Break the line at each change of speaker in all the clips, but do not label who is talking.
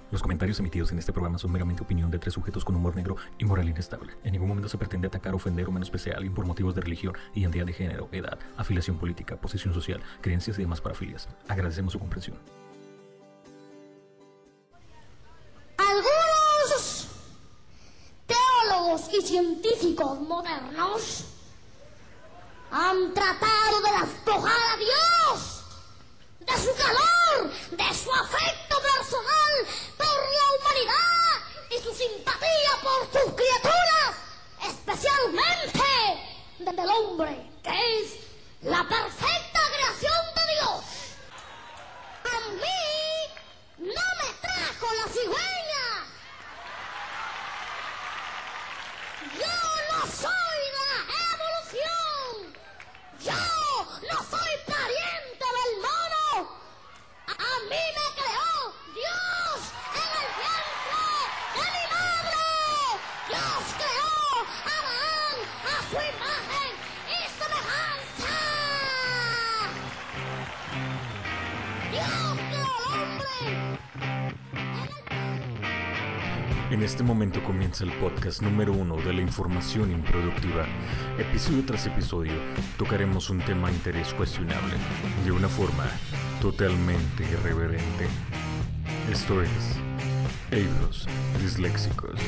Los comentarios emitidos en este programa son meramente opinión de tres sujetos con humor negro y moral inestable. En ningún momento se pretende atacar, ofender o menospreciar a alguien por motivos de religión, identidad de género, edad, afiliación política, posición social, creencias y demás parafilias. Agradecemos su comprensión.
Algunos teólogos y científicos modernos han tratado de despojar a Dios de su calor, de su afecto personal por la humanidad y su simpatía por sus criaturas, especialmente del hombre, que es la perfecta creación de Dios. A mí no me trajo la cigüeña. Yo no soy de la evolución. Yo no soy pariente del mono. A mí me creó Dios en el vientre de mi madre. Dios creó a Abraham a su imagen y semejanza. Dios creó al hombre.
En este momento comienza el podcast número 1 de la información improductiva. Episodio tras episodio tocaremos un tema de interés cuestionable de una forma totalmente irreverente. Esto es Eidos Disléxicos.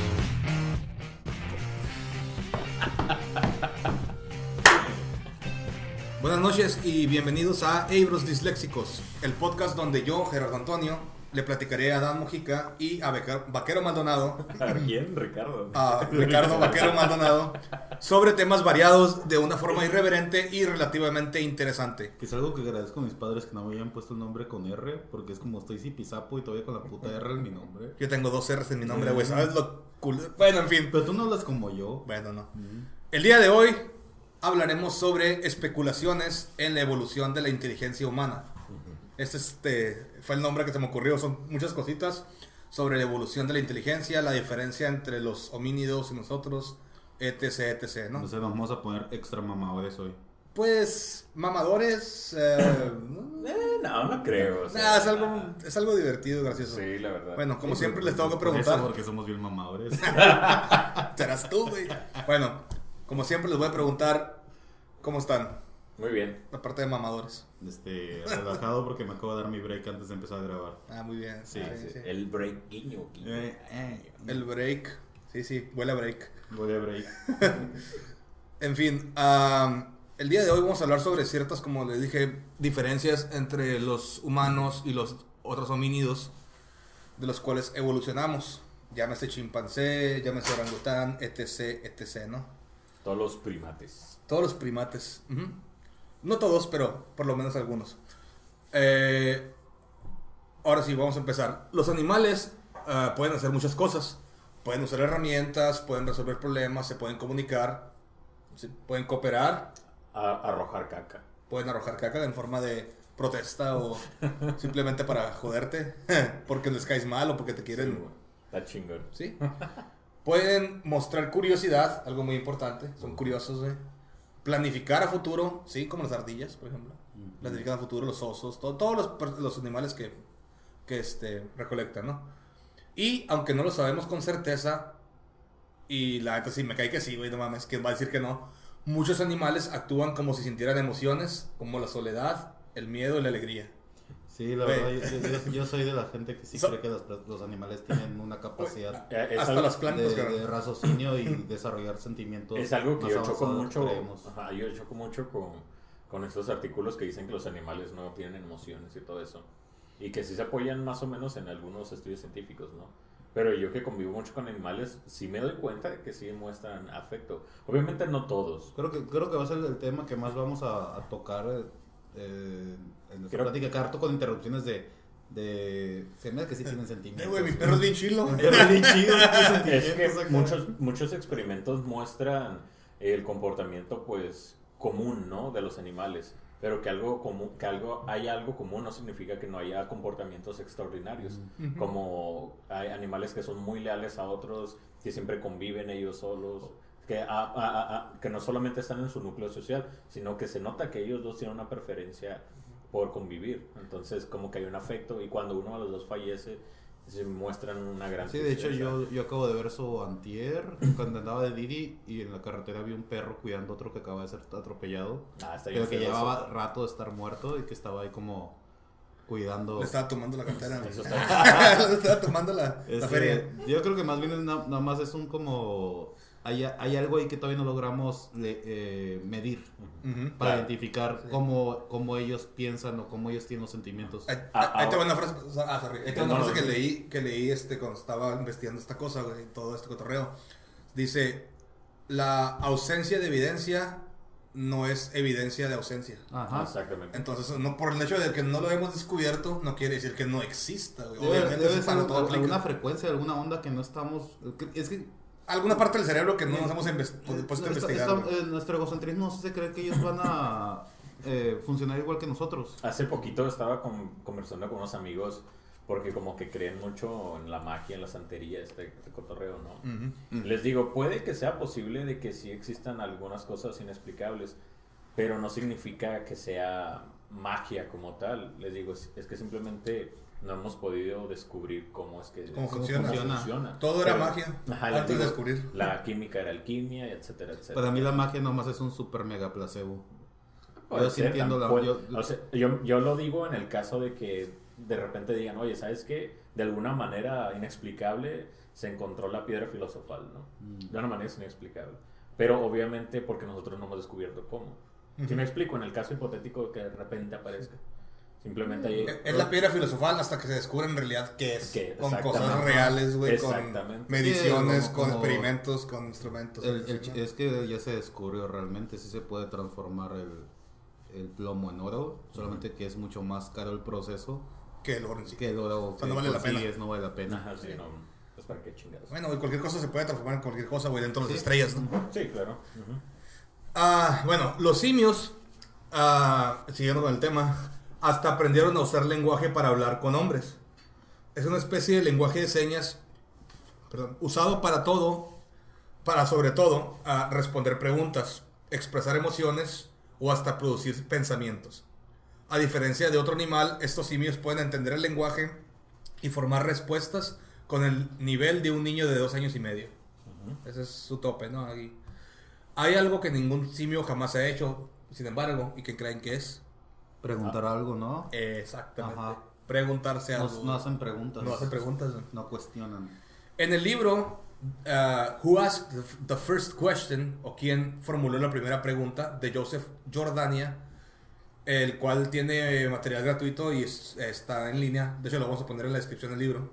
Buenas noches y bienvenidos a Eidos Disléxicos, el podcast donde yo, Gerardo Antonio, le platicaré a Dan Mujica y a Vaquero Maldonado.
¿A quién? Ricardo.
A Ricardo Vaquero Maldonado sobre temas variados de una forma irreverente y relativamente interesante.
Que es algo que agradezco a mis padres que no me habían puesto el nombre con R, porque es como estoy zipizapo y todavía con la puta R en mi nombre.
Yo tengo 2 R's en mi nombre, güey. ¿Sabes lo cool? Bueno, en fin.
Pero tú no hablas como yo.
Bueno, no. El día de hoy hablaremos sobre especulaciones en la evolución de la inteligencia humana. Este fue el nombre que se me ocurrió. Son muchas cositas sobre la evolución de la inteligencia, la diferencia entre los homínidos y nosotros, etc, etc, ¿no?
Entonces vamos a poner extra mamadores hoy.
Pues, mamadores...
No creo. O sea,
es algo divertido, gracioso.
Sí, la verdad.
Bueno, como siempre les tengo que
Por
preguntar...
eso, porque somos bien mamadores.
Serás tú, güey. Bueno, como siempre les voy a preguntar ¿cómo están?
Muy bien.
La parte de mamadores.
Relajado porque me acabo de dar mi break antes de empezar a grabar.
Ah, muy bien.
Sí,
sí.
El break guiño.
El break. Sí, huele a break.
Voy a break.
En fin, el día de hoy vamos a hablar sobre ciertas, como les dije, diferencias entre los humanos y los otros homínidos de los cuales evolucionamos. Llámese chimpancé, llámese orangután, etc, etc, ¿no?
Todos los primates.
Todos los primates. Uh-huh. No todos, pero por lo menos algunos. Ahora sí, vamos a empezar. Los animales pueden hacer muchas cosas. Pueden usar herramientas, pueden resolver problemas, se pueden comunicar, pueden cooperar.
Arrojar caca.
Pueden arrojar caca en forma de protesta o simplemente para joderte porque les caes mal o porque te quieren...
Sí, está chingón.
¿Sí? Pueden mostrar curiosidad, algo muy importante. Son curiosos, güey. Planificar a futuro, sí, como las ardillas, por ejemplo. Planifican a futuro, los osos, todos los animales que recolectan, ¿no? Y aunque no lo sabemos con certeza, y la neta sí me cae que sí, güey, no mames, que va a decir que no. Muchos animales actúan como si sintieran emociones, como la soledad, el miedo y la alegría.
Sí, la verdad, yo soy de la gente que sí cree que los animales tienen una capacidad
hasta las plantas
de raciocinio y desarrollar sentimientos.
Es algo que yo choco mucho.
Ajá,
yo choco mucho con estos artículos que dicen que los animales no tienen emociones y todo eso. Y que sí se apoyan más o menos en algunos estudios científicos, ¿no? Pero yo que convivo mucho con animales, sí me doy cuenta de que sí muestran afecto. Obviamente no todos.
Creo que va a ser el tema que más vamos a tocar en nuestra plática, harto con interrupciones de semes que sí tienen sentimientos.
Güey, mi perro es bien chilo.
Es que muchos experimentos muestran el comportamiento pues común, ¿no? De los animales. Pero que haya algo común no significa que no haya comportamientos extraordinarios. Uh-huh. Como hay animales que son muy leales a otros, que siempre conviven ellos solos, que no solamente están en su núcleo social, sino que se nota que ellos dos tienen una preferencia por convivir. Entonces como que hay un afecto, y cuando uno de los dos fallece, se muestran una gran
Sí, de hecho
tristeza.
yo acabo de ver eso antier, cuando andaba de Didi y en la carretera vi un perro cuidando a otro que acaba de ser atropellado,
Está bien
pero que
feo
llevaba
eso.
rato de estar muerto y que estaba ahí como cuidando.
Le estaba tomando la cartera.
Eso está
Le estaba tomando la feria.
Yo creo que más bien nada más es un como... Hay algo ahí que todavía no logramos medir
Ujú.
para
Claro.
identificar cómo ellos piensan o cómo ellos tienen los sentimientos.
Ahí te va una frase, sorry. Ahí te va una
No,
frase
no,
que leí cuando estaba investigando esta cosa, güey, todo este cotorreo. Dice, la ausencia de evidencia no es evidencia de ausencia.
Ajá.
Exactamente.
Entonces, no, por el hecho de que no lo hemos descubierto, no quiere decir que no exista, güey.
Debe
Obviamente,
ser
eso para todo aplica.
alguna frecuencia, alguna onda que no estamos... Es que
Alguna parte del cerebro que no nos hemos puesto a investigar. güey.
nuestro egocentrismo se cree que ellos van a funcionar igual que nosotros.
Hace poquito estaba conversando con unos amigos porque como que creen mucho en la magia, en la santería, este cotorreo, ¿no?
Ujú.
Les digo, puede que sea posible de que sí existan algunas cosas inexplicables, pero no significa que sea magia como tal. Les digo, es que simplemente no hemos podido descubrir cómo es que
¿Cómo funciona?
funciona.
Todo era
Pero-
magia
Ajá, les
antes de
digo,
descubrir.
la química era alquimia, etcétera, etcétera.
Para mí la magia nomás es un super mega placebo.
Puede
Yo sí
ser,
entiendo
o sea, yo lo digo en el caso de que de repente digan, oye, ¿sabes qué? De alguna manera inexplicable se encontró la piedra filosofal, ¿no? De una manera inexplicable. Pero obviamente porque nosotros no hemos descubierto cómo. Si me explico, en el caso hipotético de que de repente aparezca. Simplemente ahí...
Es la piedra filosofal hasta que se descubre en realidad qué es.
¿Qué?
Con
Exactamente.
cosas reales, güey. Con
Exactamente.
mediciones,
Sí,
con
como-
experimentos, con instrumentos.
Es que ya se descubrió realmente si se puede transformar el plomo en oro, solamente que es mucho más caro el proceso
Que el oro en sí.
que el oro
sea, no vale la pena.
consigues, no vale la pena.
Ajá, sí, no. Pues para qué chingados.
Bueno, güey, cualquier cosa se puede transformar en cualquier cosa, güey, dentro de las
Sí.
estrellas, ¿no?
Sí, claro. Ujú.
Bueno, los simios, siguiendo con el tema, hasta aprendieron a usar lenguaje para hablar con hombres. Es una especie de lenguaje de señas, usado para todo, para sobre todo responder preguntas, expresar emociones o hasta producir pensamientos. A diferencia de otro animal, estos simios pueden entender el lenguaje y formar respuestas con el nivel de un niño de 2 años y medio. Ese es su tope, ¿no? Ahí. Hay algo que ningún simio jamás ha hecho, sin embargo, y que creen que es.
Preguntar algo, ¿no?
Exactamente.
Ajá.
Preguntarse algo.
No hacen preguntas.
No hacen preguntas. ¿no?
No cuestionan.
En el libro, Who Asked the First Question, o quién formuló la primera pregunta, de Joseph Jordania, el cual tiene material gratuito y está en línea. De hecho, lo vamos a poner en la descripción del libro.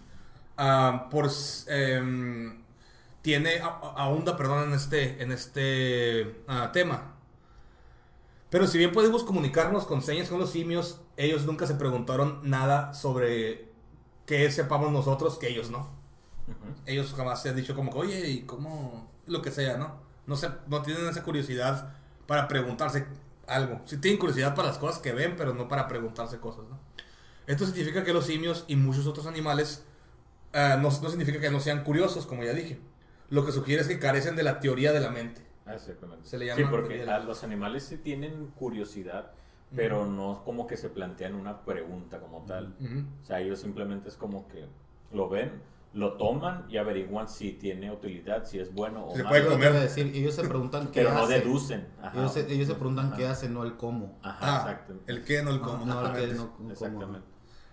Ahonda, perdón, en este tema. Pero si bien podemos comunicarnos con señas con los simios, ellos nunca se preguntaron nada sobre qué sepamos nosotros que ellos no.
Ujú.
Ellos jamás se han dicho como que, oye, ¿y cómo? Lo que sea, ¿no? No tienen esa curiosidad para preguntarse algo. Sí tienen curiosidad para las cosas que ven, pero no para preguntarse cosas, ¿no? Esto significa que los simios y muchos otros animales no significa que no sean curiosos, como ya dije. Lo que sugiere es que carecen de la teoría de la mente.
Exactamente.
Se le
Sí,
llama
porque
teoría de-
los animales sí tienen curiosidad, pero no como que se plantean una pregunta como tal.
Ujú.
O sea, ellos simplemente es como que lo ven, lo toman y averiguan si tiene utilidad, si es bueno o
Se
malo.
puede
Lo que
comer.
iba a decir, ellos se preguntan qué
Pero no
hacen.
deducen. Ajá.
Ellos se preguntan
Ajá.
qué hacen, no el cómo.
Ajá, exacto.
El qué, no el cómo.
No el qué,
Exactamente.
no cómo.
Exactamente.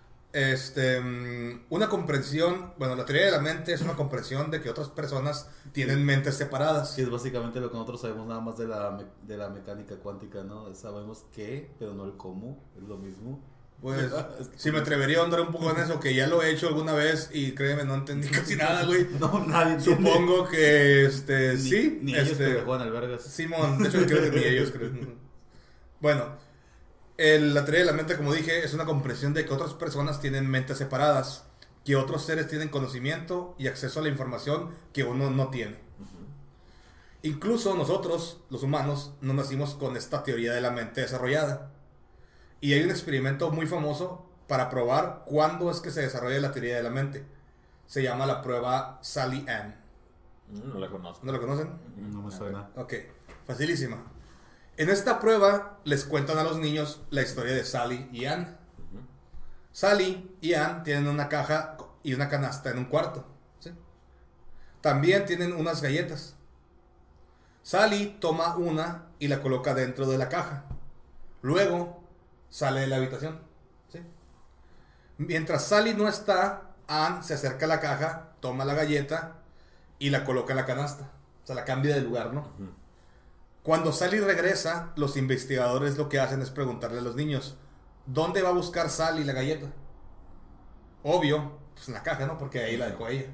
Una comprensión, bueno, la teoría de la mente es una comprensión de que otras personas tienen mentes separadas.
Sí, es básicamente lo que nosotros sabemos nada más de la mecánica cuántica, ¿no? Sabemos qué, pero no el cómo, es lo mismo.
Pues, si me atrevería a andar un poco en eso, que ya lo he hecho alguna vez y créeme, no entendí casi nada, güey.
No, nadie entiende.
Supongo que,
Ni,
sí.
Ni ellos que juegan albergas.
Simón, de hecho creo que ni ellos creen. Bueno, la teoría de la mente, como dije, es una comprensión de que otras personas tienen mentes separadas, que otros seres tienen conocimiento y acceso a la información que uno no tiene. Incluso nosotros, los humanos, no nacimos con esta teoría de la mente desarrollada. Y hay un experimento muy famoso para probar cuándo es que se desarrolla la teoría de la mente. Se llama la prueba Sally-Ann.
No la conozco.
¿No lo conocen?
No me suena.
Ok, facilísima. En esta prueba les cuentan a los niños la historia de Sally y Ann. Sally y Ann tienen una caja y una canasta en un cuarto. ¿Sí? También tienen unas galletas. Sally toma una y la coloca dentro de la caja. Luego sale de la habitación. ¿Sí? Mientras Sally no está, Ann se acerca a la caja, toma la galleta y la coloca en la canasta. O sea, la cambia de lugar, ¿no? Uh-huh. Cuando Sally regresa, los investigadores lo que hacen es preguntarle a los niños, ¿dónde va a buscar Sally la galleta? Obvio, pues en la caja, ¿no? Porque ahí la dejó ella.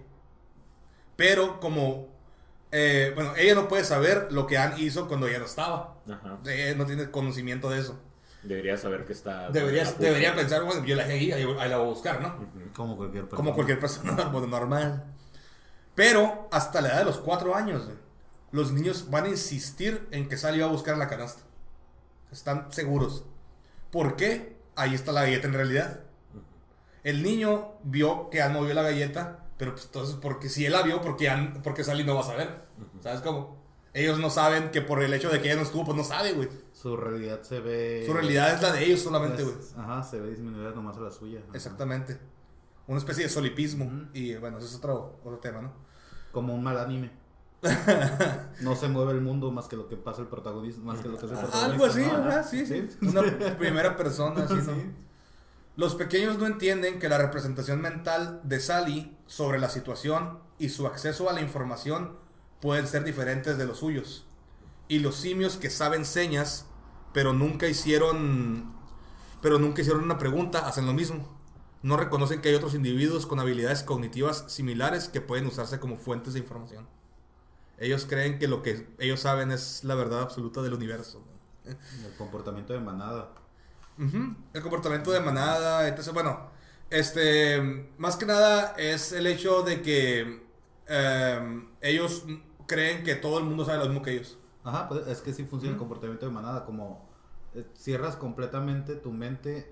Pero como, bueno, ella no puede saber lo que Ann hizo cuando ella no estaba. Uh-huh. Ella no tiene conocimiento de eso.
Debería saber que está...
Debería pensar, bueno, yo la dejé ahí la voy a buscar, ¿no?
Uh-huh. Como cualquier persona.
Como cualquier persona normal. Pero hasta la edad de los 4 años, los niños van a insistir en que Sally va a buscar la canasta. Están seguros. ¿Por qué? Ahí está la galleta en realidad. El niño vio que Ann movió la galleta, pero pues entonces, porque si él la vio, porque Sally no va a saber. ¿Sabes cómo? Ellos no saben que por el hecho de que ella no estuvo, pues no sabe, güey.
Su realidad se ve...
Su realidad es la de ellos solamente, güey.
Ajá, se ve disminuida nomás a la suya. Ajá.
Exactamente. Una especie de solipismo. Uh-huh. Y bueno, ese es otro tema, ¿no?
Como un mal anime. No se mueve el mundo más que lo que pasa el protagonista, más que lo que es el protagonista.
Algo así, ¿verdad? Sí. Una primera persona, así, ¿no? Sí. Los pequeños no entienden que la representación mental de Sally sobre la situación y su acceso a la información pueden ser diferentes de los suyos. Y los simios que saben señas, pero nunca hicieron una pregunta, hacen lo mismo. No reconocen que hay otros individuos con habilidades cognitivas similares que pueden usarse como fuentes de información. Ellos creen que lo que ellos saben es la verdad absoluta del universo.
El comportamiento de manada.
Uh-huh. El comportamiento de manada. Entonces, bueno, más que nada es el hecho de que ellos creen que todo el mundo sabe lo mismo que ellos.
Ajá, pues es que sí funciona el comportamiento de manada. Como cierras completamente tu mente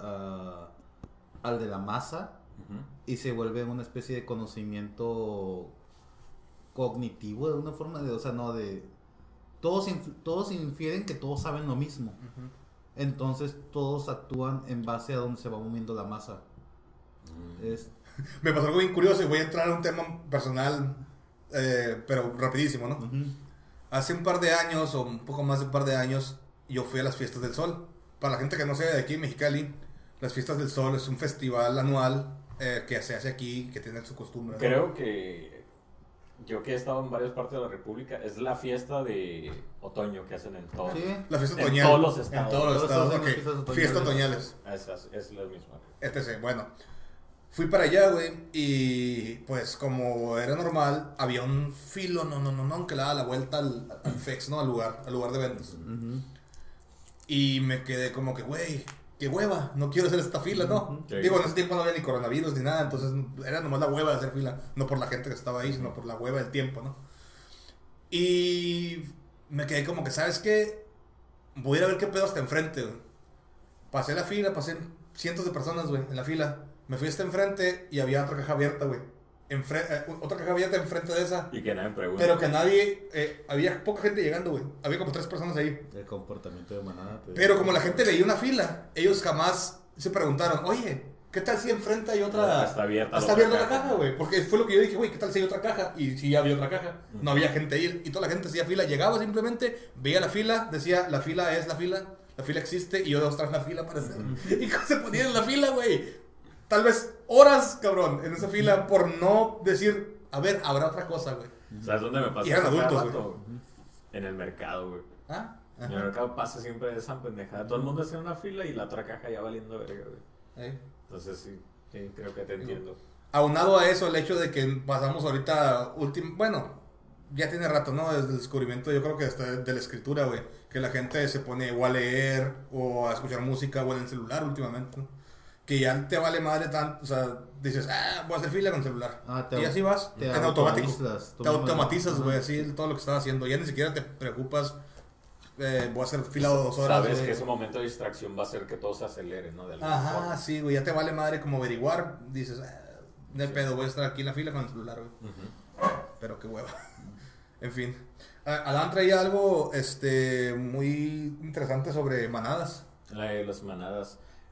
al de la masa, uh-huh, y se vuelve una especie de conocimiento cognitivo de una forma de, o sea, no de todos infieren que todos saben lo mismo. Uh-huh. Entonces todos actúan en base a donde se va moviendo la masa.
Me pasó algo bien curioso y voy a entrar a un tema personal, pero rapidísimo, ¿no? Uh-huh. Hace un par de años o un poco más de un par de años yo fui a las Fiestas del Sol. Para la gente que no sea de aquí en Mexicali, las Fiestas del Sol es un festival anual que se hace aquí, que tiene su costumbre, ¿no?
Creo que yo que he estado en varias partes de la República, es la fiesta de otoño que hacen en todos.
Sí, la fiesta otoñal.
En todos los estados.
En todos los estados, ok. Fiestas otoñales.
Es la misma.
Bueno, fui para allá, güey, y pues como era normal, había un filo, no, que le daba la vuelta al FEX, ¿no? Al lugar de eventos. Uh-huh. Y me quedé como que, güey, qué hueva, no quiero hacer esta fila, ¿no? Sí. Digo, en ese tiempo no había ni coronavirus ni nada, entonces era nomás la hueva de hacer fila, no por la gente que estaba ahí, sino por la hueva del tiempo, ¿no? Y me quedé como que, ¿sabes qué? Voy a ir a ver qué pedo hasta enfrente, güey. Pasé la fila, pasé cientos de personas, güey, en la fila. Me fui hasta enfrente y había otra caja abierta, güey. Otra caja abierta enfrente de esa.
Y que nadie pregunta.
Pero que nadie... había poca gente llegando, güey. Había como 3 personas ahí.
El comportamiento de manada.
Pero como la gente leía una fila, ellos jamás se preguntaron, oye, ¿qué tal si enfrente hay otra...
Está abierta
la caja, güey. Porque fue lo que yo dije, güey, ¿qué tal si hay otra caja? Y sí había otra caja. No había gente ahí. Y toda la gente hacía fila. Llegaba simplemente, veía la fila, decía, la fila es la fila. La fila existe y yo debo estar en la fila para hacer. Y se ponían en la fila, güey. Tal vez horas, cabrón, en esa fila por no decir, a ver, habrá otra cosa, güey.
¿Sabes dónde me pasa?
Y eran adultos, güey.
En el mercado, güey.
¿Ah?
En el mercado pasa siempre esa pendejada. Todo el mundo hace una fila y la otra caja ya valiendo verga, güey. Entonces sí, creo que te entiendo.
Aunado a eso, el hecho de que pasamos ahorita, bueno, ya tiene rato, ¿no? Desde el descubrimiento, yo creo que hasta de la escritura, güey. Que la gente se pone o a leer o a escuchar música o en el celular últimamente, ¿no? Que ya te vale madre tanto, o sea, dices, voy a hacer fila con el celular. Y así vas, en automático. Te automatizas, güey, así todo lo que estás haciendo. Ya ni siquiera te preocupas, voy a hacer fila 2 horas.
Sabes que ese momento de distracción va a hacer que todo se acelere, ¿no?
Ajá, sí, güey, ya te vale madre como averiguar. Dices, no hay pedo, voy a estar aquí en la fila con el celular, güey. Uh-huh. Pero qué hueva. En fin. Adán traía algo muy interesante sobre manadas.
Las manadas.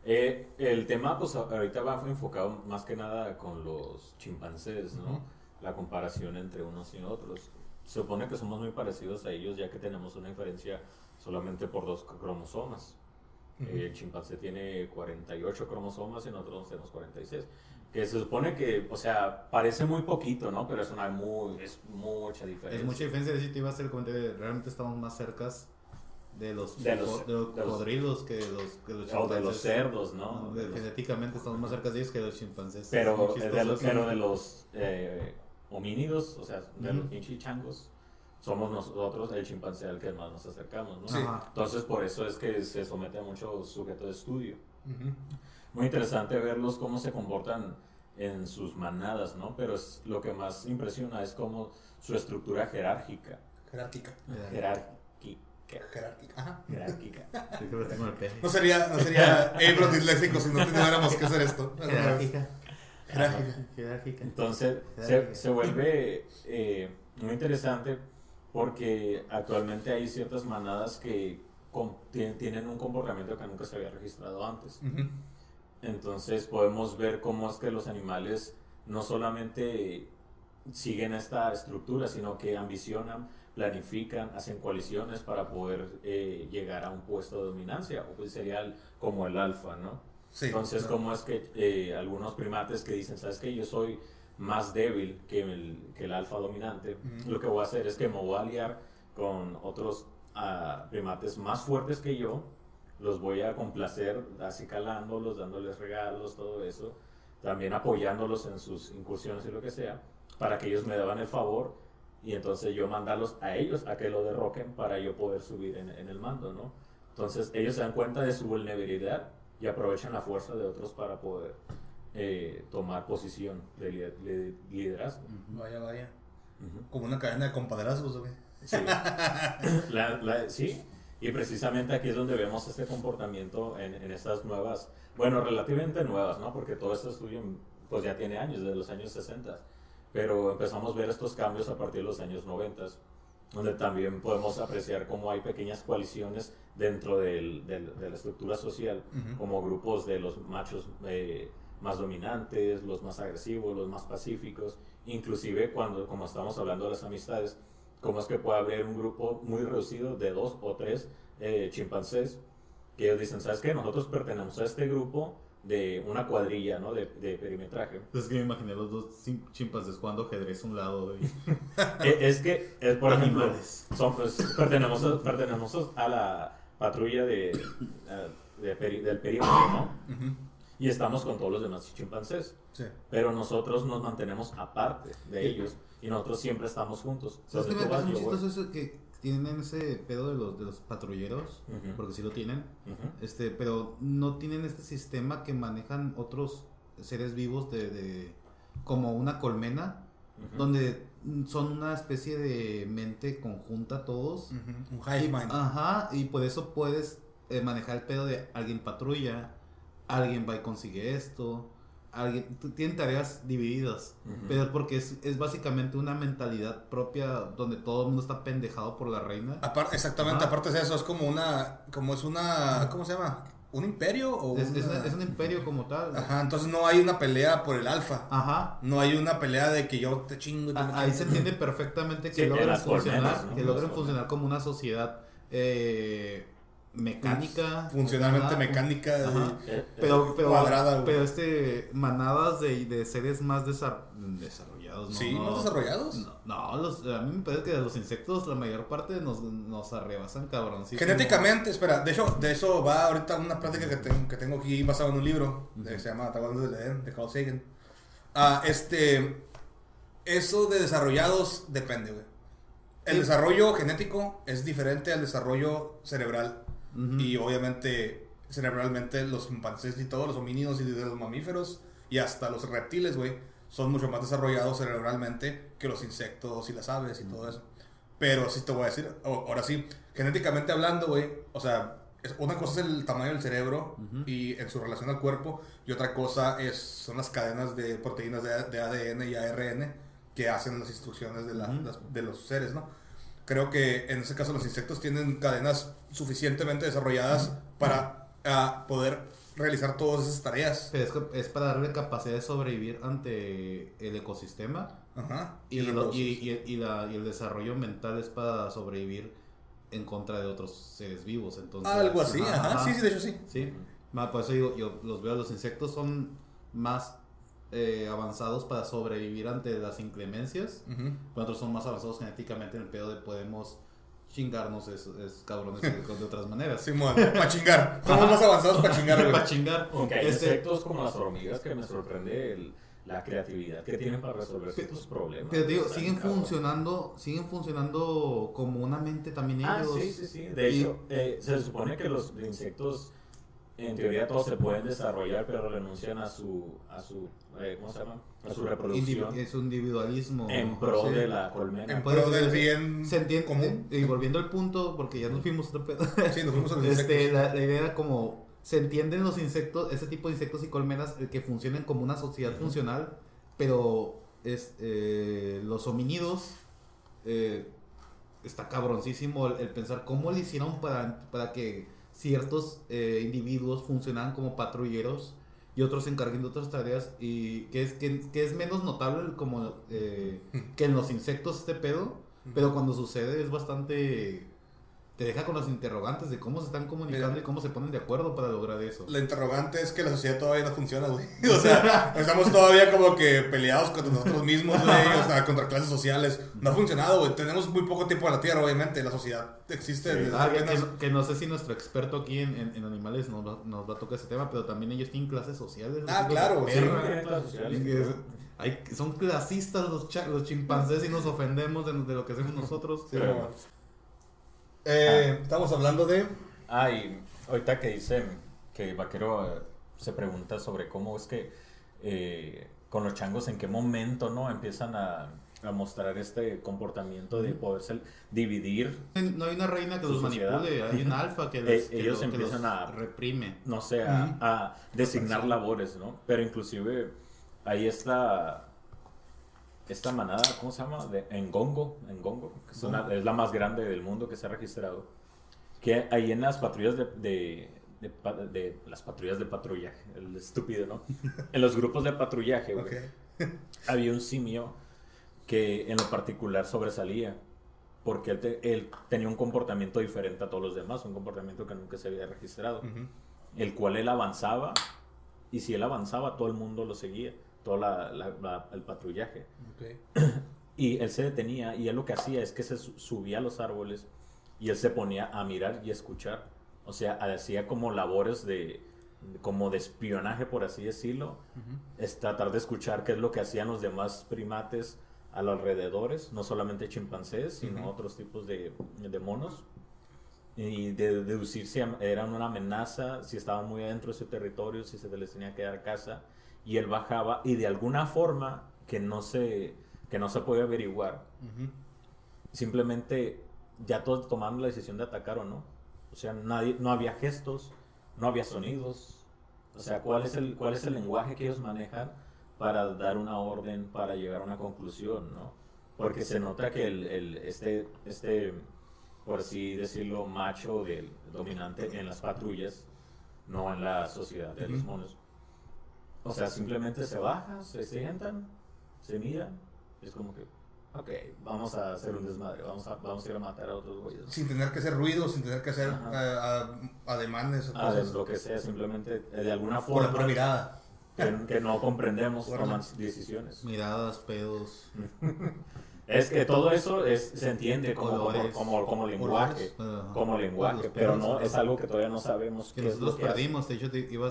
El tema, pues ahorita va enfocado más que nada con los chimpancés, ¿no? La comparación entre unos y otros. Se supone que somos muy parecidos a ellos, ya que tenemos una diferencia solamente por 2 cromosomas. El chimpancé tiene 48 cromosomas y nosotros tenemos 46. Que se supone que, o sea, parece muy poquito, ¿no? Pero es mucha diferencia.
Es mucha diferencia. De hecho, te iba a hacer el comentario, realmente estamos más cercas de los cocodrilos que de los chimpancés.
O de los cerdos, ¿no?
Genéticamente estamos más cerca de ellos que de los chimpancés.
Pero de los homínidos, o sea, de los pinches changos, somos nosotros el chimpancé al que más nos acercamos, ¿no?
Sí.
Entonces, por eso es que se somete a mucho sujeto de estudio. Muy interesante verlos cómo se comportan en sus manadas, ¿no? Pero lo que más impresiona es cómo su estructura jerárquica.
Ajá.
Jerárquica.
No sería Abro disléxico si no tuviéramos que hacer esto.
Jerárquica.
Entonces se vuelve muy interesante porque actualmente hay ciertas manadas que tienen un comportamiento que nunca se había registrado antes. Entonces podemos ver cómo es que los animales no solamente siguen esta estructura, sino que ambicionan, planifican, hacen coaliciones para poder llegar a un puesto de dominancia, o pues sería como el alfa, ¿no?
Sí,
entonces,
claro.
¿cómo es que algunos primates que dicen, sabes que yo soy más débil que el alfa dominante? Lo que voy a hacer es que me voy a aliar con otros primates más fuertes que yo, los voy a complacer acicalándolos, dándoles regalos, todo eso, también apoyándolos en sus incursiones y lo que sea, para que ellos me daban el favor y entonces yo mandarlos a ellos a que lo derroquen para yo poder subir en el mando, ¿no? Entonces ellos se dan cuenta de su vulnerabilidad y aprovechan la fuerza de otros para poder tomar posición de liderazgo.
Vaya. Como una cadena de compadrazgos, güey.
Sí. Sí, y precisamente aquí es donde vemos este comportamiento en estas nuevas, bueno, relativamente nuevas, ¿no? Porque todo este estudio pues ya tiene años, desde los años 60, pero empezamos a ver estos cambios a partir de los años 90, donde también podemos apreciar cómo hay pequeñas coaliciones dentro de la estructura social, como grupos de los machos más dominantes, los más agresivos, los más pacíficos, inclusive como estamos hablando de las amistades, cómo es que puede haber un grupo muy reducido de 2 o 3 chimpancés que ellos dicen, ¿sabes qué? Nosotros pertenecemos a este grupo de una cuadrilla, ¿no? De perimetraje.
Es que me imaginé los dos chimpancés jugando ajedrez a un lado.
Es que, por ejemplo,
animales.
pertenecemos a la patrulla del perímetro, ¿no? Y estamos con todos los demás chimpancés.
Sí.
pero
nosotros nos mantenemos aparte de ellos y nosotros siempre estamos juntos.
¿Sabes qué me parece muy chistoso eso? Que tienen ese pedo de los patrulleros, porque sí lo tienen, pero no tienen este sistema que manejan otros seres vivos de como una colmena, donde son una especie de mente conjunta todos.
Un hive mind.
Ajá, y por eso puedes manejar el pedo de alguien patrulla, alguien va y consigue esto, tienen tareas divididas, pero porque es básicamente una mentalidad propia donde todo el mundo está pendejado por la reina.
Exactamente, aparte de eso, es como ¿cómo se llama? ¿Un imperio? O
es un imperio como tal.
Ajá, entonces no hay una pelea por el alfa.
Ajá.
No hay una pelea de que yo te chingo.
Ahí se entiende perfectamente que logren funcionar como una sociedad mecánica,
funcionalmente mecánica,
pero
cuadrada,
pero manadas de seres más desarrollados, ¿no?
Sí, más desarrollados.
No, a mí me parece que de los insectos la mayor parte nos arrebasan cabroncísimo.
Genéticamente, espera, de eso va ahorita una plática que tengo aquí basado en un libro que se llama Tabuados del Edén, de Carl Sagan. Eso de desarrollados depende, güey. El desarrollo genético es diferente al desarrollo cerebral. Y obviamente, cerebralmente, los chimpancés y todos los homínidos y los mamíferos y hasta los reptiles, güey, son mucho más desarrollados cerebralmente que los insectos y las aves y todo eso. Pero sí te voy a decir, ahora sí, genéticamente hablando, güey, o sea, una cosa es el tamaño del cerebro y en su relación al cuerpo, y otra cosa son las cadenas de proteínas de ADN y ARN que hacen las instrucciones de los seres, ¿no? Creo que en ese caso los insectos tienen cadenas suficientemente desarrolladas para poder realizar todas esas tareas.
Pero es para darle capacidad de sobrevivir ante el ecosistema.
Ajá.
Y el desarrollo mental es para sobrevivir en contra de otros seres vivos. Entonces,
algo así, ajá. Sí, de hecho sí.
Sí. Por eso digo, yo los veo, los insectos son más avanzados para sobrevivir ante las inclemencias. Nosotros son más avanzados genéticamente en el pedo de podemos chingarnos esos cabrones de otras maneras.
Sí, para chingar. Somos más avanzados para chingar, güey.
Para chingar.
Aunque hay insectos como las hormigas que me sorprende la creatividad que tienen para resolver ciertos problemas.
Pero digo, siguen funcionando como una mente también ellos.
Sí. De hecho, se supone que los insectos, en teoría, todos se pueden desarrollar, pero renuncian a su ¿cómo se llama? A su reproducción.
Es un individualismo.
En pro de la colmena.
En pro del bien
se entiende,
común.
Y volviendo al punto, porque ya nos fuimos otro pedo.
Sí, nos fuimos a los insectos.
La idea era como, se entienden los insectos, ese tipo de insectos y colmenas que funcionan como una sociedad funcional, pero los homínidos, está cabroncísimo el pensar cómo le hicieron para que ciertos individuos funcionaran como patrulleros y otros se encarguen de otras tareas, y que es menos notable como que en los insectos este pedo, pero cuando sucede es bastante, te deja con las interrogantes de cómo se están comunicando y cómo se ponen de acuerdo para lograr eso.
La interrogante es que la sociedad todavía no funciona, güey. O sea, estamos todavía como que peleados contra nosotros mismos, güey, o sea, contra clases sociales. No ha funcionado, güey. Tenemos muy poco tiempo en la Tierra, obviamente. La sociedad existe desde apenas...
que no sé si nuestro experto aquí en animales nos va a tocar ese tema, pero también ellos tienen clases sociales.
Claro, sí.
Son clasistas los chimpancés y nos ofendemos de lo que hacemos nosotros.
Sí, estamos hablando de...
Y ahorita que dicen que Vaquero se pregunta sobre cómo es que con los changos en qué momento no empiezan a mostrar este comportamiento de poderse dividir.
No hay una reina que los manipule, hay un alfa que
ellos empiezan a
reprime.
No sé, a designar labores, ¿no? Pero inclusive ahí está... Esta manada, ¿cómo se llama? En Congo, que es la más grande del mundo que se ha registrado. Que ahí en las patrullas de las patrullas de patrullaje, el estúpido, ¿no? En los grupos de patrullaje, güey, había un simio que en lo particular sobresalía, porque él tenía un comportamiento diferente a todos los demás, un comportamiento que nunca se había registrado, el cual él avanzaba, y si él avanzaba, todo el mundo lo seguía. Todo el patrullaje. Y él se detenía, y él lo que hacía es que se subía a los árboles y él se ponía a mirar y escuchar. O sea, hacía como labores como de espionaje, por así decirlo. Es tratar de escuchar qué es lo que hacían los demás primates a los alrededores, no solamente chimpancés, sino otros tipos de monos. Y de deducir si eran una amenaza, si estaban muy adentro de su territorio, si se les tenía que dar caza. Y él bajaba, y de alguna forma que no se puede averiguar, simplemente ya todos tomaron la decisión de atacar o no. O sea, no había gestos, no había sonidos. O sea, ¿cuál es el lenguaje que ellos manejan para dar una orden, para llegar a una conclusión, ¿no? Porque se nota que este por así decirlo, macho del dominante en las patrullas, no en la sociedad de los monos. O sea, simplemente se bajan, se sientan, se miran, es como que, ok, vamos a hacer un desmadre, vamos a ir a matar a otros güeyes.
Sin tener que hacer ruido, sin tener que hacer ademanes o cosas.
Lo que sea, simplemente de alguna
Por la
forma.
pura mirada.
Que no comprendemos, toman decisiones.
Miradas, pedos.
Es que todo eso se entiende como lenguaje,
Colores,
pero no es algo que todavía no sabemos
que
qué es lo
nosotros
que
perdimos. De hecho, te ibas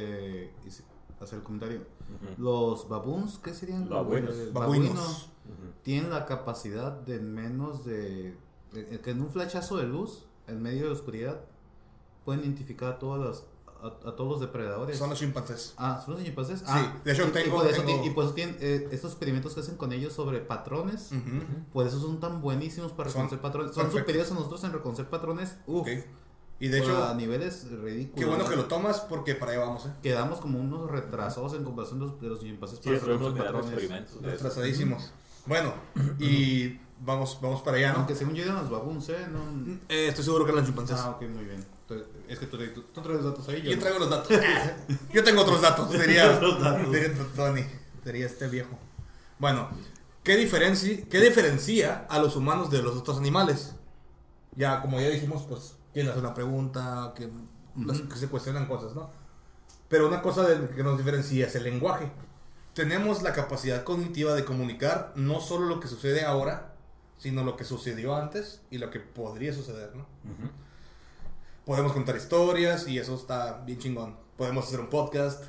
a hacer el comentario. Los baboons, ¿qué serían?
Babuinos.
Tienen la capacidad de menos de... que en un flashazo de luz, en medio de la oscuridad, pueden identificar a todos los depredadores.
Son los chimpancés.
¿Son los chimpancés?
Sí, de hecho
y por eso tienen estos experimentos que hacen con ellos sobre patrones. Por eso son tan buenísimos para reconocer patrones. Son superiores a nosotros en reconocer patrones.
Y de hecho,
a niveles ridículos.
Qué bueno que lo tomas, porque para allá vamos,
Quedamos como unos retrasados en comparación de los chimpancés.
Sí,
para reconocer patrones.
Retrasadísimos. Bueno, y vamos para allá, ¿no?
Aunque según yo eran los baboons, ¿no?
Estoy seguro que eran chimpancés.
Ah, ok, muy bien. Entonces, es que tú traes los datos ahí.
Yo traigo los datos. Yo tengo otros datos, diría
Otros datos.
Tony. Sería este viejo. Bueno, ¿qué diferencia a los humanos de los otros animales? Ya, como ya dijimos, pues, quién hace una pregunta, que se cuestionan cosas, ¿no? Pero una cosa que nos diferencia es el lenguaje. Tenemos la capacidad cognitiva de comunicar no solo lo que sucede ahora, sino lo que sucedió antes y lo que podría suceder, ¿no? Podemos contar historias y eso está bien chingón. Podemos hacer un podcast.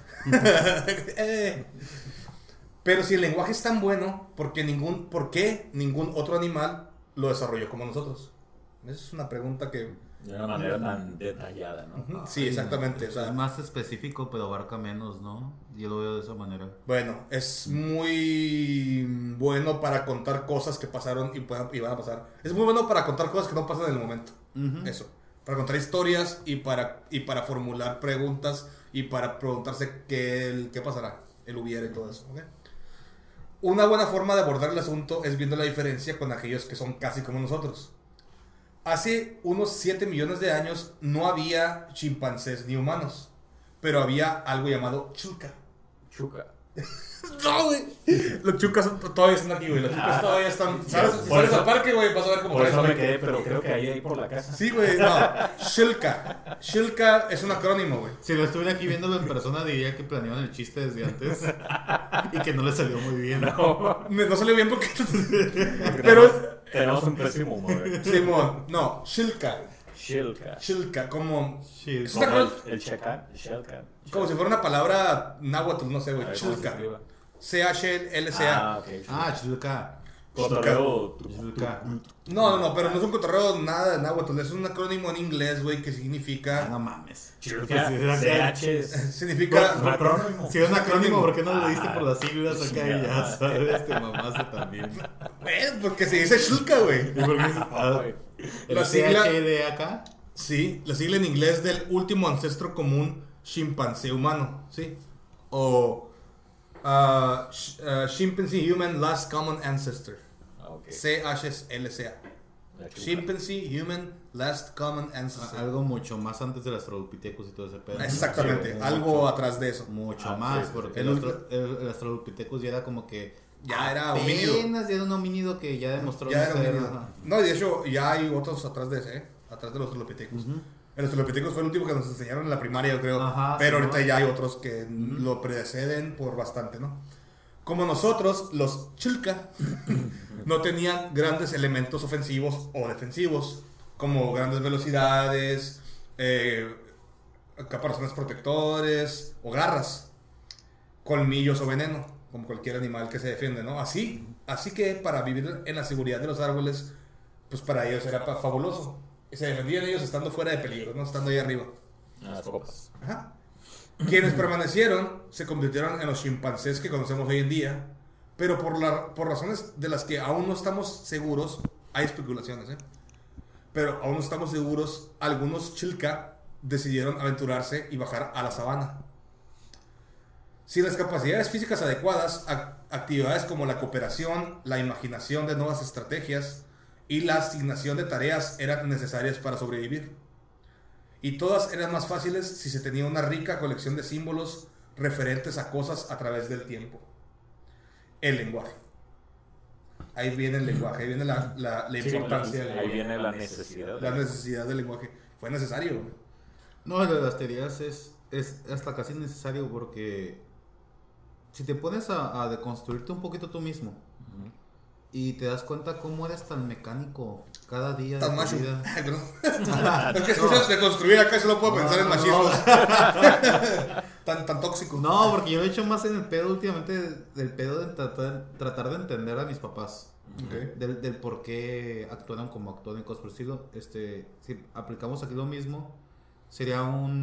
Pero si el lenguaje es tan bueno, ¿por qué ningún otro animal lo desarrolló como nosotros? Esa es una pregunta que...
De una manera tan detallada, ¿no?
Sí, exactamente. O sea,
es más específico, pero abarca menos, ¿no? Yo lo veo de esa manera.
Bueno, es muy bueno para contar cosas que pasaron y van a pasar. Es muy bueno para contar cosas que no pasan en el momento. Eso. Para contar historias y para formular preguntas y para preguntarse qué pasará, el hubiera y todo eso. ¿Okay? Una buena forma de abordar el asunto es viendo la diferencia con aquellos que son casi como nosotros. Hace unos 7 millones de años no había chimpancés ni humanos, pero había algo llamado chuca.
Chuca.
No, güey. Los chucas todavía están aquí, güey. Los chucas todavía están. ¿Sabes? Si sales al parque, güey, vas a ver cómo
por eso me quedé, pero creo que ahí por la casa.
Sí, güey, no. Shilka. Shilka es un acrónimo, güey.
Si lo estuviera aquí viéndolo en persona, diría que planeaban el chiste desde antes y que no le salió muy bien.
No salió bien porque. Pero.
Tenemos un pésimo humor.
Simón, no, Shilka.
Shilka.
Como.
Como el Shilka.
Como si fuera una palabra náhuatl, no sé, güey. Shilka. CHLCA.
Chilka.
Cotorreo.
Chilka.
No, pero no es un cotorreo nada de náhuatl. Es un acrónimo en inglés, güey, que significa.
No mames.
Chilka.
Significa.
Si es un acrónimo, ¿por qué no lo diste por las siglas acá y ya sabes? Te mamaste también.
Porque se dice Shilka, güey.
¿Y por qué
La sigla.
CHLAK?
Sí, la sigla en inglés del último ancestro común chimpancé humano, ¿sí? O Chimpanzee Human Last Common Ancestor. CHLCA. Chimpanzee Human Last Common Ancestor.
Algo mucho más antes del Australopithecus y todo ese pedo.
Exactamente, algo atrás de eso.
Mucho más, porque el Australopithecus ya era como que...
Ya era homínido.
Ya era un homínido que ya demostró
ya
ser...
No, y de hecho ya hay otros atrás de ese, atrás de los Australopithecus. El Australopithecus fue el último que nos enseñaron en la primaria, yo creo. Pero ahorita ya hay otros que lo preceden por bastante, ¿no? Como nosotros, los Chilka no tenían grandes elementos ofensivos o defensivos, como grandes velocidades, caparazones protectores o garras, colmillos o veneno, como cualquier animal que se defiende, ¿no? Así que para vivir en la seguridad de los árboles, pues para ellos era fabuloso. Se defendían ellos estando fuera de peligro, no estando ahí arriba.
Las copas.
Ajá. Quienes permanecieron se convirtieron en los chimpancés que conocemos hoy en día, pero por razones de las que aún no estamos seguros, hay especulaciones, pero aún no estamos seguros, algunos Chilka decidieron aventurarse y bajar a la sabana. Sin las capacidades físicas adecuadas, actividades como la cooperación, la imaginación de nuevas estrategias y la asignación de tareas eran necesarias para sobrevivir. Y todas eran más fáciles si se tenía una rica colección de símbolos referentes a cosas a través del tiempo. El lenguaje. Ahí viene el lenguaje, ahí viene la importancia del lenguaje.
Ahí viene la necesidad.
La necesidad del lenguaje. Fue necesario, güey.
No, lo de las teorías es hasta casi necesario porque si te pones a deconstruirte un poquito tú mismo y te das cuenta cómo eres tan mecánico cada día
Tan
de tu
macho.
vida.
Es que escuchas de construir acá y solo puedo pensar en machismo. Tan tóxico.
No, porque yo lo he hecho más en el pedo últimamente, del pedo de tratar de entender a mis papás.
Okay.
Del por qué actuaron como actuaron y cosas por el estilo. Si aplicamos aquí lo mismo, sería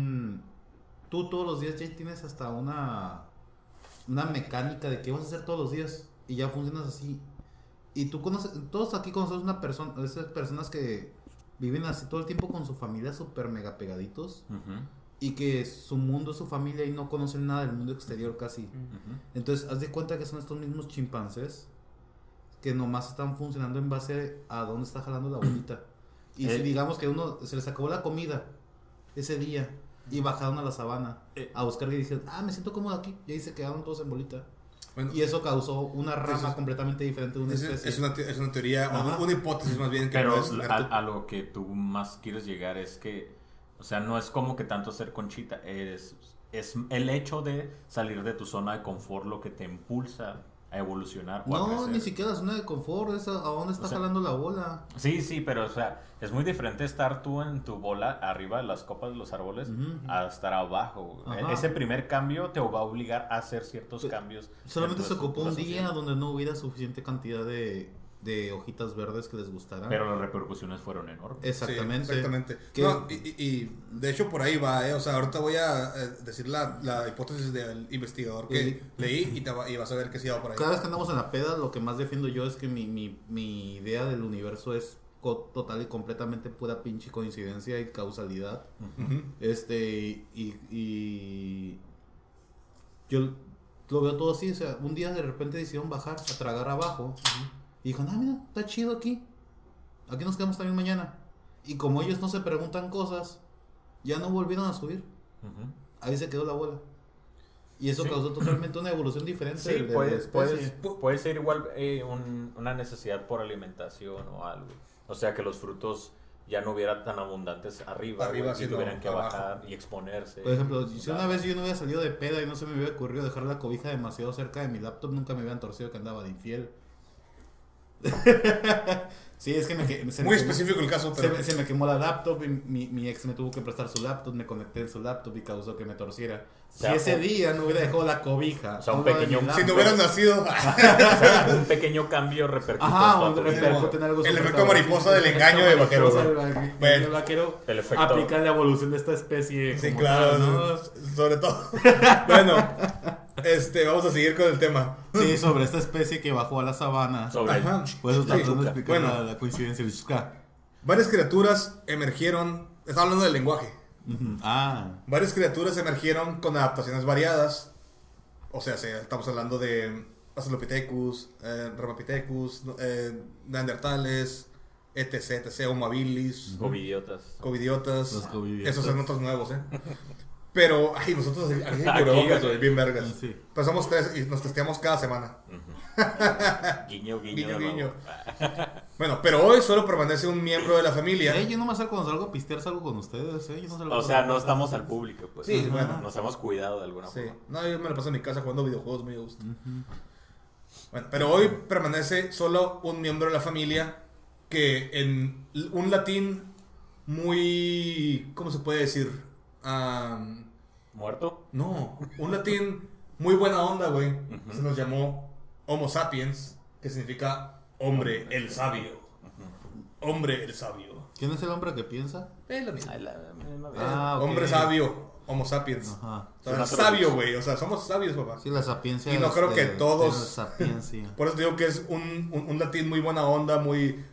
tú todos los días ya tienes hasta una mecánica de qué vas a hacer todos los días y ya funcionas así. Y todos aquí conocemos esas personas que viven así todo el tiempo con su familia súper mega pegaditos y que su mundo es su familia y no conocen nada del mundo exterior casi. Entonces haz de cuenta que son estos mismos chimpancés que nomás están funcionando en base a dónde está jalando la bolita. Y si digamos que uno se les acabó la comida ese día y bajaron a la sabana a buscar y dijeron, me siento cómodo aquí, y ahí se quedaron todos en bolita. Bueno, y eso causó una rama completamente diferente de una especie.
Es una teoría, una hipótesis más bien. Que
pero a lo que tú más quieres llegar es que, o sea, no es como que tanto ser conchita, es el hecho de salir de tu zona de confort lo que te impulsa a evolucionar.
No, ni siquiera la zona de confort, es a dónde está jalando la bola.
Sí, pero o sea, es muy diferente estar tú en tu bola arriba de las copas de los árboles a estar abajo. Ese primer cambio te va a obligar a hacer ciertos cambios.
Solamente se ocupó un día donde no hubiera suficiente cantidad de hojitas verdes que les gustaran.
Pero las repercusiones fueron enormes.
Exactamente.
Sí, exactamente. No, y de hecho por ahí va, o sea, ahorita voy a decir la hipótesis del investigador que leí y vas a ver que sí va por ahí.
Cada vez que andamos en la peda, lo que más defiendo yo es que mi idea del universo es total y completamente pura pinche coincidencia y causalidad. Y yo lo veo todo así, o sea, un día de repente decidieron bajar a tragar abajo. Y dijo, mira, está chido aquí. Aquí nos quedamos también mañana. Y como ellos no se preguntan cosas, ya no volvieron a subir. Ahí se quedó la bola. Y eso causó totalmente una evolución diferente.
Sí, puede ser igual una necesidad por alimentación o algo. O sea, que los frutos ya no hubieran tan abundantes arriba y tuvieran que bajar y exponerse.
Por ejemplo, si una vez yo no hubiera salido de peda y no se me hubiera ocurrido dejar la cobija demasiado cerca de mi laptop, nunca me hubieran torcido que andaba de infiel. Sí, es que
muy específico el caso, pero
se me quemó la laptop y mi ex me tuvo que prestar su laptop, me conecté en su laptop y causó que me torciera. O sea, si ese día no hubiera dejado la cobija,
o sea, un pequeño
si no hubieras nacido,
o sea, un pequeño cambio repercute.
El efecto mariposa del engaño de vaquero.
El vaquero aplica la evolución de esta especie.
Sí, claro, ¿no? Sobre todo. Bueno, vamos a seguir con el tema.
Sí, sobre esta especie que bajó a la sabana. Pues eso tratando de explicar la coincidencia.
Varias criaturas emergieron. Está hablando del lenguaje. Varias criaturas emergieron con adaptaciones variadas. O sea, estamos hablando de Australopithecus, Ramapithecus, Neandertales, etc, Homo habilis, Covidiotas. Esos son otros nuevos, Pero, nosotros aquí bien vergas.
Sí.
Pues somos 3 y nos testeamos cada semana.
Guiño.
Bueno, pero hoy solo permanece un miembro de la familia.
Yo no me acerco cuando salgo a pistear, salgo con ustedes.
O sea, no estamos al público, pues.
Sí, bueno.
Nos hemos cuidado de alguna forma.
No, yo me lo paso en mi casa jugando videojuegos, muy a gusto. Bueno, pero hoy permanece solo un miembro de la familia que en un latín muy... ¿Cómo se puede decir?
¿Muerto?
No, un latín muy buena onda, güey. Se nos llamó Homo sapiens, que significa hombre el sabio. Hombre el sabio.
¿Quién es el hombre que piensa?
Es lo mismo.
Okay.
Hombre sabio, Homo sapiens.
Ajá.
O sea, sabio, güey. O sea, somos sabios, papá.
Sí, la sapiencia.
Y no creo que todos.
Sapiencia.
Por eso digo que es un latín muy buena onda, muy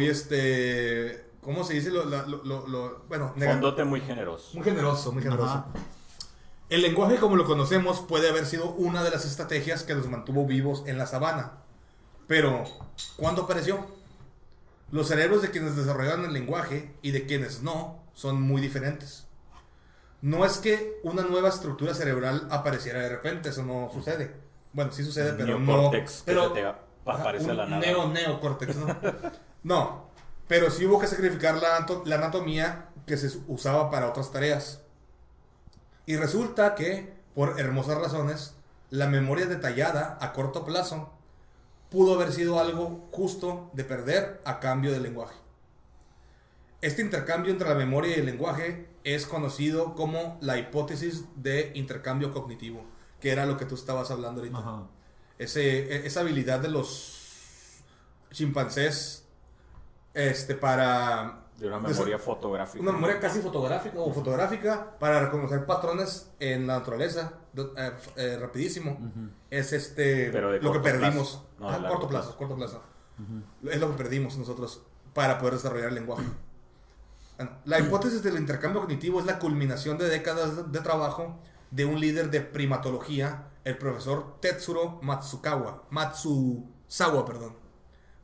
¿cómo se dice? Bueno,
fondote muy generoso.
Muy generoso. Ajá. El lenguaje como lo conocemos puede haber sido una de las estrategias que nos mantuvo vivos en la sabana. Pero, ¿cuándo apareció? Los cerebros de quienes desarrollaron el lenguaje y de quienes no son muy diferentes. No es que una nueva estructura cerebral apareciera de repente, eso no sucede. Bueno, sí sucede, pero no.
Neocórtex, que se te aparece a la nada.
Neocórtex, ¿no? No, pero sí hubo que sacrificar la anatomía que se usaba para otras tareas. Y resulta que, por hermosas razones, la memoria detallada a corto plazo pudo haber sido algo justo de perder a cambio del lenguaje. Este intercambio entre la memoria y el lenguaje es conocido como la hipótesis de intercambio cognitivo, que era lo que tú estabas hablando ahorita.
Ajá.
Esa habilidad de los chimpancés para...
De una memoria fotográfica.
Una memoria casi fotográfica para reconocer patrones en la naturaleza rapidísimo. Es lo que perdimos. Corto plazo. Es lo que perdimos nosotros para poder desarrollar el lenguaje. Bueno, la hipótesis del intercambio cognitivo es la culminación de décadas de trabajo de un líder de primatología, el profesor Tetsuro Matsuzawa,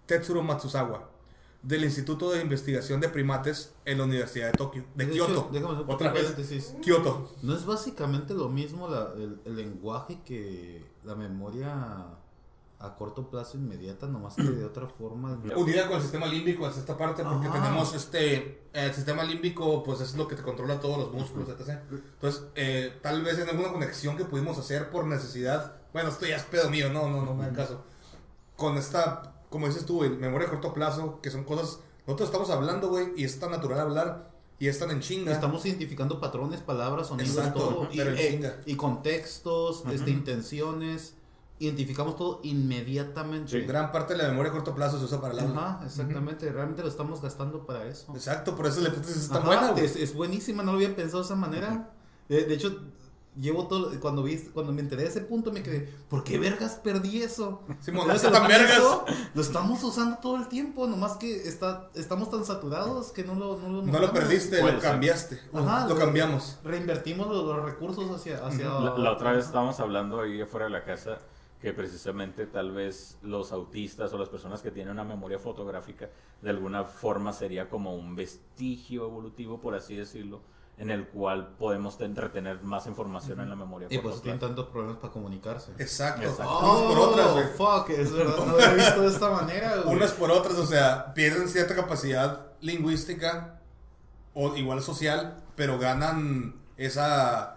Tetsuro Matsuzawa, del Instituto de Investigación de Primates en la Universidad de Tokio, de Kioto.
Hecho, déjame hacer
Otra
un
vez,
paréntesis.
Kioto.
¿No es básicamente lo mismo el lenguaje que la memoria a corto plazo inmediata, nomás que de otra forma?
Unida con el sistema límbico es esta parte, porque
Ajá.
tenemos el sistema límbico, pues es lo que te controla todos los músculos, etc. Entonces, tal vez en alguna conexión que pudimos hacer por necesidad, bueno, esto ya es pedo mío, no me da caso. Con esta, como dices tú, güey, memoria a corto plazo, que son cosas, nosotros estamos hablando, güey, y es tan natural hablar, y es tan en chinga.
Estamos identificando patrones, palabras, sonidos,
Exacto,
todo.
pero en chinga.
Y contextos, intenciones. Identificamos todo inmediatamente.
Sí.
Gran parte de la memoria a corto plazo se usa para el habla.
Ajá, exactamente. Realmente lo estamos gastando para eso.
Exacto, por eso la hipótesis es tan
Ajá,
buena, güey.
es buenísima, no lo había pensado de esa manera. De hecho, llevo todo. Cuando me enteré de ese punto, me quedé, ¿por qué vergas perdí eso?
Simón,
Ahora
no
que
está
lo
tan vergas.
pienso, lo estamos usando todo el tiempo, nomás que estamos tan saturados que no lo
No lo
notamos.
perdiste,
Puede
lo
ser.
cambiaste.
Ajá,
lo cambiamos.
Reinvertimos los recursos hacia
La otra vez estábamos hablando ahí afuera de la casa que precisamente tal vez los autistas o las personas que tienen una memoria fotográfica de alguna forma sería como un vestigio evolutivo, por así decirlo, en el cual podemos retener más información en la memoria.
Y pues
corto
tienen
plazo.
tantos problemas para comunicarse.
Exacto.
Exacto.
Unas por otras, güey.
Fuck, es verdad, no lo había visto de esta manera, güey.
Unas por otras, o sea, pierden cierta capacidad lingüística o igual social, pero ganan esa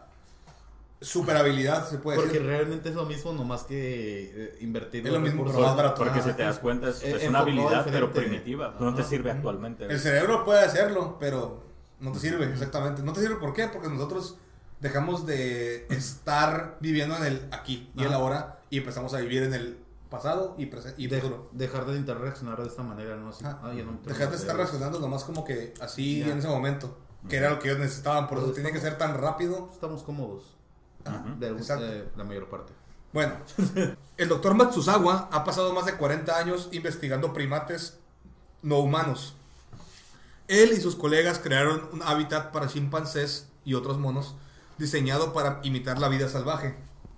super habilidad, se puede
Porque
decir.
realmente es lo mismo, nomás que invertir
Es lo mismo,
recursos.
pero más barato.
Porque
Ajá.
si te das cuenta es una
enfocado
habilidad pero
diferente.
primitiva, no te
Ajá.
sirve actualmente.
El cerebro puede hacerlo, pero no te sirve, exactamente. No te sirve, ¿por qué? Porque nosotros dejamos de estar viviendo en el aquí y el
Ajá.
ahora y empezamos a vivir en el pasado y futuro.
Dejar de interaccionar de esta manera, ¿no? Así,
Ajá.
ya no tengo
Dejar de estar
cerebro.
reaccionando nomás como que así
Ya.
en ese momento, que era lo que ellos necesitaban, por eso
Pues
tiene que ser tan rápido.
Estamos cómodos.
Ajá,
De
exacto.
la mayor parte.
Bueno, el doctor Matsuzawa ha pasado más de 40 años investigando primates no humanos. Él y sus colegas crearon un hábitat para chimpancés y otros monos diseñado para imitar la vida salvaje.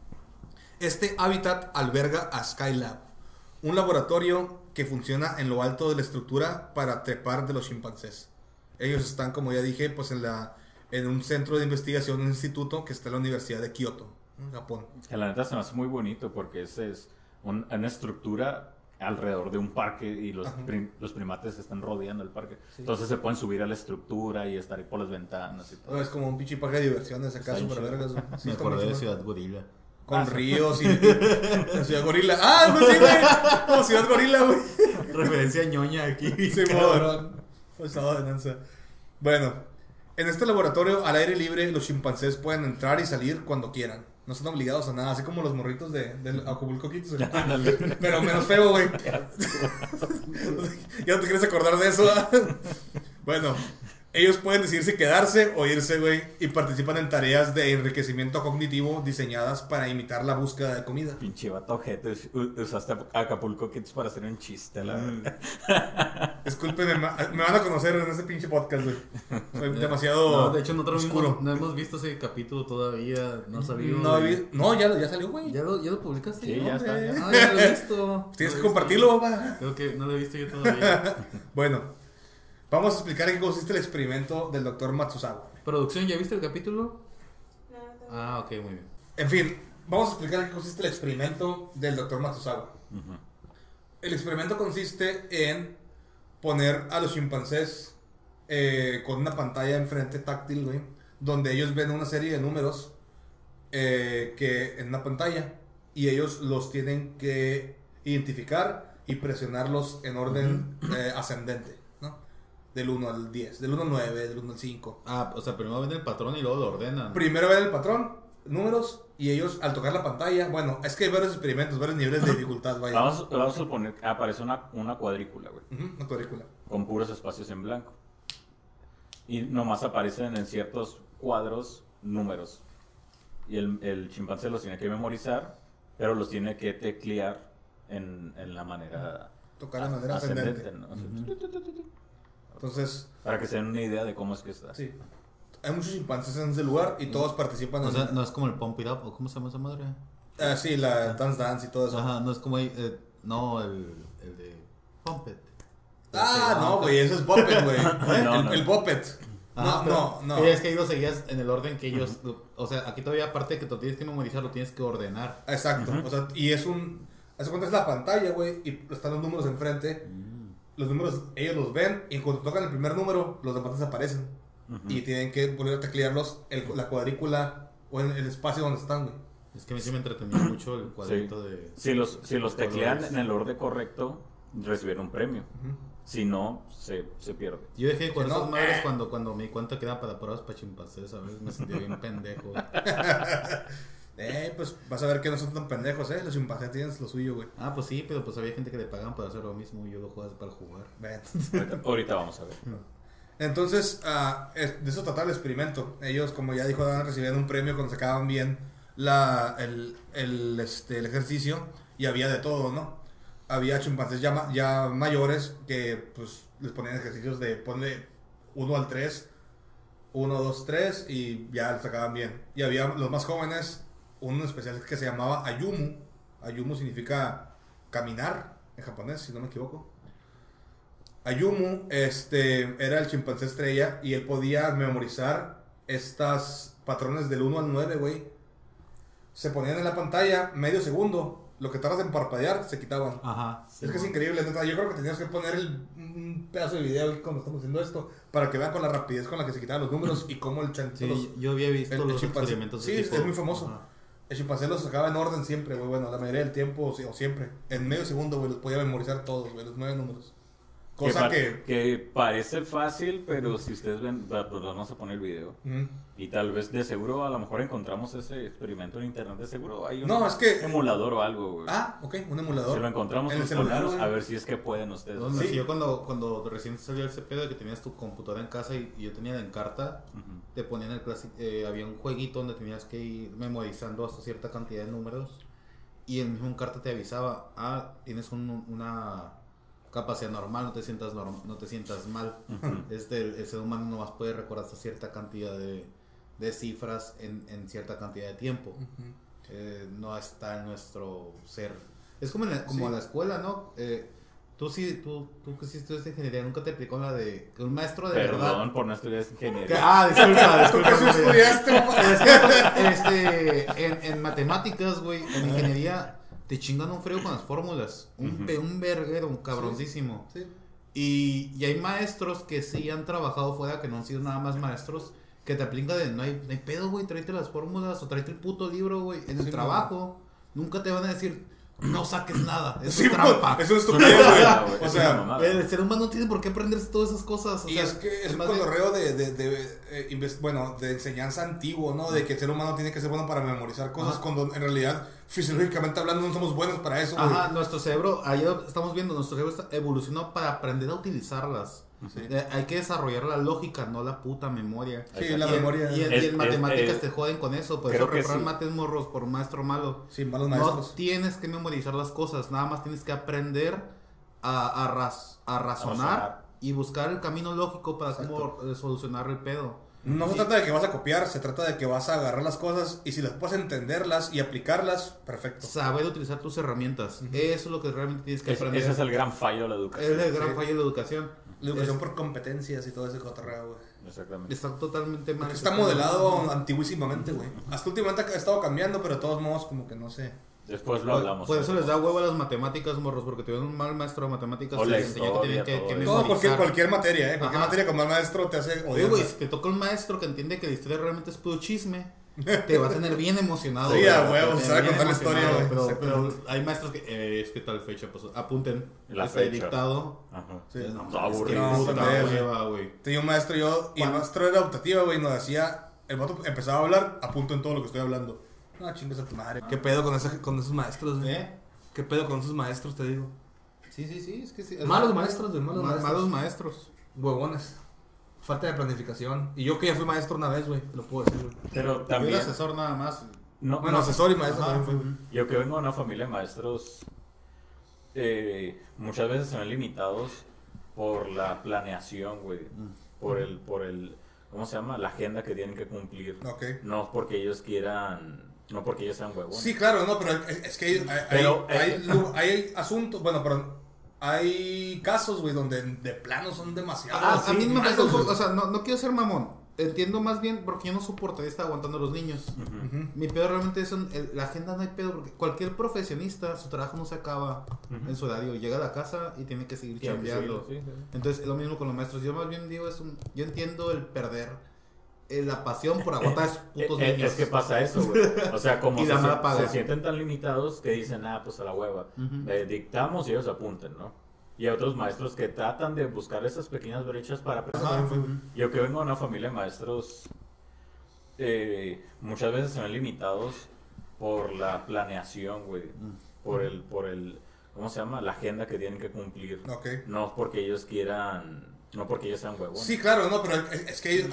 Este hábitat alberga a Skylab, un laboratorio que funciona en lo alto de la estructura para trepar de los chimpancés. Ellos están, como ya dije, pues en un centro de investigación, un instituto que está en la Universidad de Kioto, en Japón.
Que la neta se me hace muy bonito porque ese es una estructura alrededor de un parque y los primates están rodeando el parque.
Sí.
Entonces se pueden subir a la estructura y estar ahí por las ventanas y todo.
Es como un pinche parque de diversiones acá,
Está
super
chido.
vergas, güey. Sí,
Me
está
acordé
muy
de
chido.
Ciudad Gorila.
Con ríos y Ciudad Gorila. ¡Ah, pues sí, güey! Como Ciudad Gorila, güey.
Referencia ñoña aquí.
Sí, cabrón. Pasado de lanza. Bueno, en este laboratorio al aire libre los chimpancés pueden entrar y salir cuando quieran. No están obligados a nada, así como los morritos del Acapulco Kids, güey. Pero menos feo, güey. Ya no te quieres acordar de eso, ¿ah? Bueno, ellos pueden decidir si quedarse o irse, güey, y participan en tareas de enriquecimiento cognitivo diseñadas para imitar la búsqueda de comida.
Pinche vato ojete, usaste Acapulco Kids para hacer un chiste, la verdad.
Discúlpenme, me van a conocer en ese pinche podcast, güey. Soy demasiado
No, de hecho, nosotros
oscuro.
no hemos visto ese capítulo todavía. No sabía.
No, ya salió, güey.
¿Ya lo publicaste?
Sí,
¿no?
ya está, ya.
Ah, ya lo he visto.
Tienes
No
que
lo he
compartirlo,
visto.
papá.
Creo que no lo he visto yo todavía.
Bueno, vamos a explicar en qué consiste el experimento del doctor Matsuzawa.
Producción, ¿ya viste el capítulo? Ah, ok, muy bien.
En fin, vamos a explicar en qué consiste el experimento del doctor Matsuzawa.
Ujú.
El experimento consiste en poner a los chimpancés con una pantalla enfrente táctil, güey, donde ellos ven una serie de números que en una pantalla y ellos los tienen que identificar y presionarlos en orden ascendente, ¿no? Del 1 al 10, del 1 al 9, del 1 al 5.
Ah, o sea, primero ven el patrón y luego lo ordenan.
Primero ven el patrón, números, y ellos al tocar la pantalla, bueno, es que hay varios experimentos, varios niveles de dificultad, vaya.
Vamos a suponer que aparece una cuadrícula, güey,
Una cuadrícula.
con puros espacios en blanco. Y nomás aparecen en ciertos cuadros números. Y el chimpancé los tiene que memorizar, pero los tiene que teclear en la manera
Tocar de manera ascendente.
¿no?
Entonces,
Para que se den una idea de cómo es que está.
sí. Hay muchos chimpancés en ese lugar y todos participan
O
en...
sea, no es como el Pump It Up, ¿o cómo se llama esa madre?
sí, la Dance Dance y todo eso.
Ajá, no es como... no, el de... Puppet.
No, güey, eso es Puppet, güey.
No.
El Puppet. No.
Es que ahí lo seguías en el orden que ellos... O sea, aquí todavía aparte de que lo tienes que memorizar, lo tienes que ordenar.
Exacto. O sea, y es un... Hace cuenta es la pantalla, güey, y están los números enfrente. Los números, ellos los ven, y cuando tocan el primer número, los demás desaparecen. Y tienen que volver a teclearlos la cuadrícula o en el espacio donde están, güey.
Es que a mí sí me entretenía mucho el cuadrito de...
Si los teclean en el orden correcto, recibieron un premio. Si no, se pierde.
Yo dejé con esas madres cuando me di cuenta que eran para pruebas para chimpancés, ¿sabes? Me sentía bien pendejo.
Pues vas a ver que no son tan pendejos, Los chimpancés tienen lo suyo, güey.
Pues sí, pero pues había gente que le pagaban para hacer lo mismo y yo lo jugaba para jugar.
Ahorita vamos a ver.
Entonces, de eso trataba el experimento. Ellos, como ya dijo Dan, recibían un premio cuando sacaban bien el ejercicio, y había de todo, ¿no? Había chimpancés ya mayores que pues les ponían ejercicios de ponle 1 al 3, 1, 2, 3 y ya lo sacaban bien. Y había los más jóvenes, un especial que se llamaba Ayumu. Ayumu significa caminar en japonés, si no me equivoco. Ayumu era el chimpancé estrella y él podía memorizar estas patrones del 1 al 9, güey. Se ponían en la pantalla medio segundo. Lo que tardas en parpadear, se quitaban.
Ajá.
Es que es increíble, neta. Yo creo que tenías que poner un pedazo de video cuando estamos haciendo esto, para que vean con la rapidez con la que se quitaban los números y cómo el chimpancé...
Sí, yo había visto los experimentos.
Sí, es muy famoso. Ajá. El chimpancé los sacaba en orden siempre, güey. Bueno, la mayoría del tiempo, o siempre. En medio segundo, güey, los podía memorizar todos, güey, los 9 números. Cosa
que parece fácil, pero si ustedes ven, pues vamos a poner el video. Y tal vez de seguro a lo mejor encontramos ese experimento en internet, de seguro hay un emulador o algo, güey.
Ok, un emulador.
Si lo encontramos,
en el
celular, a ver si es que pueden ustedes.
Sí, yo cuando recién salió ese pedo de que tenías tu computadora en casa y yo tenía la Encarta, te ponían el clásico, había un jueguito donde tenías que ir memorizando hasta cierta cantidad de números y el mismo Encarta te avisaba, tienes una capacidad normal, no te sientas mal. El ser humano nomás puede recordar hasta cierta cantidad de cifras en cierta cantidad de tiempo. No está en nuestro ser. Es como a la escuela, ¿no? Tú que sí estudiaste ingeniería, nunca te aplicó la de que un maestro de verdad.
Perdón por no estudiar ingeniería.
Disculpa.
¿Tú qué sí estudiaste?
En matemáticas, güey, en ingeniería te chingan un frío con las fórmulas. Un verguero, un cabroncísimo.
Sí.
Y hay maestros que sí han trabajado fuera, que no han sido nada más maestros, que te aplican de no hay pedo, güey, tráete las fórmulas o tráete el puto libro, güey. En el trabajo nunca te van a decir no saques nada, eso es trampa.
Eso es estupidez, güey. O sea,
el ser humano no tiene por qué aprenderse todas esas cosas.
Y es que es un cotorreo de enseñanza antiguo, ¿no? De que el ser humano tiene que ser bueno para memorizar cosas, cuando en realidad, fisiológicamente hablando, no somos buenos para eso, güey.
Nuestro cerebro, ahí estamos viendo, nuestro cerebro evolucionó para aprender a utilizarlas. Sí. Hay que desarrollar la lógica, no la puta memoria.
Sí, la memoria.
Y en matemáticas te joden con eso. Por eso reprueban mates morros por un maestro malo.
Sí, malos maestros.
No tienes que memorizar las cosas, nada más tienes que aprender a razonar y buscar el camino lógico para cómo solucionar el pedo.
No se trata de que vas a copiar, se trata de que vas a agarrar las cosas y si las puedes entenderlas y aplicarlas, perfecto.
Saber utilizar tus herramientas. Eso es lo que realmente tienes que aprender.
Ese es el gran fallo de la educación.
Es el gran fallo de la educación.
La educación por competencias y todo ese cotorreo, güey.
Exactamente.
Está totalmente mal.
Está modelado antiguísimamente, güey. Hasta últimamente ha estado cambiando, pero de todos modos como que no sé.
Después lo hablamos.
Por eso les da huevo a las matemáticas, morros, porque tuvieron un mal maestro de matemáticas.
O la historia,
que
todo, cualquier materia, Cualquier materia con mal maestro te hace
odiar. Güey, si te toca un maestro que entiende que la historia realmente es puro chisme, te va a tener bien emocionado.
Sí, a huevo, se va a contar la historia,
güey. Pero hay maestros que, es que tal fecha, pues apunten.
La
está
fecha.
dictado.
Ajá. Sí.
Güey.
Tenía un maestro y el maestro era optativa, güey, nos decía, el vato empezaba a hablar, apunto en todo lo que estoy hablando. No, chingas a tu madre. ¿Qué pedo con esos maestros, güey? ¿Qué pedo con esos maestros, te digo?
Sí, es que sí.
Malos maestros, güey,
malos maestros.
Huevones. Falta de planificación. Y yo que ya fui maestro una vez, güey, te lo puedo decir, güey.
Pero también...
Yo era asesor nada más.
No,
bueno, asesor y maestro también fui.
Yo que vengo de una familia de maestros, muchas veces se ven limitados por la planeación, güey. Por el ¿cómo se llama? La agenda que tienen que cumplir.
Okay.
No porque ellos quieran... No porque ellos sean huevones.
Sí, claro, no, pero es que hay asuntos, bueno, pero hay casos, güey, donde de plano son demasiados.
A mí me parece un
malos,
poco, o sea, no quiero ser mamón. Entiendo más bien porque yo no soportaría estar aguantando a los niños.
Ujú.
Mi pedo realmente es la agenda, no hay pedo, porque cualquier profesionista, su trabajo no se acaba en su horario. Llega a la casa y tiene que seguir chambeando.
Sí.
Entonces es lo mismo con los maestros. Yo más bien digo, yo entiendo el perder la pasión por aguantar a esos putos niños.
Es que pasa eso, güey. O sea, como
Y la mala paga.
se sienten tan limitados que dicen, pues a la hueva. Dictamos y ellos apunten, ¿no? Y hay otros maestros que tratan de buscar esas pequeñas brechas para... Yo que vengo de una familia de maestros, muchas veces se ven limitados por la planeación, güey. Por el, ¿cómo se llama? La agenda que tienen que cumplir.
Okay.
No porque ellos quieran, no porque ellos sean huevones.
Sí, claro, no, pero es que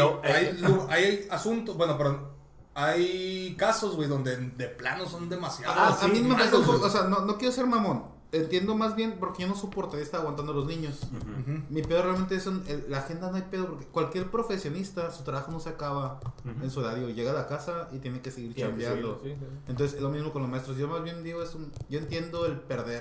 hay asuntos, bueno, pero hay casos, güey, donde de plano son demasiados.
A mí me parece un
malos,
poco, o sea, no quiero ser mamón. Entiendo más bien porque yo no soportaría estar aguantando a los niños. Mi pedo realmente es la agenda, no hay pedo, porque cualquier profesionista, su trabajo no se acaba en su horario. Llega a la casa y tiene que seguir chambeando.
Sí.
Entonces es lo mismo con los maestros. Yo más bien digo, yo entiendo el perder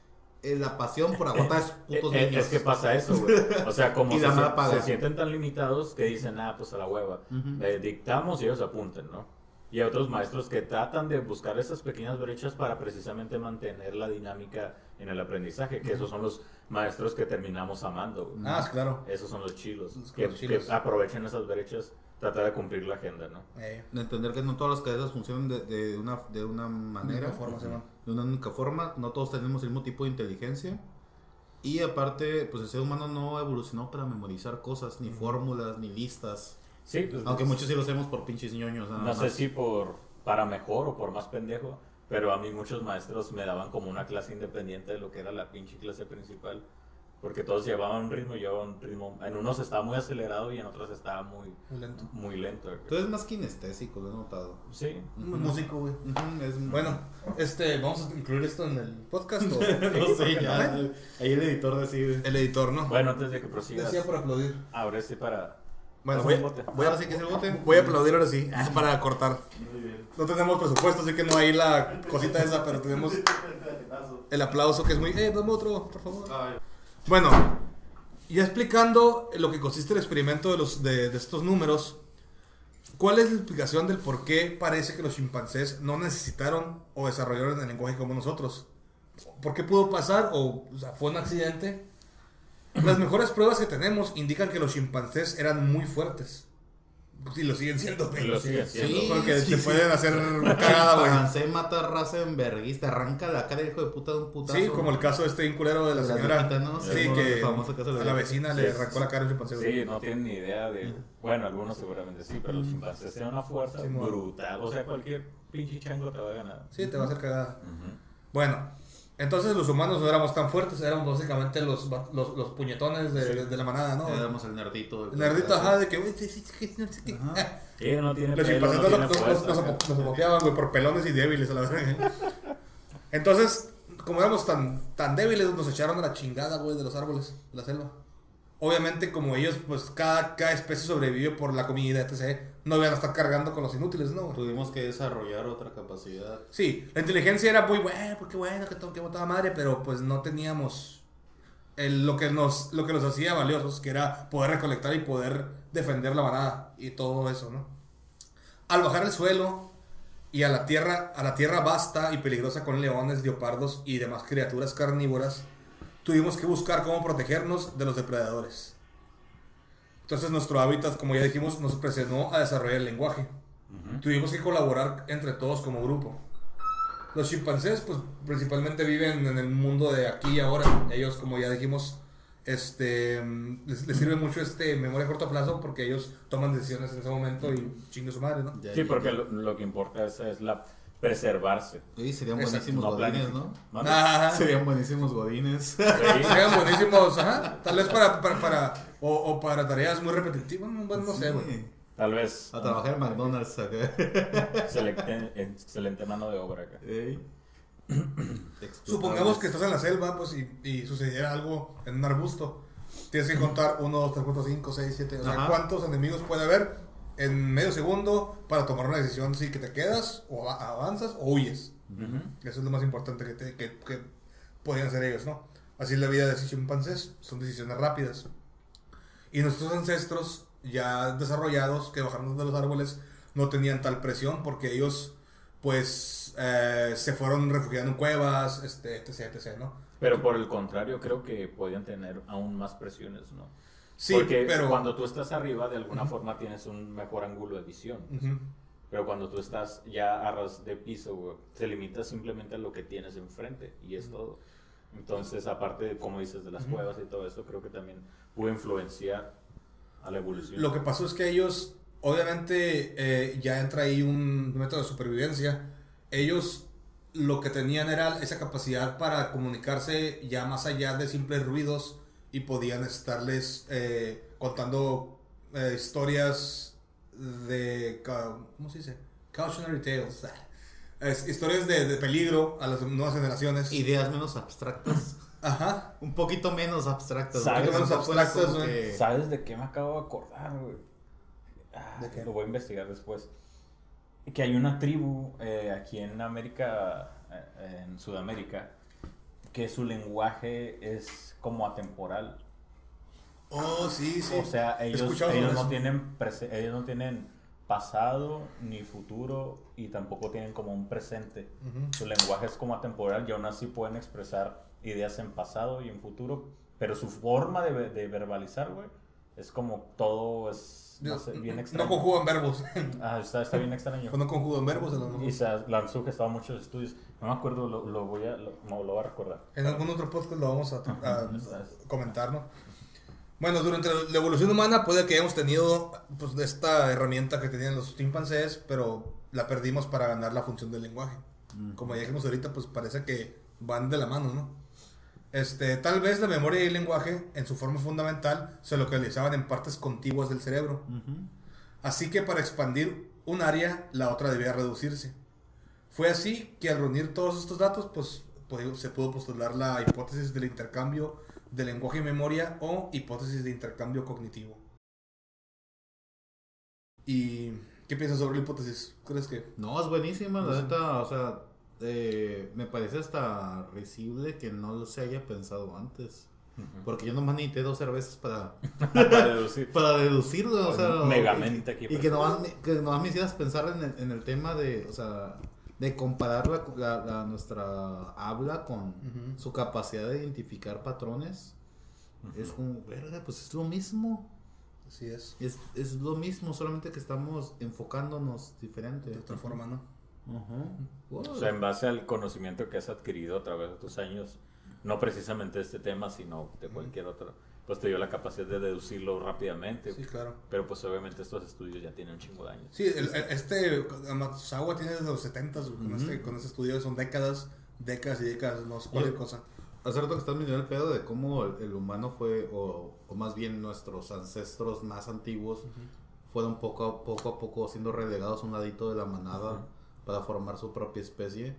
la pasión por aguantar a esos putos niños.
Es que pasa eso, güey. O sea, como
Y la mala paga.
se sienten tan limitados que dicen, pues a la hueva. Dictamos y ellos apunten, ¿no? Y hay otros maestros que tratan de buscar esas pequeñas brechas para precisamente mantener la dinámica en el aprendizaje, que esos son los maestros que terminamos amando, güey.
Claro.
Esos son los chilos,
Los chilos.
que aprovechen esas brechas, tratar de cumplir la agenda, ¿no?
Entender que no todas las cabezas funcionan de una manera, de una única forma, no todos tenemos el mismo tipo de inteligencia. Y aparte, pues el ser humano no evolucionó para memorizar cosas, ni fórmulas, ni listas.
Sí, pues,
Aunque muchos sí lo hacemos por pinches ñoños.
No sé si para mejor o por más pendejo, pero a mí muchos maestros me daban como una clase independiente de lo que era la pinche clase principal. Porque todos llevaban un ritmo, en unos estaba muy acelerado y en otros estaba muy lento.
Tú eres más kinestésico, lo he notado.
Sí.
Músico, güey. Bueno, vamos a incluir esto en el podcast.
No sé, ya. Ahí el editor decide.
El editor, ¿no?
Bueno, antes de que prosigas,
Decía por aplaudir.
ahora sí para...
Bueno,
Ahora sí que es el bote.
voy a aplaudir ahora sí, para cortar. No tenemos presupuesto, así que no hay la cosita esa, pero tenemos el aplauso que es muy... dame otro, por favor. Bueno, ya explicando lo que consiste el experimento de estos números, ¿cuál es la explicación del por qué parece que los chimpancés no necesitaron o desarrollaron el lenguaje como nosotros? ¿Por qué pudo pasar? O sea, ¿fue un accidente? Las mejores pruebas que tenemos indican que los chimpancés eran muy fuertes. Y lo siguen siendo, güey.
Lo siguen siendo.
Sí, porque te pueden hacer cagada, güey.
Chimpancé mata raza en verguista, arranca la cara del hijo de puta de un putazo.
Sí, como el caso de este inculero de la señora.
viejita, ¿no?
Sí,
Sí,
que
el famoso caso de la
a la
viejita.
vecina le arrancó la cara a un chimpancé. güey.
Sí, no tienen ni idea de... Bueno, algunos seguramente sí, pero los chimpancés tienen una fuerza
Sí,
brutal. O sea, cualquier pinche chango te va a ganar.
Sí, te va a hacer cagada. Bueno, entonces los humanos no éramos tan fuertes, éramos básicamente los puñetones de la manada, ¿no?
Éramos el nerdito.
El nerdito, ajá, de que, güey, no sé qué.
Sí, no tiene
Los
pelo,
chimpancés
no tiene fuerza.
nos boteaban, güey, por pelones y débiles a la verdad. Entonces, como éramos tan débiles, nos echaron a la chingada, güey, de los árboles, de la selva. Obviamente, como ellos, pues, cada especie sobrevivió por la comida, etc., no iban a estar cargando con los inútiles, ¿no?
Tuvimos que desarrollar otra capacidad.
Sí, la inteligencia era muy buena, porque bueno, que todo que botaba madre, pero pues no teníamos lo que nos hacía valiosos, que era poder recolectar y poder defender la manada y todo eso, ¿no? Al bajar al suelo y a la tierra vasta y peligrosa con leones, leopardos y demás criaturas carnívoras, tuvimos que buscar cómo protegernos de los depredadores. Entonces nuestro hábitat, como ya dijimos, nos presionó a desarrollar el lenguaje. Tuvimos que colaborar entre todos como grupo. Los chimpancés, pues, principalmente viven en el mundo de aquí y ahora. Ellos, como ya dijimos, les sirve mucho memoria a corto plazo porque ellos toman decisiones en ese momento y chingue su madre, ¿no?
Sí, porque lo que importa es preservarse.
Sí, serían
Exacto,
buenísimos
no
godines,
planifico.
¿no?
Ajá.
Serían buenísimos godines.
Serían buenísimos, ajá. Tal vez para tareas muy repetitivas, bueno, no sé, güey.
Tal vez
A trabajar en McDonald's acá.
excelente mano de obra acá.
Supongamos que estás en la selva, pues, y sucediera algo en un arbusto. Tienes que contar 1, 2, 3, 4, 5, 6, 7. O sea,
Ajá.
¿cuántos enemigos puede haber en medio segundo para tomar una decisión si que te quedas, o avanzas, o huyes? Eso es lo más importante que podrían hacer ellos, ¿no? Así es la vida de esos chimpancés, son decisiones rápidas. Y nuestros ancestros ya desarrollados que bajaron de los árboles no tenían tal presión porque ellos pues se fueron refugiando en cuevas, etc, ¿no?
Pero por el contrario, creo que podían tener aún más presiones, ¿no?
Sí,
porque
pero
cuando tú estás arriba, de alguna forma tienes un mejor ángulo de visión. Pero cuando tú estás ya a ras de piso, güey, te limitas simplemente a lo que tienes enfrente y es todo. Entonces, aparte de, como dices, de las cuevas y todo eso, creo que también pudo influenciar a la evolución.
Lo que pasó es que ellos, obviamente, ya entra ahí un método de supervivencia. Ellos lo que tenían era esa capacidad para comunicarse ya más allá de simples ruidos y podían estarles contando historias de, ¿cómo se dice? Cautionary tales. Historias de peligro a las nuevas generaciones.
Ideas menos abstractas.
Ajá.
Un poquito menos abstractas.
¿Sabes?
Menos abstractas, güey.
que...
¿Sabes de qué me acabo de acordar, güey?
¿De qué?
Lo voy a investigar después. Que hay una tribu aquí en América, en Sudamérica, que su lenguaje es como atemporal.
Oh, sí.
O sea,
He
ellos
escuchado sobre
no
eso.
ellos no tienen pasado ni futuro y tampoco tienen como un presente. Su lenguaje es como atemporal y aún así pueden expresar ideas en pasado y en futuro, pero su forma de verbalizar, güey, es como todo es no sé, bien extraño.
No conjugan verbos.
Está bien extraño.
No conjugan verbos.
Y se han sujetado muchos estudios. No me acuerdo, lo voy a recordar.
En algún otro podcast lo vamos a
Ajá.
comentar, ¿no? Bueno, durante la evolución humana puede que hayamos tenido pues, esta herramienta que tenían los chimpancés, pero la perdimos para ganar la función del lenguaje. Como ya dijimos ahorita, pues parece que van de la mano, ¿no? Tal vez la memoria y el lenguaje, en su forma fundamental, se localizaban en partes contiguas del cerebro. Así que para expandir un área, la otra debía reducirse. Fue así que al reunir todos estos datos, pues se pudo postular la hipótesis del intercambio de lenguaje y memoria o hipótesis de intercambio cognitivo. ¿Y qué piensas sobre la hipótesis? ¿Crees que...?
No, es buenísima, la neta, o sea, me parece hasta risible que no se haya pensado antes. Porque yo nomás necesité 2 cervezas para deducirlo, o sea,
megamente aquí.
Y que nomás me hicieras pensar en el tema de, o sea, de comparar nuestra habla con su capacidad de identificar patrones. Es como, verga, pues es lo mismo.
Así es.
Es lo mismo, solamente que estamos enfocándonos diferente.
De otra forma, ¿no?
Wow.
O sea, en base al conocimiento que has adquirido a través de tus años, no precisamente de este tema, sino de cualquier otro, pues te dio la capacidad de deducirlo rápidamente.
Sí, claro.
Pero pues obviamente estos estudios ya tienen un chingo de años.
Sí, Matsuzawa tiene desde los 70s, con este estudio son décadas y décadas, no sé cualquier cosa.
Hace rato que estás mencionando el pedo de cómo el humano fue, o más bien nuestros ancestros más antiguos, fueron poco a poco siendo relegados a un ladito de la manada para formar su propia especie.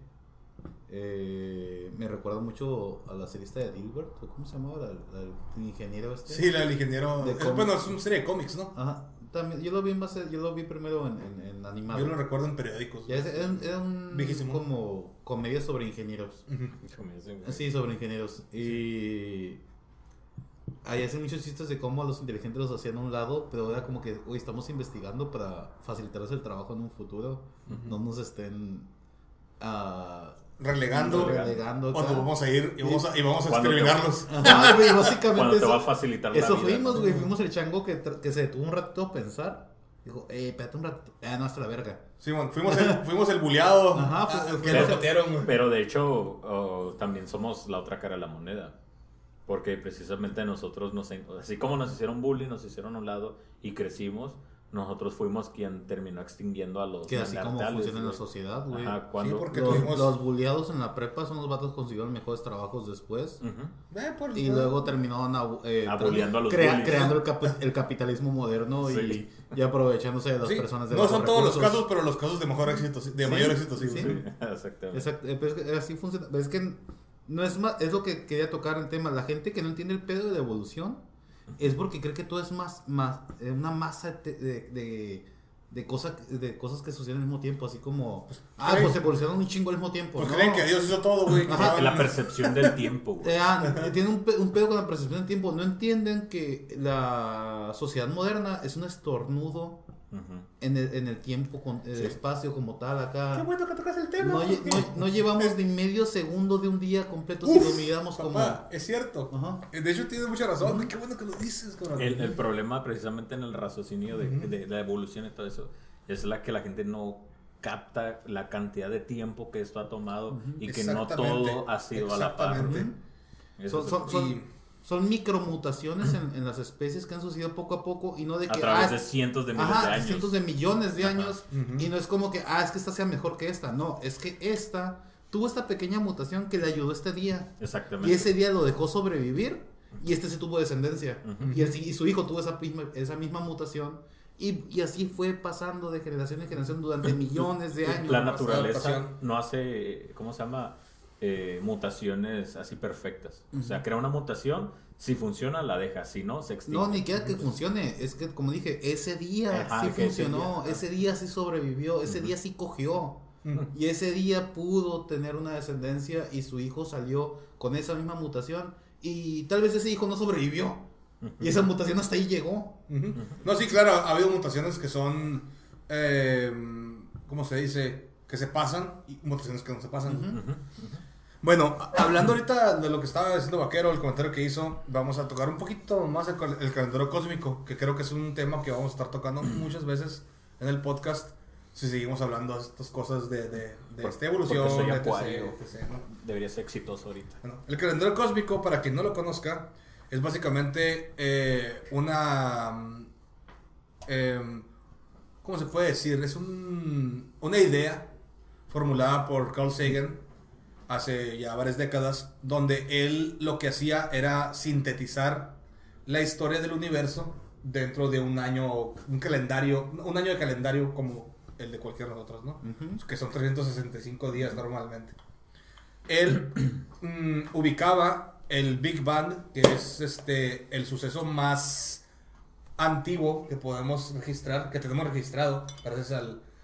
Me recuerda mucho a la serie de Dilbert, ¿cómo se llamaba? El ingeniero este.
Sí, el ingeniero. Bueno, es una serie de cómics, ¿no?
Ajá. También, yo lo vi primero en animado.
Yo lo recuerdo en periódicos.
Ya era un
viejísimo.
Como comedia sobre ingenieros. Sí, sobre ingenieros. Y ahí hacen muchos chistes de cómo a los inteligentes los hacían a un lado, pero era como que, uy, estamos investigando para facilitarles el trabajo en un futuro. No nos estén
relegando. O nos vamos a ir y vamos a exterminarlos.
Ajá, güey, básicamente
cuando te va a facilitar la
eso
vida,
fuimos, güey. Fuimos el chango que se detuvo un ratito a pensar. Dijo, espérate un ratito. No, hasta la verga.
Sí, bueno, fuimos el buleado.
Ajá,
que nos patearon, güey.
Pero de hecho, también somos la otra cara de la moneda. Porque precisamente nosotros, así como nos hicieron bullying, nos hicieron a un lado y crecimos, nosotros fuimos quien terminó extinguiendo a los
que así como funciona en la
güey.
sociedad, güey.
Ajá, cuando
Sí, porque
los bulleados en la prepa son los vatos que consiguieron mejores trabajos después. Y luego terminaron
bulleando a los
creando el capitalismo moderno
Sí.
y aprovechándose de las personas de
no son todos los
recursos.
casos, pero los casos de mejor éxito, de mayor éxito, sí.
Sí.
Exactamente.
Exacto, pues así funciona. Es que no es más, es lo que quería tocar el tema. La gente que no entiende el pedo de la evolución es porque cree que todo es más una masa de de cosas que suceden al mismo tiempo, así como
creen-
pues evolucionan un chingo al mismo tiempo.
Pues
¿no?
creen que Dios hizo todo, güey. que
Ajá.
estaban-
La percepción del tiempo, güey.
Tiene un pedo con la percepción del tiempo. No entienden que la sociedad moderna es un estornudo
Ujú.
en el tiempo, con el espacio como tal acá.
Qué bueno que tocas el tema.
No llevamos ni medio segundo de un día completo si lo miramos como...
Papá, es cierto.
Ajá.
De hecho, tienes mucha razón. Qué bueno que lo dices, cabrón.
El problema precisamente en el raciocinio de la evolución y todo eso es que la gente no capta la cantidad de tiempo que esto ha tomado y que no
Exactamente.
todo ha sido a la par.
Exactamente.
Eso
Son micromutaciones en las especies que han sucedido poco a poco y no de
a
que...
través de cientos de miles de años.
cientos de millones de
Ajá.
años. Y no es como que, es que esta sea mejor que esta. No, es que esta tuvo esta pequeña mutación que le ayudó este día.
Exactamente.
Y ese día lo dejó sobrevivir y este sí tuvo descendencia.
Ujú.
Y su hijo tuvo esa misma mutación. Y así fue pasando de generación en generación durante millones de años.
La naturaleza
adaptación.
no hace, ¿cómo se llama? Mutaciones así perfectas. O sea, crea una mutación, si funciona la deja, si no, se extingue.
No, ni queda que funcione. Es que, como dije, ese día
Ajá,
sí
que
funcionó.
ese día,
Ese día sí sobrevivió. Ese día sí cogió.
Ujú.
Y ese día pudo tener una descendencia y su hijo salió con esa misma mutación. Y tal vez ese hijo no sobrevivió. Y esa mutación hasta ahí llegó.
Ujú. No, sí, claro, ha habido mutaciones que son, ¿cómo se dice? Que se pasan y mutaciones que no se pasan.
Ujú.
Bueno, hablando ahorita de lo que estaba diciendo Vaquero, el comentario que hizo, vamos a tocar un poquito más el calendario cósmico, que creo que es un tema que vamos a estar tocando muchas veces en el podcast, si seguimos hablando de estas cosas de esta evolución,
Porque soy
de
acuario.
etc., ¿no?
Debería ser exitoso ahorita.
Bueno, el calendario cósmico, para quien no lo conozca, es básicamente ¿cómo se puede decir? Es una idea formulada por Carl Sagan hace ya varias décadas, donde él lo que hacía era sintetizar la historia del universo dentro de un año de calendario como el de cualquiera de nosotros, ¿no? Que son 365 días normalmente. Él ubicaba el Big Bang, que es el suceso más antiguo que podemos registrar, que tenemos registrado gracias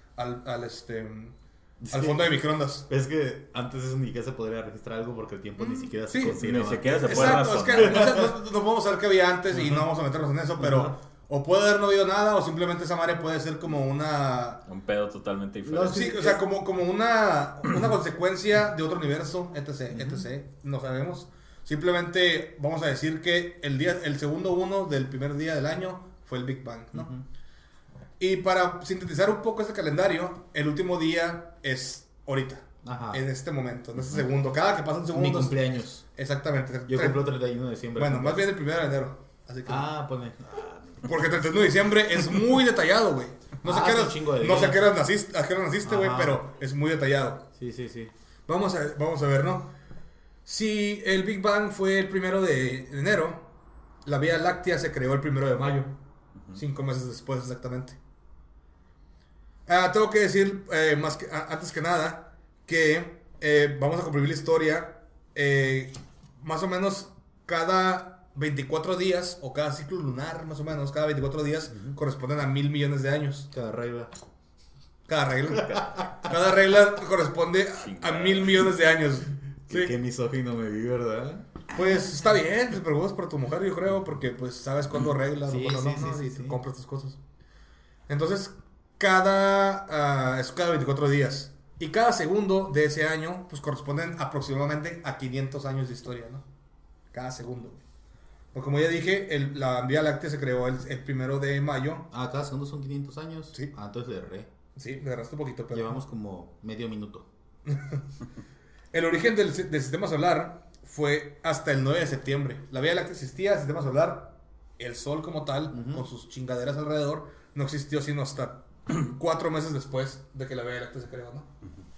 al fondo de microondas.
Es que antes eso ni siquiera se podría registrar algo porque el tiempo ni siquiera
sí,
se considera.
Ni siquiera se puede
Exacto, es que
razonar.
no podemos saber qué había antes y no vamos a meternos en eso, pero o puede haber no habido nada o simplemente esa madre puede ser como una...
Un pedo totalmente diferente.
Sí, o sea, como una consecuencia de otro universo, etc. No sabemos. Simplemente vamos a decir que el segundo uno del primer día del año fue el Big Bang, ¿no? Y para sintetizar un poco este calendario, el último día es ahorita.
Ajá.
En este momento, en este segundo. Cada que pasa un segundo.
Mi cumpleaños.
Exactamente.
Yo cumplo 31 de diciembre.
Bueno, más bien el 1 de enero. Así que
Ponle.
porque el 31 de diciembre es muy detallado, güey. No sé
Ah,
qué
es
eras,
un chingo de
no sé
días.
a qué hora naciste, güey,
Ajá.
pero es muy detallado.
Sí.
Vamos a ver, ¿no? Si el Big Bang fue el 1 de enero, la Vía Láctea se creó el 1 de mayo. 5 meses después, exactamente. Tengo que decir, antes que nada, que vamos a comprimir la historia. Más o menos cada 24 días, o cada ciclo lunar, más o menos, cada 24 días, corresponden a 1,000 millones de años.
Cada regla.
Cada regla corresponde a 1,000 millones de años. Sí.
Qué misógino me vi, ¿verdad?
Pues está bien, te preocupas por tu mujer, yo creo, porque pues sabes cuándo arreglas
Sí,
o cuándo
sí,
no,
sí,
y
sí.
compras tus cosas. Entonces, es cada 24 días. Y cada segundo de ese año, pues corresponden aproximadamente a 500 años de historia, ¿no? Cada segundo. Porque como ya dije, la Vía Láctea se creó el 1 de mayo.
Cada segundo son 500 años.
Sí.
Entonces le erré.
Sí, me agarraste un poquito, pero...
Llevamos como medio minuto.
El origen del sistema solar fue hasta el 9 de septiembre. La Vía Láctea existía, el sistema solar, el Sol como tal, con sus chingaderas alrededor, no existió sino hasta 4 meses después de que la Vía Láctea se creó, ¿no?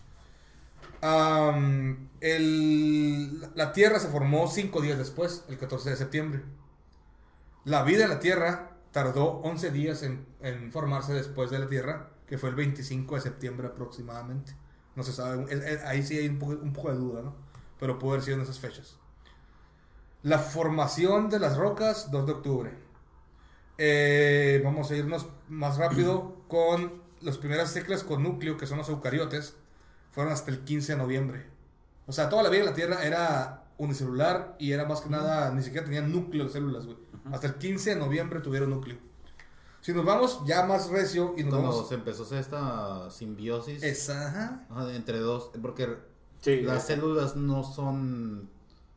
La Tierra se formó 5 días después, el 14 de septiembre. La vida en la Tierra tardó 11 días en formarse después de la Tierra, que fue el 25 de septiembre aproximadamente. No se sabe, ahí sí hay un poco de duda, ¿no? Pero puede haber sido en esas fechas. La formación de las rocas, 2 de octubre. Vamos a irnos más rápido. con las primeras células con núcleo, que son los eucariotes, fueron hasta el 15 de noviembre. O sea, toda la vida en la Tierra era unicelular y era más que nada, ni siquiera tenían núcleo de células, güey. Hasta el 15 de noviembre tuvieron núcleo. Si nos vamos ya más recio y nos
Cuando
vamos...
se empezó a hacer esta simbiosis entre dos, porque las células no son,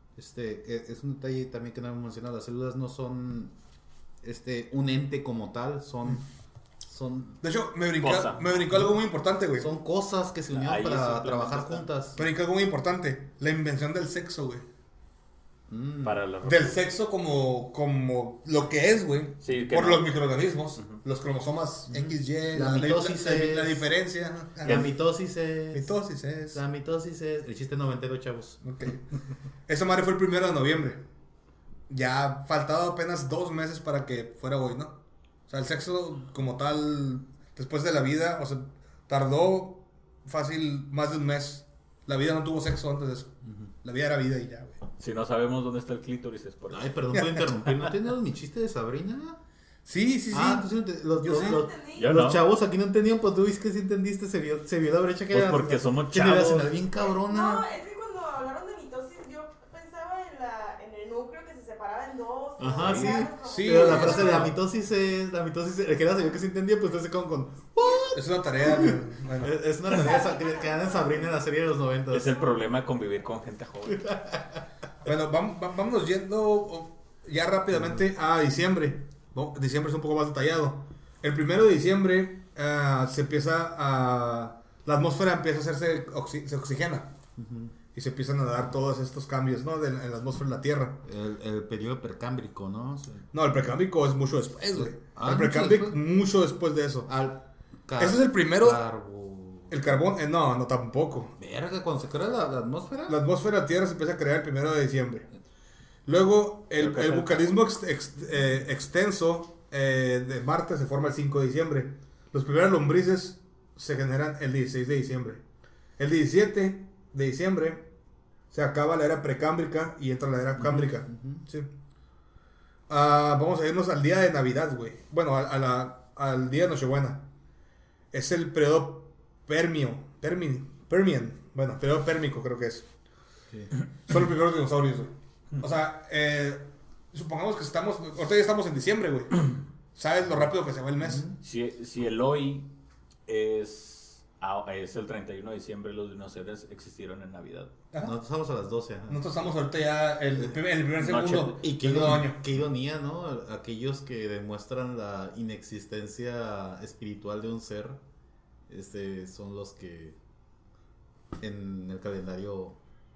es un detalle también que no hemos mencionado, las células no son un ente como tal, son
de hecho, me brincó algo muy importante, güey.
Son cosas que se unieron para trabajar juntas.
Me brincó algo muy importante, la invención del sexo, güey.
Del
sexo como lo que es, güey. Sí, por los microorganismos, los cromosomas XY, la diferencia.
La mitosis es.
La
mitosis es. El chiste noventero, chavos.
Okay. Esa madre fue el 1 de noviembre. Ya faltaba apenas 2 meses para que fuera hoy, ¿no? O sea, el sexo como tal, después de la vida, o sea, tardó fácil más de un mes. La vida no tuvo sexo antes de eso. La vida era vida y ya, güey.
Si no sabemos dónde está el clítoris es por eso.
Ay, perdón por interrumpir. ¿No tenías mi chiste de Sabrina?
Sí.
Ah, tú sí los chavos aquí no entendían, pues tú dices que sí entendiste, se vio la brecha que
pues era. Porque somos chavos.
Generacional bien cabrona.
No, es que cuando hablaron de mitosis, yo pensaba en el núcleo que se separaba en dos.
Ajá,
sí.
Pero la frase de la mitosis es, el que era yo que sí entendía, pues entonces con
es una tarea,
bueno. Es una tarea que dan en Sabrina en la serie de los 90.
Es el problema de convivir con gente joven.
Bueno, vámonos yendo ya rápidamente a diciembre. Diciembre es un poco más detallado. El 1 de diciembre se empieza a... La atmósfera empieza a hacerse... se oxigena. Y se empiezan a dar todos estos cambios, ¿no? En la atmósfera de la Tierra.
El periodo precámbrico, ¿no? Sí.
No, el precámbrico es mucho después, güey. El precámbrico mucho después de eso. Ese es el primero... El carbón, no tampoco.
Verga, cuando se crea la atmósfera.
La atmósfera de la Tierra se empieza a crear el 1 de diciembre. Luego, el vulcanismo extenso de Marte se forma el 5 de diciembre. Los primeros lombrices se generan el 16 de diciembre. El 17 de diciembre se acaba la era precámbrica y entra la era cámbrica. Sí. Vamos a irnos al día de Navidad, güey. Bueno, al día de Nochebuena. Es el periodo Permian. Bueno, periodo pérmico creo que es. Sí. Son los primeros dinosaurios, güey. O sea, supongamos que ahorita ya estamos en diciembre, güey. ¿Sabes lo rápido que se va el mes?
Si el hoy es el 31 de diciembre, los dinosaurios existieron en Navidad.
Nosotros estamos a las 12.
Nosotros estamos ahorita ya el primer segundo.
Y qué ironía, ¿no? Aquellos que demuestran la inexistencia espiritual de un ser, son los que en el calendario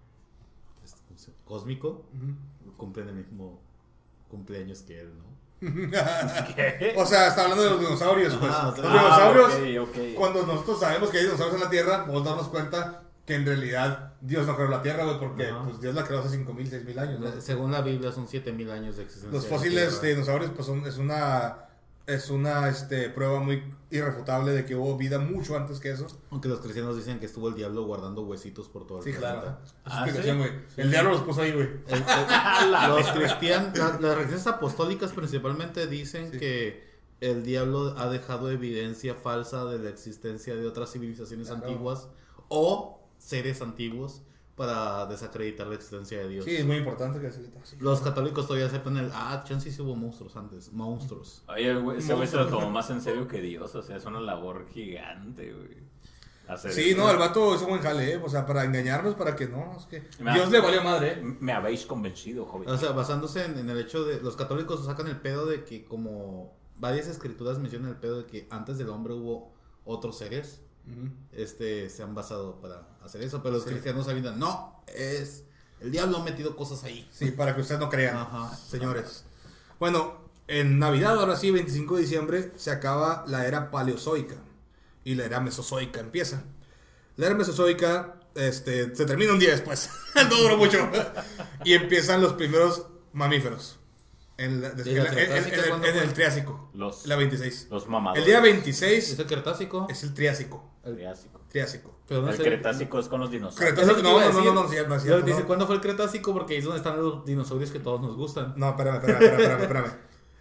cósmico cumplen el mismo cumpleaños que él, ¿no?
¿Qué? O sea, está hablando de los dinosaurios, pues. Los dinosaurios, okay. Cuando nosotros sabemos que hay dinosaurios en la Tierra, podemos darnos cuenta que en realidad Dios no creó la Tierra, güey, porque pues, Dios la creó hace 5.000, 6.000 años, ¿no?
Según la Biblia son 7.000 años de existencia.
Los fósiles de dinosaurios pues es una prueba muy irrefutable de que hubo vida mucho antes que eso.
Aunque los cristianos dicen que estuvo el diablo guardando huesitos por todo el
planeta. Claro. Explicación, güey. El diablo los puso ahí, güey.
Los cristianos, las religiones apostólicas principalmente dicen que el diablo ha dejado evidencia falsa de la existencia de otras civilizaciones antiguas o seres antiguos para desacreditar la existencia de Dios.
Sí, es muy importante que se
Los católicos todavía sepan chance sí hubo monstruos antes, monstruos.
Oye, güey, ese güey se lo tomó más en serio que Dios, o sea, es una labor gigante, güey.
Sí, no, el vato es un buen jale, o sea, para engañarnos, para que no, es que Dios le valió madre.
Me habéis convencido, joven.
O sea, basándose en el hecho de, los católicos sacan el pedo de que como varias escrituras mencionan el pedo de que antes del hombre hubo otros seres. Se han basado para hacer eso, pero los cristianos sabiendo no, es el diablo ha metido cosas ahí.
Sí, para que ustedes no crean, señores. Bueno, en Navidad, ahora sí, 25 de diciembre, se acaba la era paleozoica y la era mesozoica empieza. La era mesozoica se termina un día después, no duró mucho, y empiezan los primeros mamíferos. En el Triásico. La 26.
Los mamadores.
El día 26.
¿Es el Cretácico?
Es el Triásico.
Triásico.
Pero no
el Cretácico es con los dinosaurios.
Cretácico, no es cierto.
Dice, ¿cuándo fue el Cretácico? Porque ahí es donde están los dinosaurios que todos nos gustan.
No, espérame.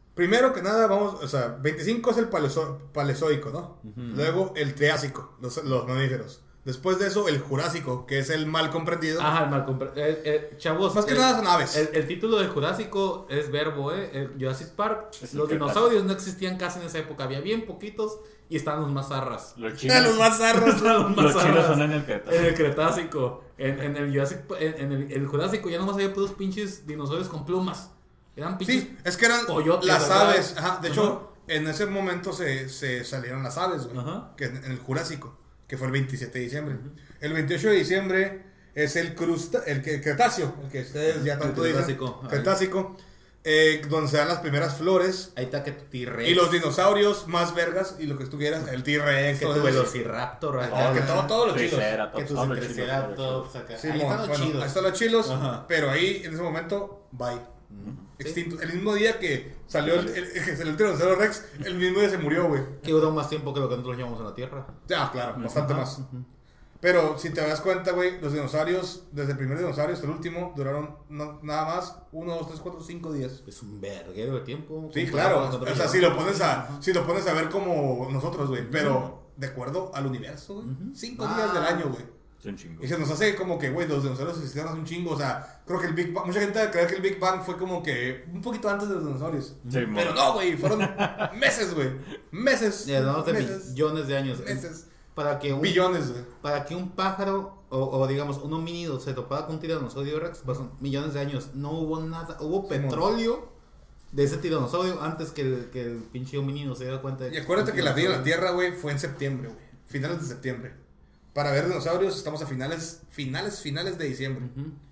Primero que nada, o sea, 25 es el paleozoico, ¿no? Luego el Triásico, los mamíferos. Después de eso, el Jurásico, que es el mal comprendido.
Ajá, el mal comprendido. Chavos.
Más que nada son aves.
El título del Jurásico es verbo, Jurassic Park.
Es
Los
el
dinosaurios no existían casi en esa época. Había bien poquitos y estaban los más zarras.
Los
Los
chinos,
más zarros.
los chinos son en el Cretácico.
En el Cretácico. En el Jurassic, el Jurásico ya nomás había puros pinches dinosaurios con plumas. Eran pinches.
Sí, es que eran
coyotes,
las
¿verdad?
aves. Ajá, de hecho, en ese momento se salieron las aves, güey.
Ajá.
Que en el Jurásico, que fue el 27 de diciembre. El 28 de diciembre es el Cretáceo, el que ustedes ya tanto dicen.
Cretácico.
Cretácico. Donde se dan las primeras flores.
Ahí está que tu T-Rex.
Y los dinosaurios más vergas y lo que tú quieras, el T-Rex,
Que
todo
tu
eso.
Velociraptor.
Ah, que todo lo chilos.
Que tus Triceratops. Acá.
Sí,
Ahí están los
bueno,
chilos.
ahí están los chilos,
Ajá.
pero ahí en ese momento, bye.
Sí.
Extinto. El mismo día que salió el Tiranosaurio Rex, el mismo día se murió, güey.
Que duró más tiempo que lo que nosotros llevamos en la Tierra.
Ah, claro, bastante más. Pero si te das cuenta, güey, los dinosaurios, desde el primer dinosaurio hasta el último, duraron nada más 1, 2, 3, 4, 5 días.
Es un verguero de tiempo.
Sí, claro. O sea, si lo pones a ver como nosotros, güey. Pero de acuerdo al universo, güey. 5 días del año, güey.
Es un chingo.
Y se nos hace como que, güey, los dinosaurios existían hace un chingo. O sea, creo que el Big Bang, mucha gente cree que el Big Bang fue como que un poquito antes de los dinosaurios.
Sí,
Pero no, güey, fueron meses, güey. Meses.
Y hablamos de
meses,
millones de años.
meses.
Para que
Billones, güey.
para que un pájaro o digamos un homínido se topara con un tiranosaurio Rex, pasan millones de años. No hubo nada. Hubo petróleo de ese tiranosaurio antes que el pinche homínido se diera cuenta de
Y acuérdate que la vida en la Tierra, güey, fue en septiembre, güey. Finales de septiembre. Para ver dinosaurios estamos a finales de diciembre.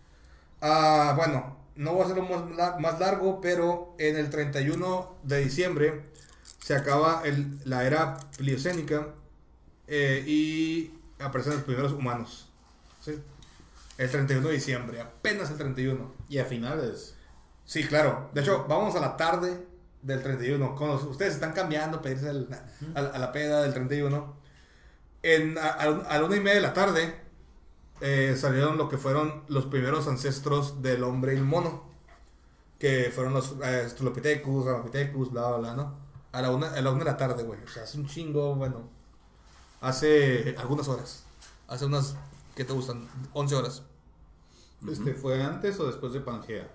Bueno, no voy a hacerlo más largo, pero en el 31 de diciembre se acaba la era pliocénica y aparecen los primeros humanos. ¿Sí? El 31 de diciembre, apenas el 31.
Y a finales.
Sí, claro. De hecho, vamos a la tarde del 31. Cuando ustedes están cambiando para irse a la peda del 31. A la 1:30 de la tarde salieron lo que fueron los primeros ancestros del hombre y el mono. Que fueron los Australopithecus, Ramapithecus, bla, bla, bla, ¿no? A la 1 de la tarde, güey. O sea, hace un chingo, bueno. Hace algunas horas. Hace unas, ¿qué te gustan? 11 horas.
¿Fue antes o después de Pangea?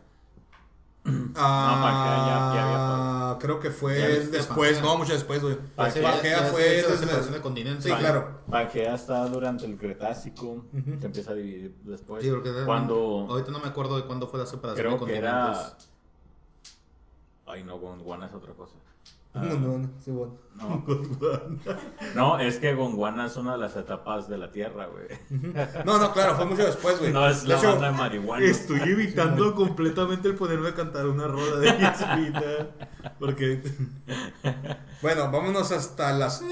Pangea ya había
creo que fue
Ya
después,
Pangea.
no, mucho después, güey.
Pangea
Pangea fue
la
desde...
separación de continentes.
Sí, claro.
Pangea está durante el Cretácico, se empieza a dividir después.
Sí, porque
Cuando
ahorita no me acuerdo de cuándo fue la separación
creo
de
que
continentes.
era... Ay, no, Gondwana es otra cosa.
No, sí, bueno.
No. No, es que Gondwana es una de las etapas de la Tierra, güey.
No, claro, fue mucho después, güey.
No es
De
la
hecho,
banda de marihuana.
Estoy evitando completamente el ponerme a cantar una rola de Yasmina. Porque.
Bueno, vámonos hasta las...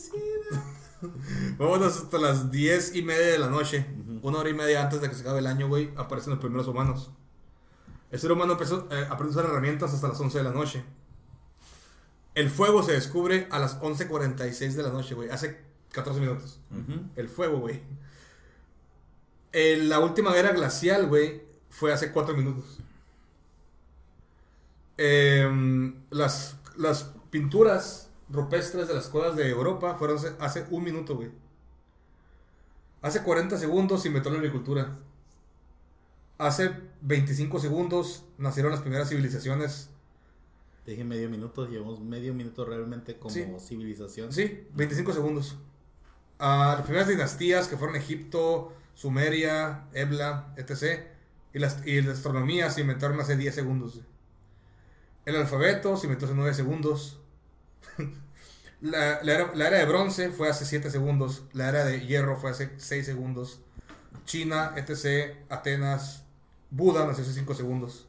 Vámonos hasta las 10:30 de la noche. 1 hora y media antes de que se acabe el año, güey, aparecen los primeros humanos. El ser humano aprendió a usar herramientas hasta las 11 de la noche. El fuego se descubre a las 11:46 de la noche, güey. Hace 14 minutos. El fuego, güey. La última era glacial, güey, fue hace 4 minutos. Las pinturas rupestres de las cuevas de Europa fueron hace 1 minuto, güey. Hace 40 segundos se inventó la agricultura. Hace 25 segundos nacieron las primeras civilizaciones.
Te dije medio minuto, llevamos medio minuto realmente como
Sí.
civilización.
Sí, 25 segundos. Las primeras dinastías que fueron Egipto, Sumeria, Ebla, etc. Y la astronomía se inventaron hace 10 segundos. El alfabeto se inventó hace 9 segundos. La era de bronce fue hace 7 segundos. La era de hierro fue hace 6 segundos. China, etc. Atenas, Buda nació hace 5 segundos.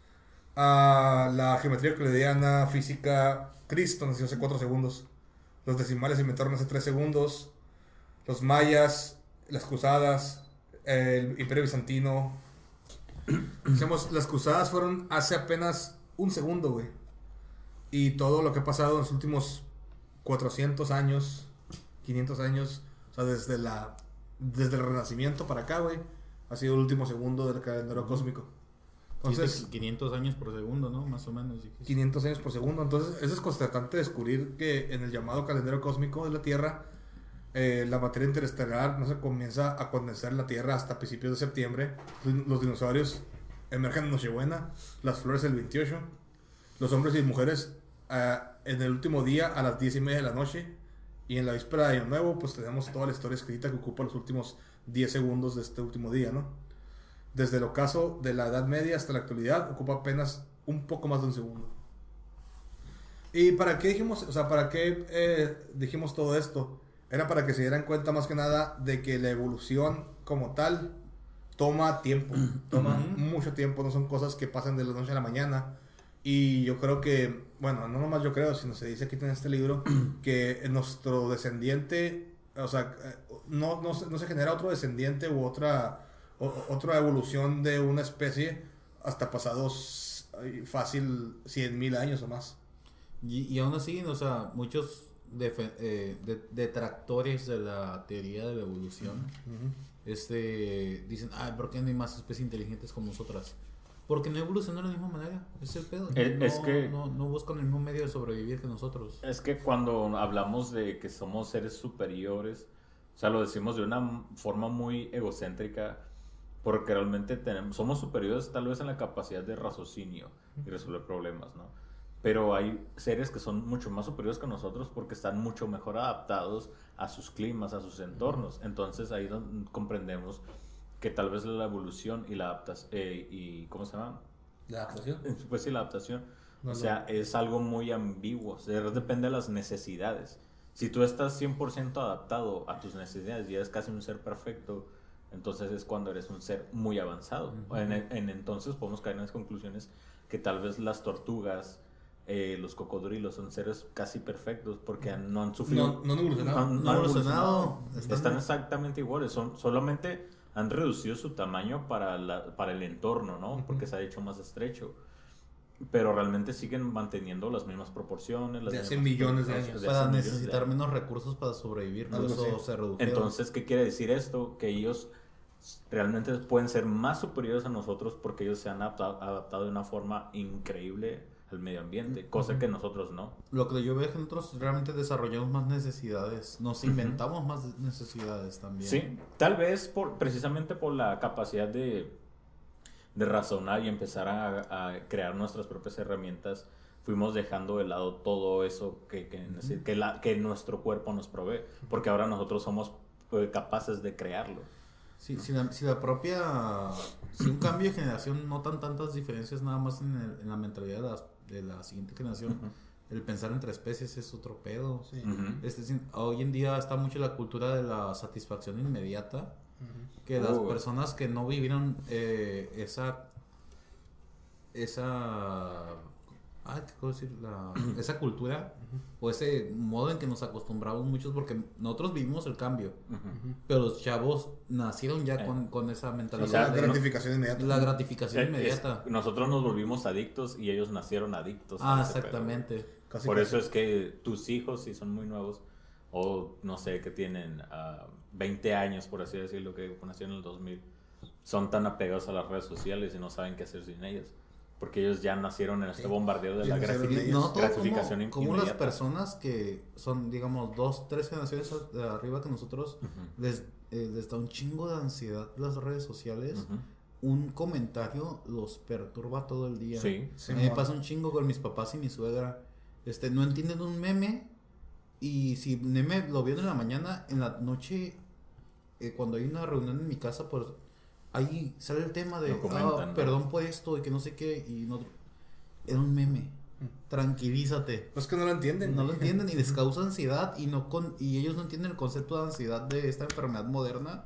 La geometría euclidiana, física, Cristo nació hace 4 segundos. Los decimales se inventaron hace 3 segundos. Los mayas, las cruzadas, el imperio bizantino. Las cruzadas fueron hace apenas 1 segundo, güey. Y todo lo que ha pasado en los últimos 400 años, 500 años, o sea, desde el Renacimiento para acá, güey, ha sido el último segundo del calendario cósmico. Entonces,
500 años por segundo, ¿no? Más o menos.
500 años por segundo. Entonces, es desconcertante descubrir que en el llamado calendario cósmico de la Tierra, la materia interestelar no se comienza a condensar en la Tierra hasta principios de septiembre. Los dinosaurios emergen en Nochebuena, las flores el 28, los hombres y mujeres en el último día a las 10:30 de la noche, y en la víspera de Año Nuevo pues tenemos toda la historia escrita que ocupa los últimos 10 segundos de este último día, ¿no? Desde el ocaso de la Edad Media hasta la actualidad ocupa apenas un poco más de un segundo. ¿Y para qué dijimos, dijimos todo esto? Era para que se dieran cuenta más que nada de que la evolución como tal toma tiempo, toma mucho tiempo, no son cosas que pasan de la noche a la mañana. Y yo creo que, bueno, no nomás yo creo, sino se dice aquí en este libro que nuestro descendiente, o sea, no se genera otro descendiente u otra evolución de una especie hasta pasados fácil 100,000 años o más.
Y aún así, o sea, muchos detractores de la teoría de la evolución dicen, ¿por qué no hay más especies inteligentes como nosotras? Porque no evolucionó de la misma manera, es el pedo. No buscan el mismo medio de sobrevivir que nosotros.
Es que cuando hablamos de que somos seres superiores, o sea, lo decimos de una forma muy egocéntrica, porque realmente somos superiores tal vez en la capacidad de raciocinio y resolver problemas, ¿no? Pero hay seres que son mucho más superiores que nosotros porque están mucho mejor adaptados a sus climas, a sus entornos. Entonces ahí comprendemos que tal vez la evolución y la adaptación, ¿cómo se llama?
¿La adaptación?
Pues sí, la adaptación. Es algo muy ambiguo. O sea, depende de las necesidades. Si tú estás 100% adaptado a tus necesidades y eres casi un ser perfecto, entonces es cuando eres un ser muy avanzado. Entonces podemos caer en las conclusiones que tal vez las tortugas, los cocodrilos son seres casi perfectos porque no han sufrido.
No han evolucionado.
No han evolucionado.
Están exactamente iguales. Solamente han reducido su tamaño para el entorno, ¿no? Porque se ha hecho más estrecho. Pero realmente siguen manteniendo las mismas proporciones.
De hace millones de años.
Para necesitar menos recursos para sobrevivir. Por eso se redujeron.
Entonces, ¿qué quiere decir esto? Que ellos realmente pueden ser más superiores a nosotros porque ellos se han adaptado de una forma increíble al medio ambiente, cosa que nosotros no.
Lo que yo veo es que nosotros realmente desarrollamos más necesidades, nos inventamos más necesidades también.
Sí, tal vez precisamente por la capacidad de razonar y empezar a crear nuestras propias herramientas, fuimos dejando de lado todo eso que nuestro cuerpo nos provee, porque ahora nosotros somos capaces de crearlo.
Sí, si un cambio de generación notan tantas diferencias nada más en la mentalidad de la siguiente generación, el pensar entre especies es otro pedo. Sí. Hoy en día está mucho la cultura de la satisfacción inmediata, que las personas que no vivieron esa cultura o ese modo en que nos acostumbramos muchos, porque nosotros vivimos el cambio, pero los chavos nacieron ya con esa mentalidad.
O sea, la gratificación inmediata.
La gratificación inmediata.
Nosotros nos volvimos adictos y ellos nacieron adictos.
Exactamente.
Por eso es que tus hijos, si son muy nuevos, o no sé, que tienen 20 años, por así decirlo, que nacieron en el 2000, son tan apegados a las redes sociales y no saben qué hacer sin ellas. Porque ellos ya nacieron en este bombardeo de la gratificación inmediata.
Como las personas que son, digamos, 2, 3 generaciones de arriba que nosotros, les da un chingo de ansiedad las redes sociales. Un comentario los perturba todo el día.
Sí.
Me pasa un chingo con mis papás y mi suegra. No entienden un meme, y si un meme lo vieron en la mañana, en la noche, cuando hay una reunión en mi casa, pues ahí sale el tema de perdón por esto y que no sé qué, y no, era un meme. Tranquilízate.
No, es que no lo entienden.
No lo entienden y les causa ansiedad, y ellos no entienden el concepto de ansiedad de esta enfermedad moderna.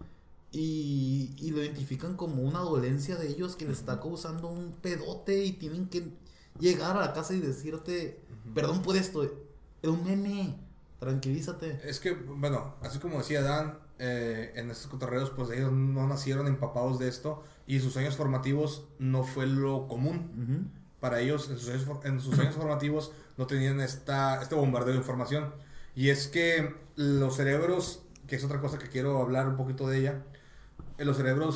Y lo identifican como una dolencia de ellos que les está causando un pedote, y tienen que llegar a la casa y decirte perdón por esto. Es un meme. Tranquilízate.
Es que, bueno, así como decía Dan, en estos cotorreos, pues ellos no nacieron empapados de esto, y sus años formativos no fue lo común. Para ellos, en sus años formativos, no tenían este bombardeo de información. Y es que los cerebros, que es otra cosa que quiero hablar un poquito de ella, los cerebros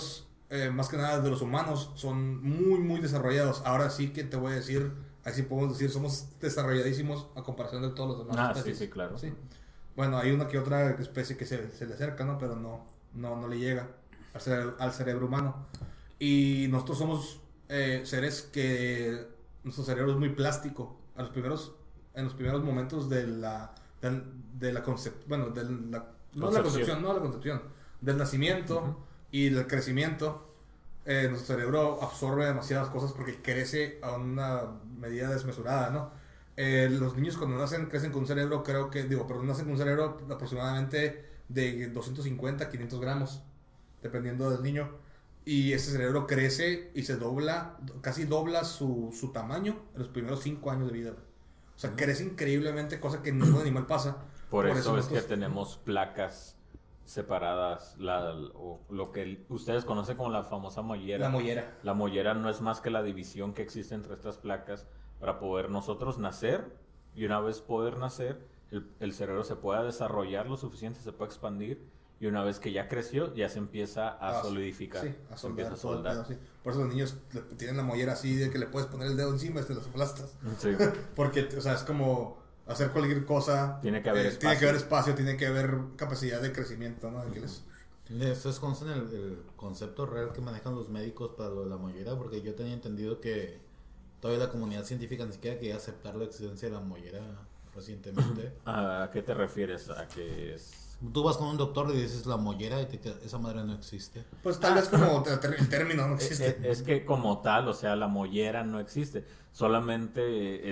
más que nada de los humanos, son muy, muy desarrollados. Ahora sí que te voy a decir, así podemos decir, somos desarrolladísimos a comparación de todos los demás especies.
Sí, claro.
Sí. Bueno, hay una que otra especie que se le acerca, ¿no? Pero no le llega al cerebro humano. Y nosotros somos seres que nuestro cerebro es muy plástico. En los primeros momentos de la concepción, bueno, no la concepción, del nacimiento y del crecimiento, nuestro cerebro absorbe demasiadas cosas porque crece a una medida desmesurada, ¿no? Los niños cuando nacen crecen con un cerebro, nacen con un cerebro aproximadamente de 250 a 500 gramos, dependiendo del niño. Y ese cerebro crece y se dobla, casi dobla su tamaño en los primeros 5 años de vida. O sea, crece increíblemente, cosa que ningún animal pasa.
Por eso es que tenemos placas separadas, o lo que ustedes conocen como la famosa mollera.
La mollera.
La mollera no es más que la división que existe entre estas placas para poder nosotros nacer, y una vez poder nacer, el cerebro se pueda desarrollar lo suficiente, se puede expandir, y una vez que ya creció, ya se empieza a solidificar.
Sí,
se empieza a soldar.
Sí. Por eso los niños tienen la mollera así de que le puedes poner el dedo encima y te los aplastas.
Sí.
Porque, o sea, es como hacer cualquier cosa.
Tiene que haber espacio.
Tiene que haber espacio, tiene que haber capacidad de crecimiento, ¿no?
¿Ustedes conocen el concepto real que manejan los médicos para lo de la mollera? Porque yo tenía entendido que todavía la comunidad científica ni siquiera quería aceptar la existencia de la mollera recientemente.
¿A qué te refieres? ¿A qué es?
Tú vas con un doctor y dices la mollera y esa madre no existe.
Pues tal vez como el término no existe.
Es que como tal, o sea, la mollera no existe. Solamente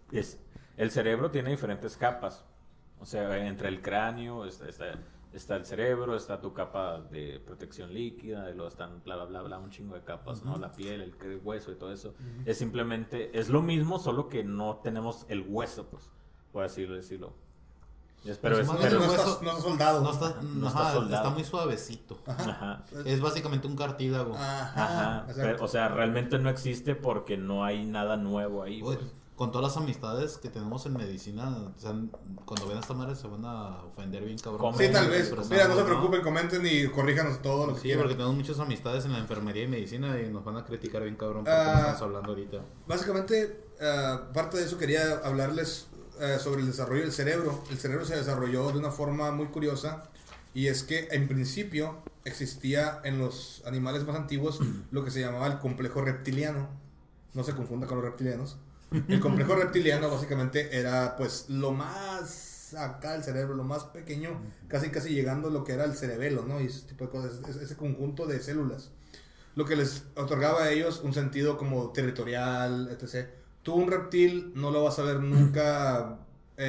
el cerebro tiene diferentes capas. O sea, entre el cráneo está el cerebro, está tu capa de protección líquida, y luego están bla, bla, bla, bla, un chingo de capas, ¿no? La piel, el hueso y todo eso. Es simplemente, es lo mismo, solo que no tenemos el hueso, pues, por así decirlo. Pero
no está soldado.
No está soldado. Está muy suavecito.
Ajá.
Es básicamente un cartílago.
Ajá. Pero, o sea, realmente no existe porque no hay nada nuevo ahí.
Oye,
Pues.
Con todas las amistades que tenemos en medicina, o sea, cuando vean esta madre se van a ofender bien cabrón.
Sí, tal vez. Mira, no se preocupen, comenten y corríjanos todo lo que quieran.
Porque tenemos muchas amistades en la enfermería y medicina y nos van a criticar bien cabrón por cómo estamos hablando ahorita.
Básicamente, parte de eso quería hablarles sobre el desarrollo del cerebro. El cerebro se desarrolló de una forma muy curiosa, y es que en principio existía en los animales más antiguos lo que se llamaba el complejo reptiliano. No se confunda con los reptilianos. El complejo reptiliano básicamente era pues lo más acá del cerebro, lo más pequeño, casi llegando a lo que era el cerebelo, ¿no? Y ese tipo de cosas, ese conjunto de células. Lo que les otorgaba a ellos un sentido como territorial, etc. Tú un reptil no lo vas a ver nunca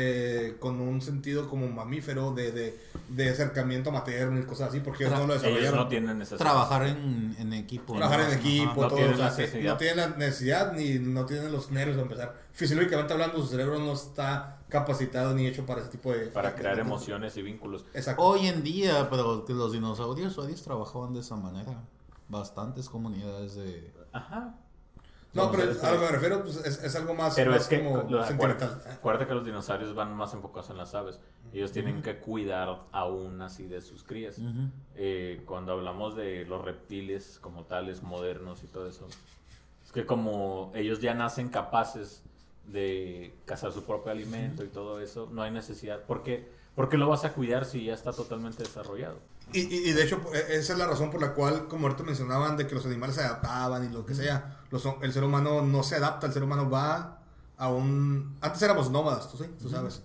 con un sentido como mamífero de acercamiento materno y cosas así, porque ellos no lo desarrollaron.
Ellos no tienen necesidad.
Trabajar en equipo.
Trabajar en equipo,
no
todo.
tienen
O sea,
necesidad.
no tienen la necesidad ni no tienen los nervios de empezar. Fisiológicamente hablando, su cerebro no está capacitado ni hecho para ese tipo de...
Para crear emociones y vínculos.
Exacto.
Hoy en día, pero que los dinosaurios trabajaban de esa manera. Bastantes comunidades de...
Ajá.
No, pero a lo que me refiero pues, es algo más,
pero
más
es que,
como sentimental.
Acuérdate que los dinosaurios van más enfocados en las aves. Ellos tienen que cuidar aún así de sus crías. Cuando hablamos de los reptiles como tales, modernos y todo eso, es que como ellos ya nacen capaces de cazar su propio alimento y todo eso, no hay necesidad. ¿Por qué lo vas a cuidar si ya está totalmente desarrollado?
Y de hecho, esa es la razón por la cual, como ahorita mencionaban, de que los animales se adaptaban y lo que sea, el ser humano no se adapta, el ser humano va a un... Antes éramos nómadas, tú sabes.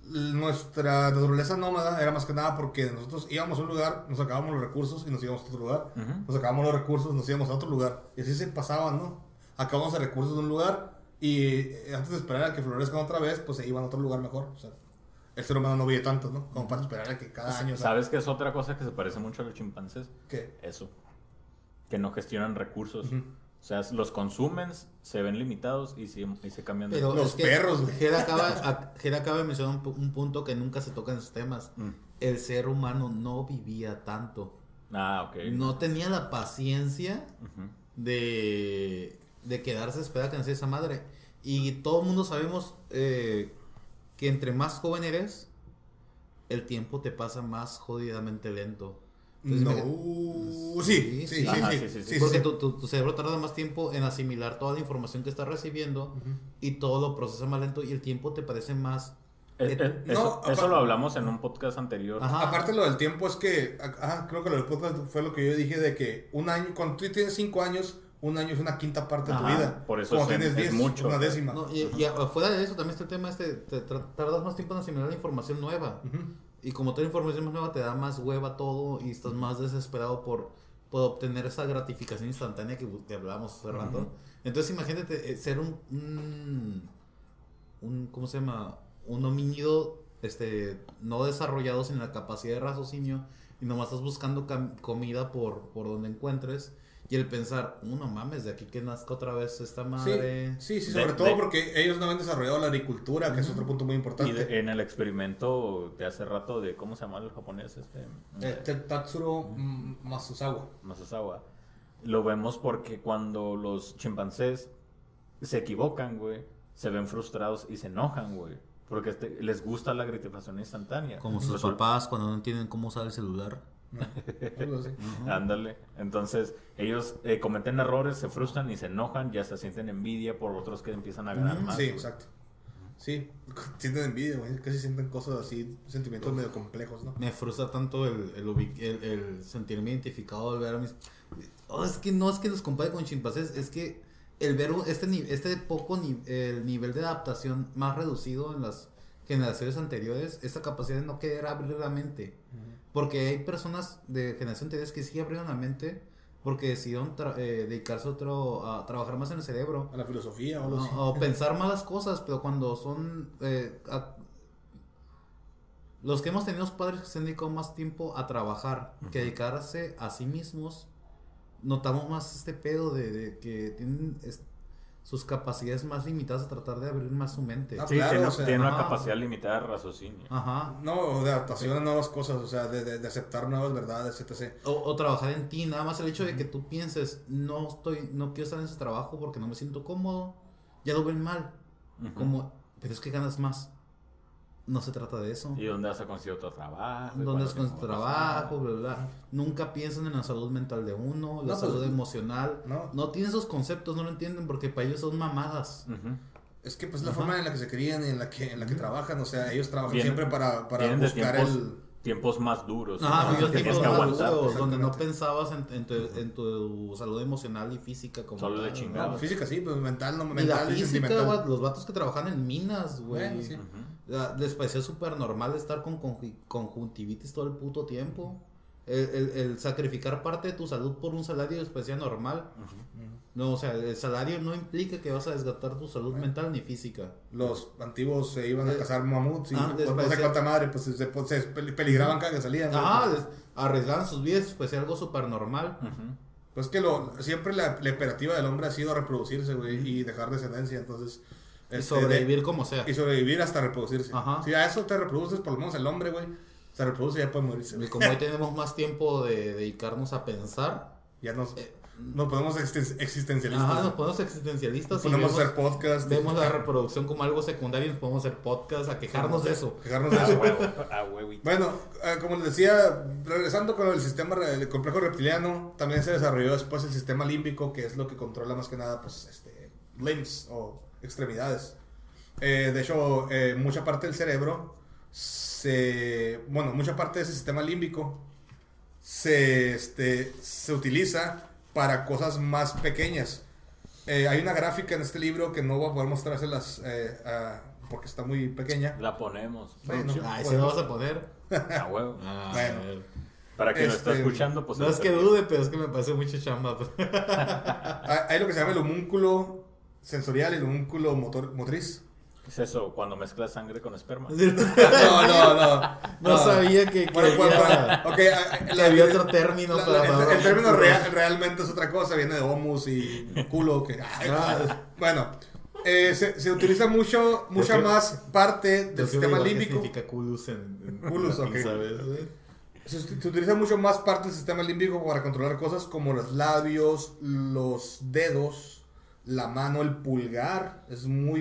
Nuestra naturaleza nómada era más que nada porque nosotros íbamos a un lugar, nos sacábamos los recursos y nos íbamos a otro lugar. Nos sacábamos los recursos, nos íbamos a otro lugar. Y así se pasaban, ¿no? Acabamos de recursos de un lugar y antes de esperar a que florezcan otra vez, pues se iban a otro lugar mejor. O sea, el ser humano no vive tanto, ¿no? Como para esperar a que cada año...
¿Sabes qué es otra cosa que se parece mucho a los chimpancés?
¿Qué?
Eso. Que no gestionan recursos. O sea, los consumen, se ven limitados y se cambian de...
Pero
los perros, güey.
Jera acaba de mencionar un punto que nunca se toca en esos temas. El ser humano no vivía tanto.
Ah, ok.
No tenía la paciencia de quedarse a esperar a que naciera esa madre. Y todo el mundo sabemos que entre más joven eres, el tiempo te pasa más jodidamente lento. Entonces,
No. Sí.
Ajá, sí.
Porque tu cerebro tarda más tiempo en asimilar toda la información que está recibiendo y todo lo procesa más lento y el tiempo te parece más...
Eso lo hablamos en un podcast anterior.
Ajá.
Aparte lo del tiempo es que, creo que lo del podcast fue lo que yo dije de que un año, cuando tú tienes 5 años, un año es una quinta parte de tu vida.
Por eso
cuando tienes
es
10,
mucho.
una décima.
No, y afuera de eso también está el tema tardas más tiempo en asimilar la información nueva. Y como toda información más nueva te da más hueva todo y estás más desesperado por obtener esa gratificación instantánea que hablábamos hace rato. Entonces imagínate ser un ¿cómo se llama? Un homínido no desarrollado sin la capacidad de raciocinio y nomás estás buscando comida por donde encuentres. Y el pensar, no mames, de aquí que nazca otra vez esta madre.
Sí, sobre todo porque ellos no habían desarrollado la agricultura, que es otro punto muy importante.
Y en el experimento de hace rato de, ¿cómo se llama el japonés?
Tatsuro Masuzawa.
Masasawa. Lo vemos porque cuando los chimpancés se equivocan, güey, se ven frustrados y se enojan, güey. Porque les gusta la gratificación instantánea.
Como sus papás cuando no entienden cómo usar el celular.
Algo así.
Ándale. Entonces, ellos cometen errores, se frustran y se enojan, ya se sienten envidia por otros que empiezan a ganar más.
Sí,
güey.
exacto. Sí, sienten envidia, güey. Casi sienten cosas así, sentimientos medio complejos, ¿no?
Me frustra tanto el sentirme identificado al ver a mis... es que no es que los compare con chimpancés, es que el ver el nivel de adaptación más reducido en las generaciones anteriores, esta capacidad de no querer abrir la mente. Porque hay personas de generación anteriores que sí abrieron la mente porque decidieron dedicarse a trabajar más en el cerebro.
A la filosofía o algo así.
O pensar más las cosas, pero cuando son... los que hemos tenido padres que se han dedicado más tiempo a trabajar que dedicarse a sí mismos, notamos más este pedo de que tienen sus capacidades más limitadas a tratar de abrir más su mente.
Sí,
claro,
tiene una capacidad limitada de raciocinio.
Ajá.
No, de adaptación a nuevas cosas, o sea, de aceptar nuevas verdades, etc.
O trabajar en ti, nada más el hecho de que tú pienses, no quiero estar en ese trabajo porque no me siento cómodo, ya lo ven mal. Pero es que ganas más. No se trata de eso.
¿Y dónde vas a conseguir otro trabajo?
¿Dónde vas con trabajo? Bla, bla. Nunca piensan en la salud mental de uno, la salud emocional. No tienen esos conceptos, no lo entienden porque para ellos son mamadas.
Es que pues la forma en la que se crían y en la que trabajan, o sea, ellos trabajan siempre para buscar
tiempos más duros.
Vivió
que
tiempos
tienes que
más
aguantar.
duros, donde no pensabas en tu salud emocional y física como
Solo
tal,
de chingada.
No, física sí, pues mental, no
Y la
mental y
física,
sentimental.
los vatos que trabajan en minas, güey.
Bueno, sí.
Les parecía súper normal estar con conjuntivitis todo el puto tiempo. El sacrificar parte de tu salud por un salario les parecía normal. No, o sea, el salario no implica que vas a desgastar tu salud mental ni física.
Los antiguos se iban a cazar mamuts y no sé
parecía...
cuánta madre, pues se peligraban cada que salían.
Arriesgaban sus vidas, pues algo súper normal.
Pues que siempre la imperativa del hombre ha sido reproducirse, güey, y dejar descendencia, entonces...
Y sobrevivir como sea.
Y sobrevivir hasta reproducirse.
Ajá.
Si a eso te reproduces, por lo menos el hombre, güey, se reproduce y ya puede morirse.
Y como hoy tenemos más tiempo de dedicarnos a pensar...
Ya nos ponemos existencialistas.
Ajá, nos ponemos existencialistas.
Podemos hacer podcast.
Vemos la reproducción como algo secundario y nos podemos hacer podcast a quejarnos de eso.
Bueno, como les decía, regresando con el el complejo reptiliano, también se desarrolló después el sistema límbico, que es lo que controla más que nada, pues, limbs o extremidades. De hecho, mucha parte del cerebro mucha parte de ese sistema límbico se utiliza para cosas más pequeñas. Hay una gráfica en este libro que no voy a poder mostrárselas porque está muy pequeña.
La ponemos.
Bueno,
¿sí lo vas a poner?
A huevo.
Bueno.
Para quien lo está escuchando, pues...
No es que dude, pero es que me parece mucha chamba.
Hay lo que se llama el homúnculo sensorial y el homúnculo motriz.
Es eso, cuando mezclas sangre con esperma.
No sabía que había otro término para
el término realmente es otra cosa, viene de homus y culo. Bueno, se utiliza mucha más parte del sistema límbico.
¿Qué significa culus en
culus, ok.
¿Sabes?
Se utiliza mucho más parte del sistema límbico para controlar cosas como los labios, los dedos, la mano, el pulgar. Es muy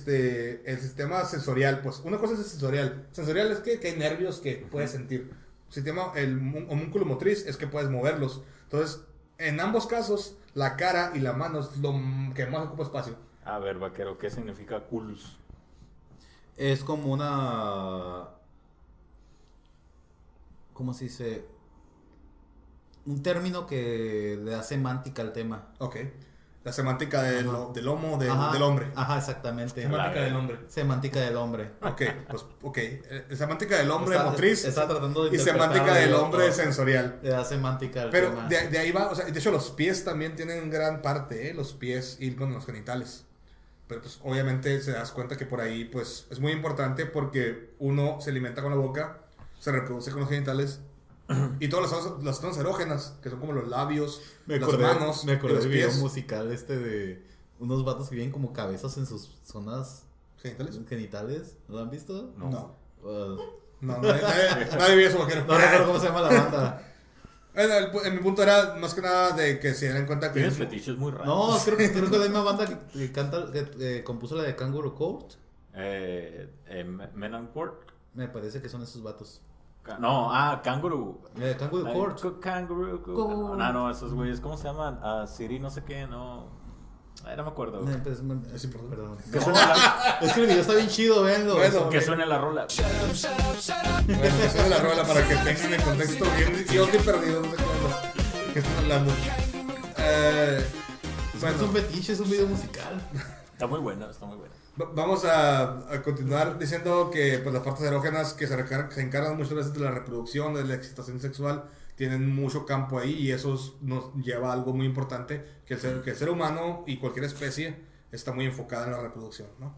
el sistema sensorial. Pues una cosa es el sensorial. Sensorial es que hay nervios que puedes sentir. sistema, el homúnculo motriz es que puedes moverlos. Entonces, en ambos casos, la cara y la mano es lo que más ocupa espacio.
A ver, vaquero, ¿qué significa culus?
Es como una... ¿Cómo se dice? Un término que le da semántica al tema.
Ok. La semántica del lomo del hombre.
Ajá, exactamente.
Semántica del hombre.
Semántica del hombre.
Ok, pues, ok. Semántica del hombre motriz
está tratando de
y semántica del hombre sensorial.
Le da semántica al
Pero
tema.
de ahí va, o sea, de hecho los pies también tienen gran parte, los pies y con los genitales. Pero pues obviamente se das cuenta que por ahí pues es muy importante porque uno se alimenta con la boca, se reproduce con los genitales y todas las zonas erógenas, que son como los labios, las manos
me
y
acordé
los
del video
pies.
musical de unos vatos que vienen como cabezas en sus zonas
¿Genitales?
¿Lo han visto?
No.
Uh,
No, nadie vio eso, vaquero.
no recuerdo cómo se llama la banda.
En mi punto era más que nada de que se dieran cuenta que...
Tienes fetiches muy raros.
No, creo que es la misma banda que compuso la de Kangaroo Court.
Men on Court.
Me parece que son esos vatos.
No, Kangaroo.
Kangaroo Court.
Kangaroo.
Court.
No, esos güeyes, ¿cómo se llaman? Siri no sé qué, no. No me acuerdo.
Es importante.
Perdón.
Que suene la,
Es que el video está bien chido, véanlo.
Bueno,
que suene la rola.
Bueno, esa es la rola para que tengan el contexto bien. Yo estoy perdido, no sé qué están hablando.
Es un fetiche, es un video musical.
Está muy bueno, está muy bueno.
Vamos a continuar diciendo que pues, las partes erógenas que se encargan muchas veces de la reproducción, de la excitación sexual, tienen mucho campo ahí y eso nos lleva a algo muy importante, que el ser humano y cualquier especie está muy enfocada en la reproducción, ¿no?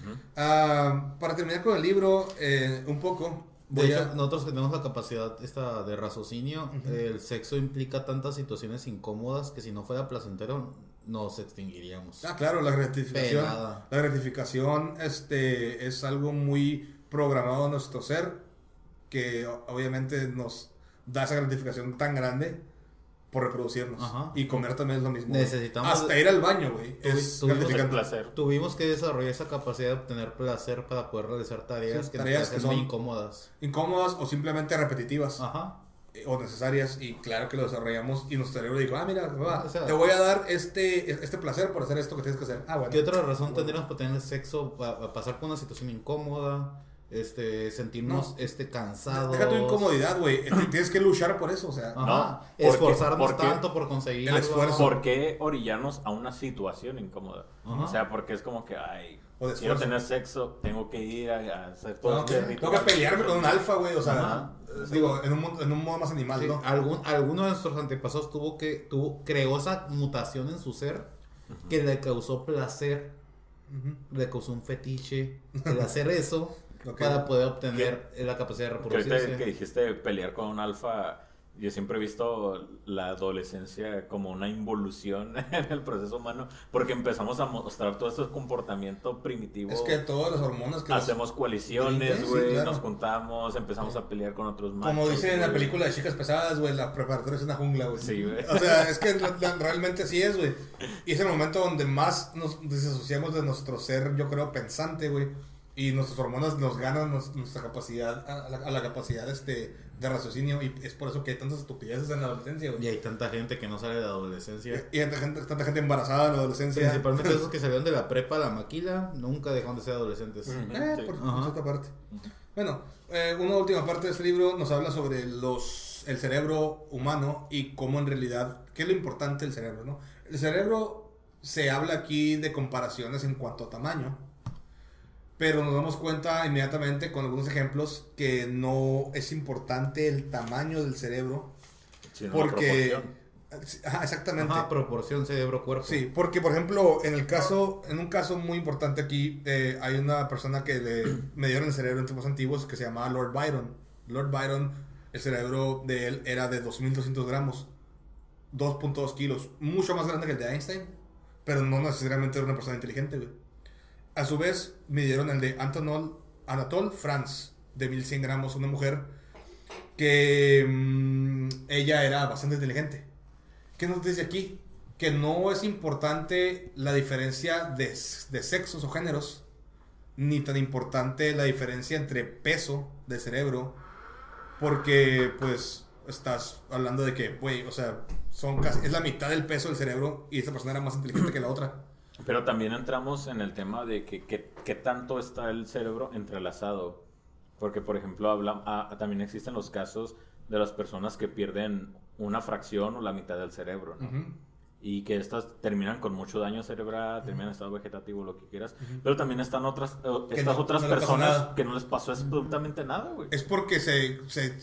Para terminar con el libro, un poco...
De hecho, nosotros que tenemos la capacidad de raciocinio, el sexo implica tantas situaciones incómodas que si no fuera placentero nos extinguiríamos.
Claro, la gratificación. La gratificación es algo muy programado en nuestro ser, que obviamente nos da esa gratificación tan grande por reproducirnos.
Ajá.
Y comer también es lo mismo.
Necesitamos...
Hasta ir al baño, güey. Es gratificante.
Placer.
Tuvimos que desarrollar esa capacidad de obtener placer para poder realizar tareas que son muy incómodas.
Incómodas o simplemente repetitivas.
Ajá.
O necesarias. Y claro que lo desarrollamos y nuestro cerebro dijo, mira,
O sea,
te voy a dar este placer por hacer esto que tienes que hacer. Bueno.
¿Qué otra razón tendríamos para tener sexo? Para pasar por una situación incómoda, sentirnos cansados.
Deja tu incomodidad, güey. Tienes que luchar por eso, o sea.
Ajá.
No,
Esforzarnos tanto por conseguirlo.
El esfuerzo.
¿Por qué orillarnos a una situación incómoda?
Ajá.
O sea, porque es como que,
O de
quiero
esfuerzo.
tener sexo, tengo que ir a hacer todo este
Tengo
ritual.
que pelearme con un alfa, güey. O sea,
Ajá.
digo, en un modo más animal,
Sí,
¿no?
alguno de nuestros antepasados creó esa mutación en su ser que le causó placer, le causó un fetiche el hacer eso para poder obtener la capacidad de
Que ahorita
reproducirse.
que dijiste pelear con un alfa, yo siempre he visto la adolescencia como una involución en el proceso humano, porque empezamos a mostrar todo este comportamiento primitivo.
Es que todas las hormonas que
hacemos coaliciones,
Sí,
güey,
claro.
nos juntamos, empezamos a pelear con otros machos.
como dicen en la
güey.
película de Chicas Pesadas, güey, la preparatoria es una jungla, güey.
Sí, güey.
O sea, es que realmente así es, güey. Y es el momento donde más nos desasociamos de nuestro ser, yo creo, pensante, güey. Y nuestras hormonas nos ganan nuestra capacidad, a la capacidad de raciocinio. Y es por eso que hay tantas estupideces en la adolescencia, güey.
Y hay tanta gente que no sale de la adolescencia.
Y hay tanta gente embarazada en la adolescencia.
Principalmente esos que salieron de la prepa a la maquila, nunca dejaron de ser adolescentes.
Sí.
Por
Ajá.
otra parte. Bueno, una última parte de este libro nos habla sobre el cerebro humano y cómo en realidad, qué es lo importante del cerebro, ¿no? El cerebro se habla aquí de comparaciones en cuanto a tamaño, pero nos damos cuenta inmediatamente con algunos ejemplos que no es importante el tamaño del cerebro,
Sino la
porque...
proporción.
Ajá, exactamente.
Ajá, proporción cerebro-cuerpo.
Sí, porque por ejemplo, en un caso muy importante aquí, hay una persona que me dieron el cerebro en tiempos antiguos que se llamaba Lord Byron. Lord Byron, el cerebro de él era de 2.200 gramos, 2.2 kilos, mucho más grande que el de Einstein, pero no necesariamente era una persona inteligente, güey. A su vez, me dieron el de Anatole France, de 1.100 gramos, una mujer que ella era bastante inteligente. ¿Qué nos dice aquí? Que no es importante la diferencia de sexos o géneros, ni tan importante la diferencia entre peso de cerebro Porque, pues, estás hablando de que, güey, o sea, es la mitad del peso del cerebro y esta persona era más inteligente que la otra.
Pero también entramos en el tema de qué tanto está el cerebro entrelazado. Porque, por ejemplo, también existen los casos de las personas que pierden una fracción o la mitad del cerebro, ¿no?
Uh-huh.
Y que estas terminan con mucho daño cerebral, terminan en estado vegetativo, lo que quieras. Pero también están otras otras personas que no les pasó absolutamente nada, güey.
Es porque se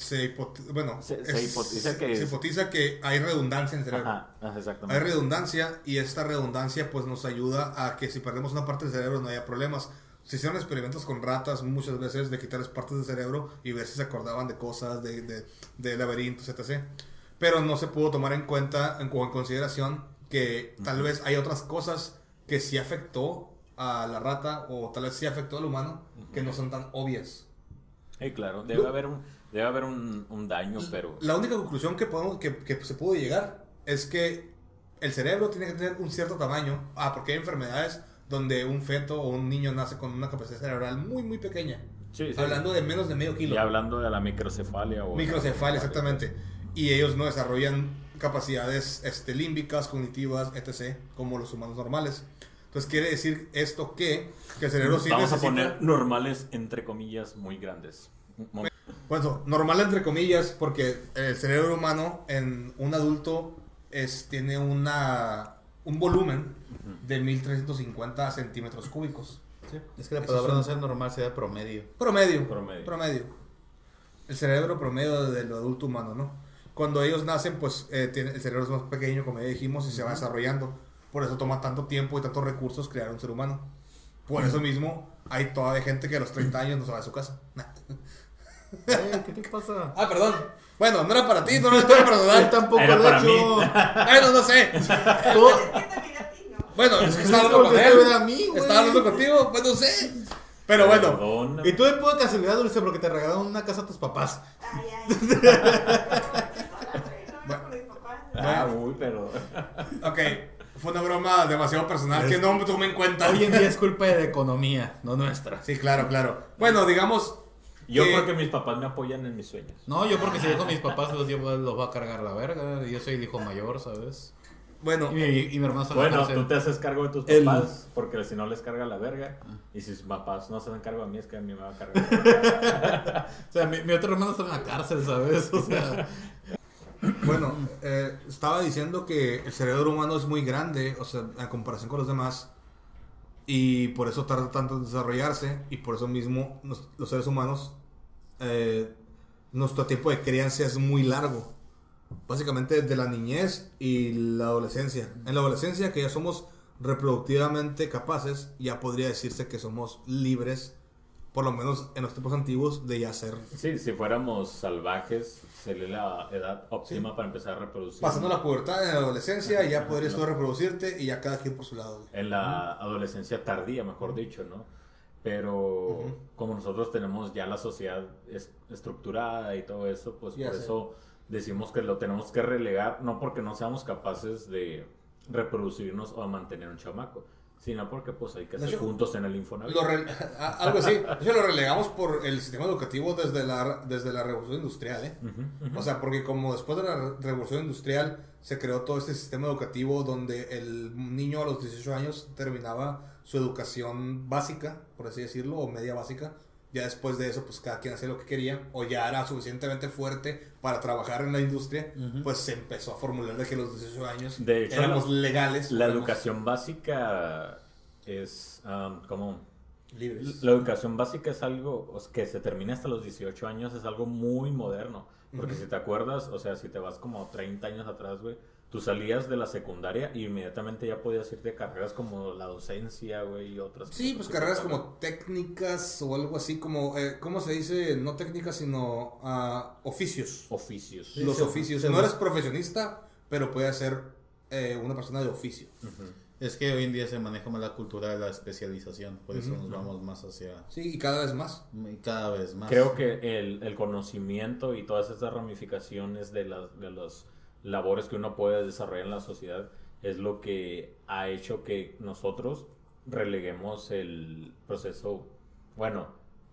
hipotiza que hay redundancia en el cerebro.
Ajá, exactamente.
Hay redundancia y esta redundancia pues nos ayuda a que si perdemos una parte del cerebro no haya problemas. Se hicieron experimentos con ratas muchas veces de quitarles partes del cerebro y ver si se acordaban de cosas, de laberintos, etc. Pero no se pudo tomar en cuenta, en consideración, que tal vez hay otras cosas que sí afectó a la rata o tal vez sí afectó al humano que no son tan obvias.
Claro, debe haber un daño, pero...
La única conclusión que se pudo llegar es que el cerebro tiene que tener un cierto tamaño. Porque hay enfermedades donde un feto o un niño nace con una capacidad cerebral muy, muy pequeña.
Sí.
Hablando de menos de medio kilo.
Y hablando de la microcefalia.
Microcefalia, exactamente. Y ellos no desarrollan capacidades límbicas, cognitivas, etc., como los humanos normales. Entonces quiere decir esto que el cerebro sí
Vamos
necesita...
a poner normales entre comillas muy grandes.
Bueno, normal entre comillas porque el cerebro humano en un adulto tiene un volumen de 1350 centímetros cúbicos. ¿Sí?
Es que la palabra no sea normal, sea promedio.
Promedio. El cerebro promedio del adulto humano, ¿no? Cuando ellos nacen, pues el cerebro es más pequeño, como ya dijimos, y se va desarrollando. Por eso toma tanto tiempo y tantos recursos crear un ser humano. Por eso mismo hay todavía gente que a los 30 años no se va de su casa.
¿Qué te pasa?
Perdón. Bueno, no era para ti, no era personal.
Yo tampoco
era
lo
para
he hecho.
mí.
Bueno, no sé.
Es que te miré a ti, ¿no?
Bueno, es que estaba hablando con él. Estaba hablando contigo, pues no sé. Pero bueno.
Perdóname.
Y tú después de casualidad, Dulce, porque te regalaron una casa a tus papás.
Ay.
Pero...
Ok, fue una broma demasiado personal que no me tomé en cuenta.
Hoy en día es culpa de la economía, no nuestra.
Sí, claro. Bueno, digamos...
Yo creo que mis papás me apoyan en mis sueños.
No, yo porque si dejo a mis papás los va a cargar la verga. Yo soy el hijo mayor, ¿sabes?
Bueno,
Y mi hermano está en la
Bueno,
cárcel.
tú te haces cargo de tus papás, porque si no les carga la verga. Y si sus papás no se dan cargo a mí, es que a mí me va a cargar.
O sea, mi otro hermano está en la cárcel, ¿sabes? O sea...
bueno, estaba diciendo que el cerebro humano es muy grande, o sea, en comparación con los demás, y por eso tarda tanto en desarrollarse, y por eso mismo los seres humanos, nuestro tiempo de crianza es muy largo, básicamente desde la niñez y la adolescencia. En la adolescencia, que ya somos reproductivamente capaces, ya podría decirse que somos libres, por lo menos en los tiempos antiguos, de ya ser.
Sí, si fuéramos salvajes, sería la edad óptima para empezar a reproducir.
Pasando la pubertad en la adolescencia, ya podrías tú reproducirte y ya cada quien por su lado.
En la adolescencia tardía, mejor dicho, ¿no? Pero como nosotros tenemos ya la sociedad estructurada y todo eso, pues
Ya
por
sé.
eso decimos que lo tenemos que relegar, no porque no seamos capaces de reproducirnos o mantener un chamaco, sino porque pues hay que
De
estar
hecho,
juntos en el Infonavit.
Algo así. De hecho, lo relegamos por el sistema educativo desde la Revolución Industrial, ¿eh? O sea, porque como después de la Revolución Industrial se creó todo este sistema educativo donde el niño a los 18 años terminaba su educación básica, por así decirlo, o media básica. Ya después de eso, pues cada quien hacía lo que quería, o ya era suficientemente fuerte para trabajar en la industria, pues se empezó a formular de que a los 18 años
De hecho,
éramos legales.
La
éramos
educación básica es como...
libres.
La educación básica es algo que se termina hasta los 18 años, es algo muy moderno. Porque si te acuerdas, o sea, si te vas como 30 años atrás, güey, tú salías de la secundaria y inmediatamente ya podías irte a carreras como la docencia, güey, y otras.
Sí, pues carreras como técnicas o algo así, como, ¿cómo se dice? No técnicas, sino oficios.
Oficios.
Sí,
Los
sí,
oficios.
sí,
No
sí.
eres profesionista, pero puedes ser una persona de oficio.
Es que hoy en día se maneja más la cultura de la especialización, por eso nos vamos más hacia...
Sí, y cada vez más.
Y cada vez más.
Creo que el conocimiento y todas estas ramificaciones de las labores que uno puede desarrollar en la sociedad es lo que ha hecho que nosotros releguemos el proceso, bueno,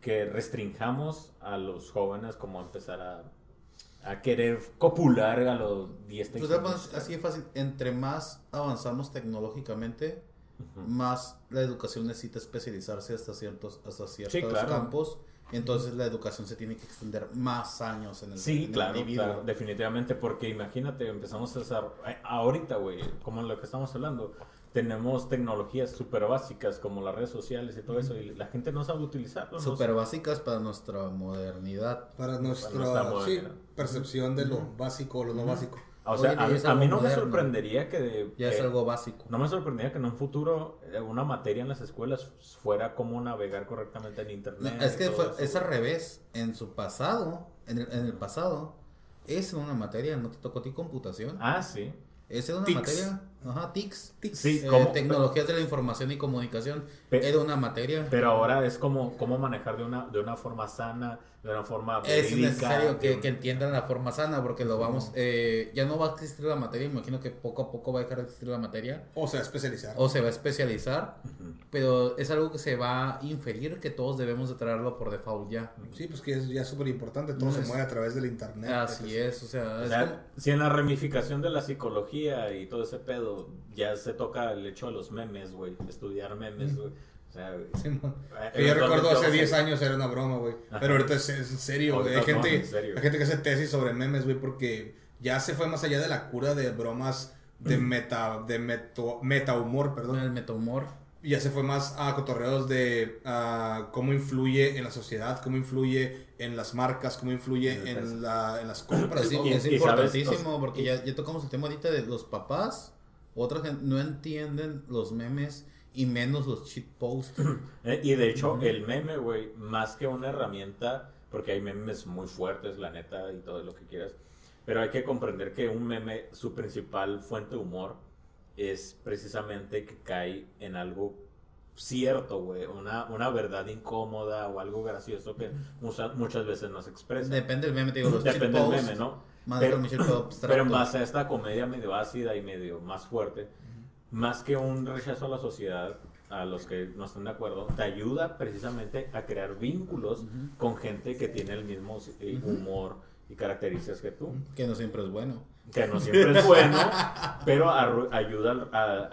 que restringamos a los jóvenes como a empezar a querer copular a los 10
Pues así de fácil, entre más avanzamos tecnológicamente, más la educación necesita especializarse hasta ciertos
Sí, claro.
campos. Entonces la educación se tiene que extender más años en el
Sí,
en el
claro,
individuo.
claro, definitivamente, porque imagínate, empezamos a desarrollar, ahorita, güey, como lo que estamos hablando, tenemos tecnologías súper básicas como las redes sociales y todo eso, y la gente no sabe utilizarlo.
Súper básicas para nuestra modernidad.
Para nuestra
modernidad.
percepción de lo básico o lo no básico.
O sea,
Oye, es
a mí
algo
no me
moderno.
sorprendería que...
Ya es algo básico.
No me sorprendería que en un futuro una materia en las escuelas fuera cómo navegar correctamente en internet.
No, es que
y todo eso,
es al
güey.
revés. En su pasado, en el pasado, es una materia, no te tocó a ti computación.
Ah, sí.
Esa era una
TICS.
materia. Ajá, TICS.
Sí, ¿cómo?
Tecnologías de la información y comunicación. Era una materia.
Pero ahora es como cómo manejar de una forma sana, de una forma
Es
verídica,
necesario
de
que entiendan la forma sana porque lo vamos... ya no va a existir la materia, imagino que poco a poco va a dejar de existir la materia.
O sea, especializar.
O se va a especializar, pero es algo que se va a inferir que todos debemos de traerlo por default ya.
Sí, pues que es ya súper importante. Todo se mueve a través del internet.
Así es, o sea,
O
es
sea,
como-
si en la ramificación de la psicología y todo ese pedo ya se toca el hecho de los memes, güey, estudiar memes, güey. O sea,
Sí, man.
eh,
Que yo recuerdo hace
eventualmente
10
vamos
años era una broma, güey.
Ajá.
Pero ahorita es en serio, güey. Hay
Ahorita no,
gente,
en serio.
hay gente que hace tesis sobre memes, güey, porque ya se fue más allá de la cura de bromas de meta humor, perdón.
el metahumor.
Y ya se fue más a cotorreos de cómo influye en la sociedad, cómo influye en las marcas, cómo influye en las compras.
Sí,
¿no?
es
y
importantísimo
sabes,
porque ya tocamos el tema ahorita de los papás. Otra gente no entienden los memes y menos los cheat posts.
Y de hecho, el meme, güey, más que una herramienta, porque hay memes muy fuertes, la neta, y todo lo que quieras, pero hay que comprender que un meme, su principal fuente de humor, es precisamente que cae en algo cierto, güey, una verdad incómoda o algo gracioso que muchas veces no se expresa.
Depende del meme, te digo, los cheat
Depende del
posts.
meme, ¿no?
Manejan mucho el pedo abstracto.
Pero en base a esta comedia medio ácida y medio más fuerte, más que un rechazo a la sociedad, a los que no están de acuerdo, te ayuda precisamente a crear vínculos con gente que tiene el mismo humor y características que tú.
Que no siempre es bueno.
Que no siempre es bueno, pero ayuda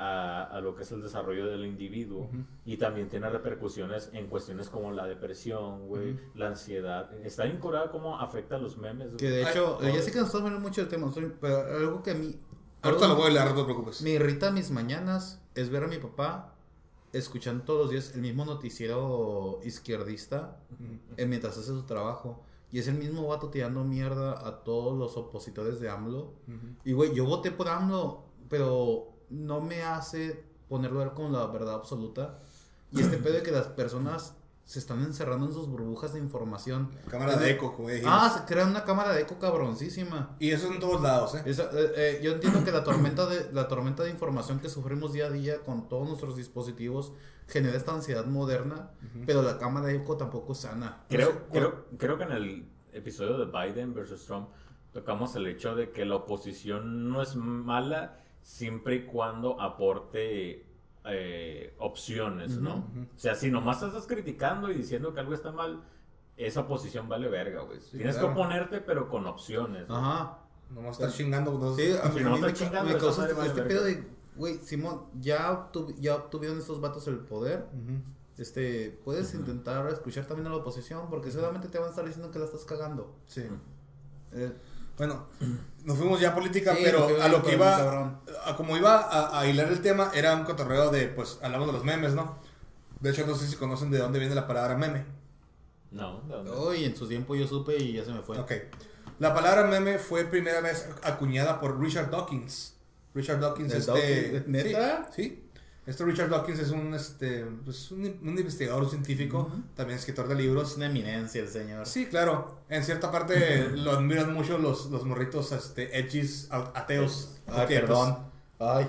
a lo que es el desarrollo del individuo. Y también tiene repercusiones en cuestiones como la depresión, güey, la ansiedad. Está incurada cómo afecta a los memes.
Que de
Ay,
hecho,
ay.
ya sé que nos estamos hablando mucho del tema, pero algo que a mí...
Ahorita lo
algo
voy a leer, no te preocupes.
me irrita mis mañanas es ver a mi papá escuchando todos los días el mismo noticiero izquierdista mientras hace su trabajo. Y es el mismo vato tirando mierda a todos los opositores de AMLO. Y güey, yo voté por AMLO, pero no me hace ponerlo a ver como la verdad absoluta. Y este pedo de que las personas se están encerrando en sus burbujas de información.
Cámara de eco, como dijimos.
Se crea una cámara de eco cabroncísima.
Y eso en todos lados, ¿eh?
Yo entiendo que la tormenta de información que sufrimos día a día con todos nuestros dispositivos genera esta ansiedad moderna, pero la cámara de eco tampoco es sana.
Creo que en el episodio de Biden versus Trump tocamos el hecho de que la oposición no es mala siempre y cuando aporte opciones, ¿no? O sea, si nomás estás criticando y diciendo que algo está mal, esa oposición vale verga, güey. Tienes
claro.
que oponerte, pero con opciones. ¿no?
Ajá.
Nomás estar chingando. No,
Sí, a mí
no
me,
está chingando,
me
esa
causa
madre vale
este
verga.
pedo de, güey, Simón, ya obtuvieron estos vatos el poder. Puedes intentar escuchar también a la oposición, porque seguramente te van a estar diciendo que la estás cagando.
Sí.
Eh,
Bueno, nos fuimos ya a política,
Sí,
pero
nos fuimos
a lo
por
que
el
iba,
cabrón.
como iba a hilar el tema, era un cotorreo de, pues, hablamos de los memes, ¿no? De hecho, no sé si conocen de dónde viene la palabra meme.
No, ¿de dónde?
Hoy en su tiempo yo supe y ya se me fue.
Ok. La palabra meme fue primera vez acuñada por Richard Dawkins. Richard Dawkins,
¿El Dawkins? ¿Neta?
Sí. Este Richard Dawkins es un investigador, un científico, también escritor de libros.
Es una eminencia el señor.
Sí, claro. En cierta parte lo admiran mucho los morritos edgys ateos.
Ay,
Porque,
perdón. Ay.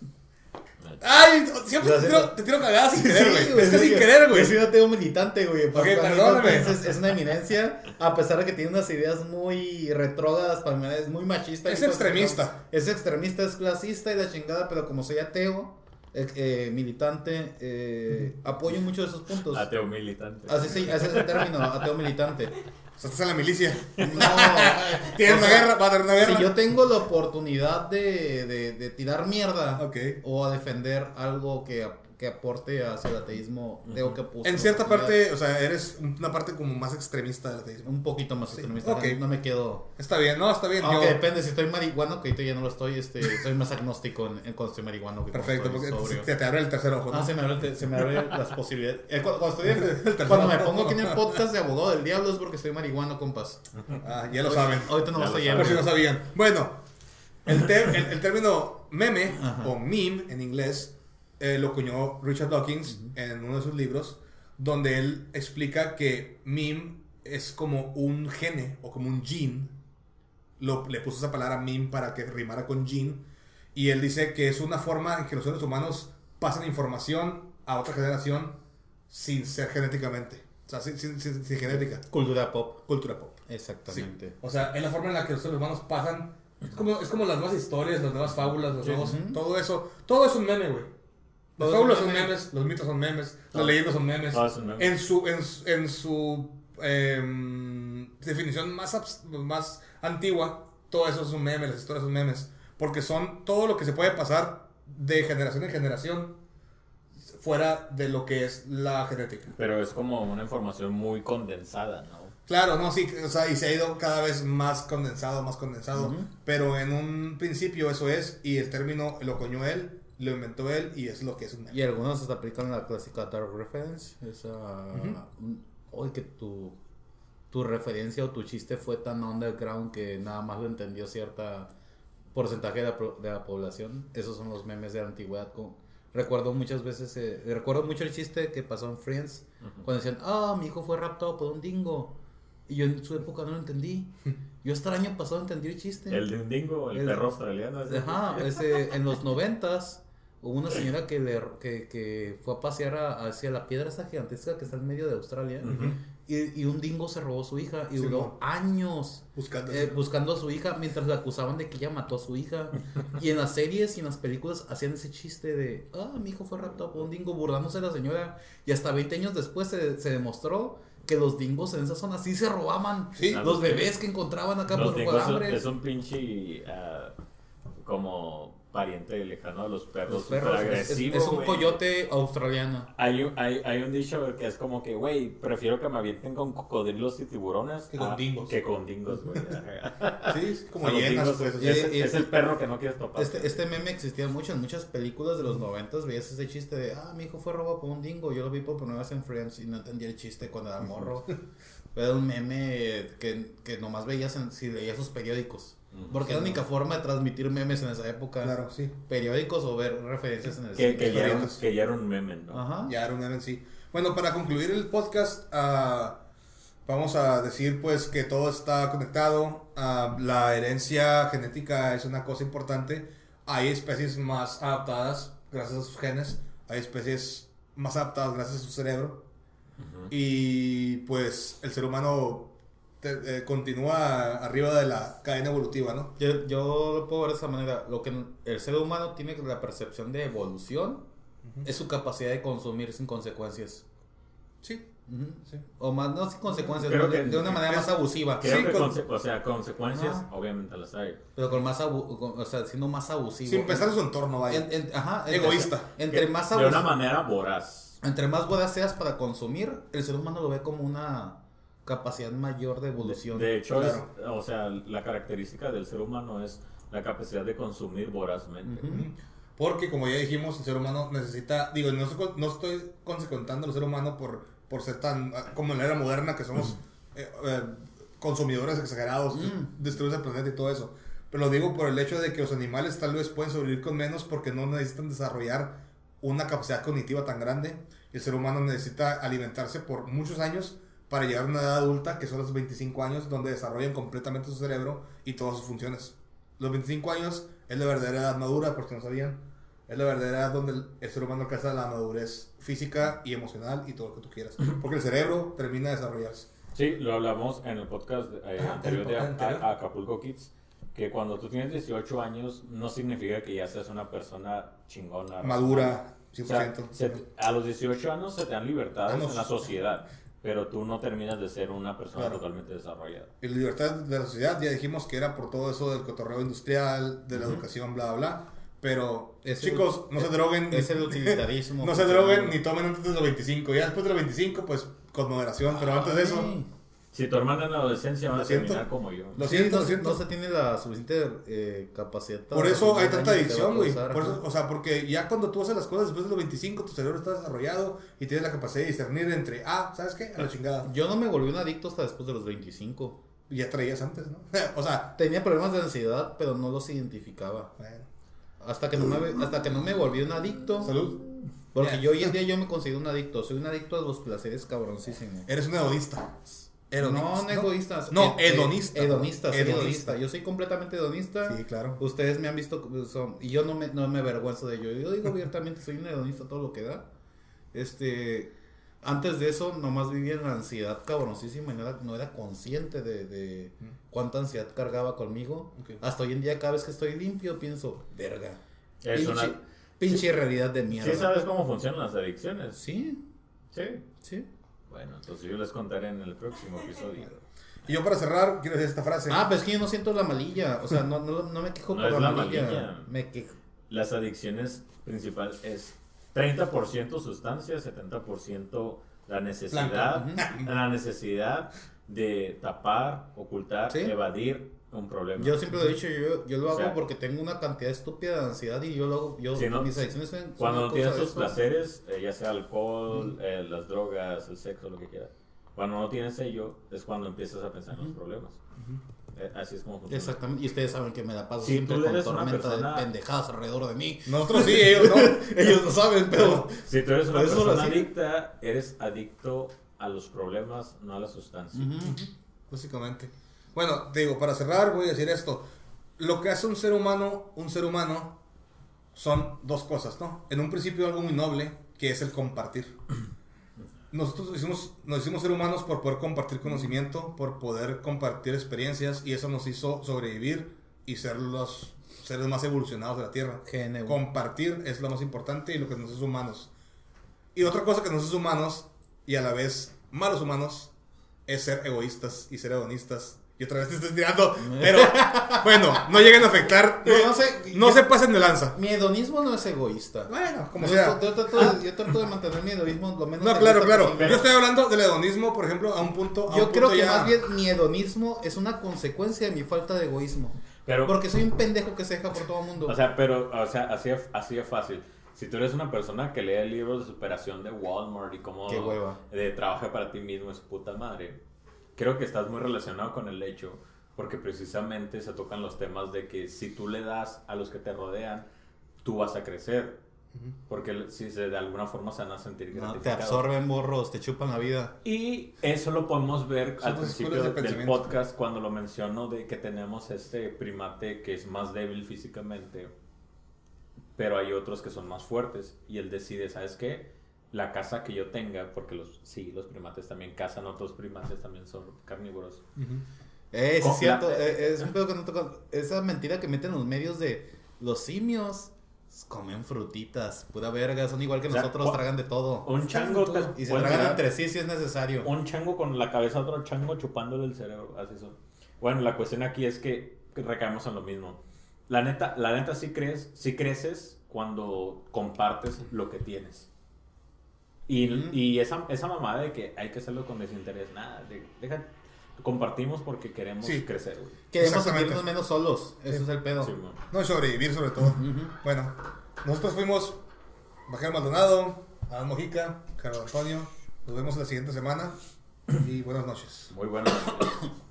Ay, siempre
O sea,
te tiro cagadas sin querer, güey.
Sí,
Es que
sí,
sin querer, güey.
Yo sí no tengo militante, güey. Para mí
perdóname.
Es una eminencia, a pesar de que tiene unas ideas muy retrógradas, para mí es muy machista.
Es
y pues,
extremista.
Es extremista, es clasista y la chingada, pero como soy ateo, militante, apoyo mucho de esos puntos.
Ateo militante.
Así es el término, ateo militante.
O sea, estás en la milicia.
No,
Tienes
o
una
sea,
guerra, va a tener una guerra.
si yo tengo la oportunidad de tirar mierda
Ok.
o a defender algo que aporte hacia el ateísmo, tengo que
En cierta parte, o sea, eres una parte como más extremista del ateísmo.
un poquito más extremista,
ok.
no me quedo.
Está bien, ¿no? Está bien.
Aunque
yo-
depende, si estoy marihuano, que ahorita ya no lo estoy, soy más agnóstico cuando estoy marihuano que
Perfecto,
cuando
porque
estoy sobrio.
se te abre el tercer ojo, ¿no?
Ah, se me abre las posibilidades. Cuando me pongo aquí en el podcast de abogado del diablo es porque estoy marihuano, compas.
Ah, ya lo saben.
Ahorita no
Ya
estoy
lo
Por si
ebrio.
no sabían. Bueno, el término meme
Ajá.
o meme en inglés lo acuñó Richard Dawkins en uno de sus libros, donde él explica que meme es como un gene o como un gene. Le puso esa palabra meme para que rimara con gene. Y él dice que es una forma en que los seres humanos pasan información a otra generación sin ser genéticamente. O sea, sin genética.
Cultura pop.
Cultura pop.
Exactamente.
Sí. O sea, es la forma en la que los seres humanos pasan. Es como las nuevas historias, las nuevas fábulas, los nuevos, todo eso. Todo es un meme, güey. Las
Todo es
fábulas
un
son
meme.
memes, los mitos son memes,
Ah.
las leyendas son memes.
Ah, es un meme.
En su definición más antigua, todo eso es un meme, las historias son memes. Porque son todo lo que se puede pasar de generación en generación fuera de lo que es la genética.
Pero es como una información muy condensada, ¿no?
Claro, no, sí, o sea, y se ha ido cada vez más condensado, pero en un principio eso es, y el término lo coñó él, lo inventó él, y es lo que es un meme.
Y algunos se aplican la clásica dark reference. Hoy que tu referencia o tu chiste fue tan underground que nada más lo entendió cierta porcentaje de la población. Esos son los memes de la antigüedad. Recuerdo muchas veces, recuerdo mucho el chiste que pasó en Friends, cuando decían, mi hijo fue raptado por un dingo. Y yo en su época no lo entendí. Yo hasta el año pasado entendí el chiste.
El de un dingo, el perro australiano. ¿sí?
Ajá, en los 90s hubo una señora que fue a pasear hacia la piedra esa gigantesca que está en medio de Australia. Y un dingo se robó a su hija y
Sí,
duró años buscando a su hija mientras la acusaban de que ella mató a su hija. Y en las series y en las películas hacían ese chiste de, mi hijo fue raptado por un dingo, burlándose de la señora. Y hasta 20 años después se demostró que los dingos en esa zona sí se robaban
Sí.
los bebés que encontraban acá
Los
por
dingos
hambre.
es un pinche como pariente lejano de los perros.
Los perros
súper agresivo,
es un
güey.
coyote australiano.
Hay un dicho que es como que, güey, prefiero que me avienten con cocodrilos y tiburones
Que con dingos.
Que con dingos, güey.
Sí, es como
O sea, los
llenas,
dingos
pues.
es el perro que no quieres topar.
Este meme existía mucho en muchas películas de los 90s. Veías ese chiste de, mi hijo fue robado por un dingo. Yo lo vi por primera vez en Friends y no entendía el chiste cuando era morro. Era un meme que nomás veías si leías sus periódicos. Porque era la única forma de transmitir memes en esa época.
Claro, sí.
Periódicos o ver referencias en el
Que
cine.
ya era un meme, ¿no?
Ajá.
Ya era un meme en sí. Bueno, para concluir el podcast, vamos a decir pues que todo está conectado. La herencia genética es una cosa importante. Hay especies más adaptadas gracias a sus genes. Hay especies más adaptadas gracias a su cerebro. Y pues el ser humano continúa arriba de la cadena evolutiva, ¿no?
Yo lo puedo ver de esa manera. Lo que el ser humano tiene la percepción de evolución es su capacidad de consumir sin consecuencias.
Sí. Sí.
O más, no sin consecuencias,
Creo
no,
que
de una manera más abusiva.
Creo
Sí,
que consecuencias,
Ajá.
obviamente las hay.
Pero con más siendo más abusivo.
Sin pensar en su entorno, vaya. Egoísta.
Entre más
De una
abusivo.
manera voraz.
Entre más voraz seas para consumir, el ser humano lo ve como una capacidad mayor de evolución.
De hecho,
Claro.
o sea, la característica del ser humano es la capacidad de consumir vorazmente.
Porque como ya dijimos, el ser humano necesita, digo, no estoy consecuentando al ser humano por ser tan, como en la era moderna que somos consumidores exagerados, destruimos el planeta y todo eso. Pero lo digo por el hecho de que los animales tal vez pueden sobrevivir con menos porque no necesitan desarrollar una capacidad cognitiva tan grande. El ser humano necesita alimentarse por muchos años para llegar a una edad adulta, que son los 25 años, donde desarrollan completamente su cerebro y todas sus funciones. Los 25 años es la verdadera edad madura, porque no sabían. Es la verdadera edad donde el ser humano alcanza la madurez física y emocional y todo lo que tú quieras. Porque el cerebro termina de desarrollarse.
Sí, lo hablamos en el podcast anterior de
anterior.
Acapulco Kids, que cuando tú tienes 18 años no significa que ya seas una persona chingona.
Madura, 100%.
O sea, a los 18 años se te dan libertades en la sociedad, pero tú no terminas de ser una persona totalmente desarrollada.
Y la libertad de la sociedad, ya dijimos que era por todo eso del cotorreo industrial, de la educación, bla, bla, bla. Pero, chicos, no se droguen.
Es el utilitarismo.
No se droguen ni tomen antes de los 25. Ya después de los 25, pues con moderación. Pero antes de eso.
Si tu hermana en la adolescencia va a terminar como yo.
Lo siento.
No se tiene la suficiente capacidad.
Por eso hay tanta adicción, güey. O sea, porque ya cuando tú haces las cosas después de los 25, tu cerebro está desarrollado y tienes la capacidad de discernir entre, ¿sabes qué? A la chingada.
Yo no me volví un adicto hasta después de los 25.
Ya traías antes, ¿no? O sea,
tenía problemas de ansiedad, pero no los identificaba.
Bueno.
Hasta que no me volví un adicto.
Salud.
Porque yo hoy en día yo me considero un adicto. Soy un adicto a los placeres cabroncísimos.
Eres un hedonista.
No egoísta.
No, hedonista.
Hedonista. Yo soy completamente hedonista.
Sí, claro.
Ustedes me han visto y yo no me avergüenzo de ello. Yo digo abiertamente, soy un hedonista todo lo que da. Antes de eso, nomás vivía en la ansiedad cabroncísima y no era consciente de cuánta ansiedad cargaba conmigo. Okay. Hasta hoy en día, cada vez que estoy limpio, pienso, verga. Pinche realidad de mierda.
¿Sí sabes cómo funcionan las adicciones?
Sí.
¿Sí? Bueno, entonces yo les contaré en el próximo episodio.
Y yo para cerrar, quiero decir esta frase.
Pues es que yo no siento la malilla. O sea, no me quejo por la malilla. Me quejo.
Las adicciones principal es 30% sustancia, 70% la necesidad de tapar, ocultar, evadir un problema.
Yo siempre lo he dicho, yo lo hago porque tengo una cantidad estúpida de ansiedad y yo lo hago. Mis adicciones son
cuando no tienes tus placeres, ya sea alcohol, las drogas, el sexo, lo que quieras. Cuando no tienes ello, es cuando empiezas a pensar en los problemas. Así es como funciona.
Exactamente. Y ustedes saben que me la paso siempre con tormenta de pendejadas alrededor de mí.
Nosotros sí, ellos no.
Ellos lo saben, pero...
Si tú eres una persona adicta, eres adicto a los problemas, no a la sustancia.
Básicamente. Bueno, te digo, para cerrar voy a decir esto. Lo que hace un ser humano son dos cosas, ¿no? En un principio algo muy noble, que es el compartir. Nosotros nos hicimos ser humanos por poder compartir conocimiento, por poder compartir experiencias, y eso nos hizo sobrevivir y ser los seres más evolucionados de la Tierra.
Genial.
Compartir es lo más importante y lo que nos hace humanos. Y otra cosa que nos hace humanos, y a la vez malos humanos, es ser egoístas y ser hedonistas. Y otra vez te estoy tirando, pero bueno, no lleguen a afectar, no se pasen de lanza.
Mi hedonismo no es egoísta.
Bueno, como sea.
Yo trato de mantener mi hedonismo lo menos.
No, claro. Yo estoy hablando del hedonismo, por ejemplo, a un punto.
Yo creo que más bien mi hedonismo es una consecuencia de mi falta de egoísmo. Porque soy un pendejo que se deja por todo el mundo.
Así es fácil. Si tú eres una persona que lee libros de superación de Walmart y cómo trabaja para ti mismo, es puta madre. Creo que estás muy relacionado con el hecho, porque precisamente se tocan los temas de que si tú le das a los que te rodean, tú vas a crecer. Porque si de alguna forma se van a sentir gratificados.
Te absorben, borros, te chupan la vida.
Y eso lo podemos ver al principio del podcast, cuando lo menciono de que tenemos este primate que es más débil físicamente, pero hay otros que son más fuertes. Y él decide, ¿sabes qué? La caza que yo tenga, porque los primates también cazan, otros primates también son carnívoros.
Es cierto, es un pedo que no toca. Esa mentira que meten los medios de los simios comen frutitas, pura verga, son igual que nosotros, tragan de todo.
Un chango
y se tragan entre sí si es necesario.
Un chango con la cabeza a otro chango chupándole el cerebro, así son. Bueno, la cuestión aquí es que recaemos en lo mismo. La neta sí creces cuando compartes lo que tienes. Y esa mamada de que hay que hacerlo con desinterés, nada, compartimos porque queremos crecer, güey.
Queremos sentirnos menos solos, eso es el pedo.
Sí, no, sobrevivir sobre todo. Bueno, nosotros fuimos Bajero Maldonado, Adán Mojica, Carlos Antonio. Nos vemos la siguiente semana y buenas noches.
Muy buenas noches.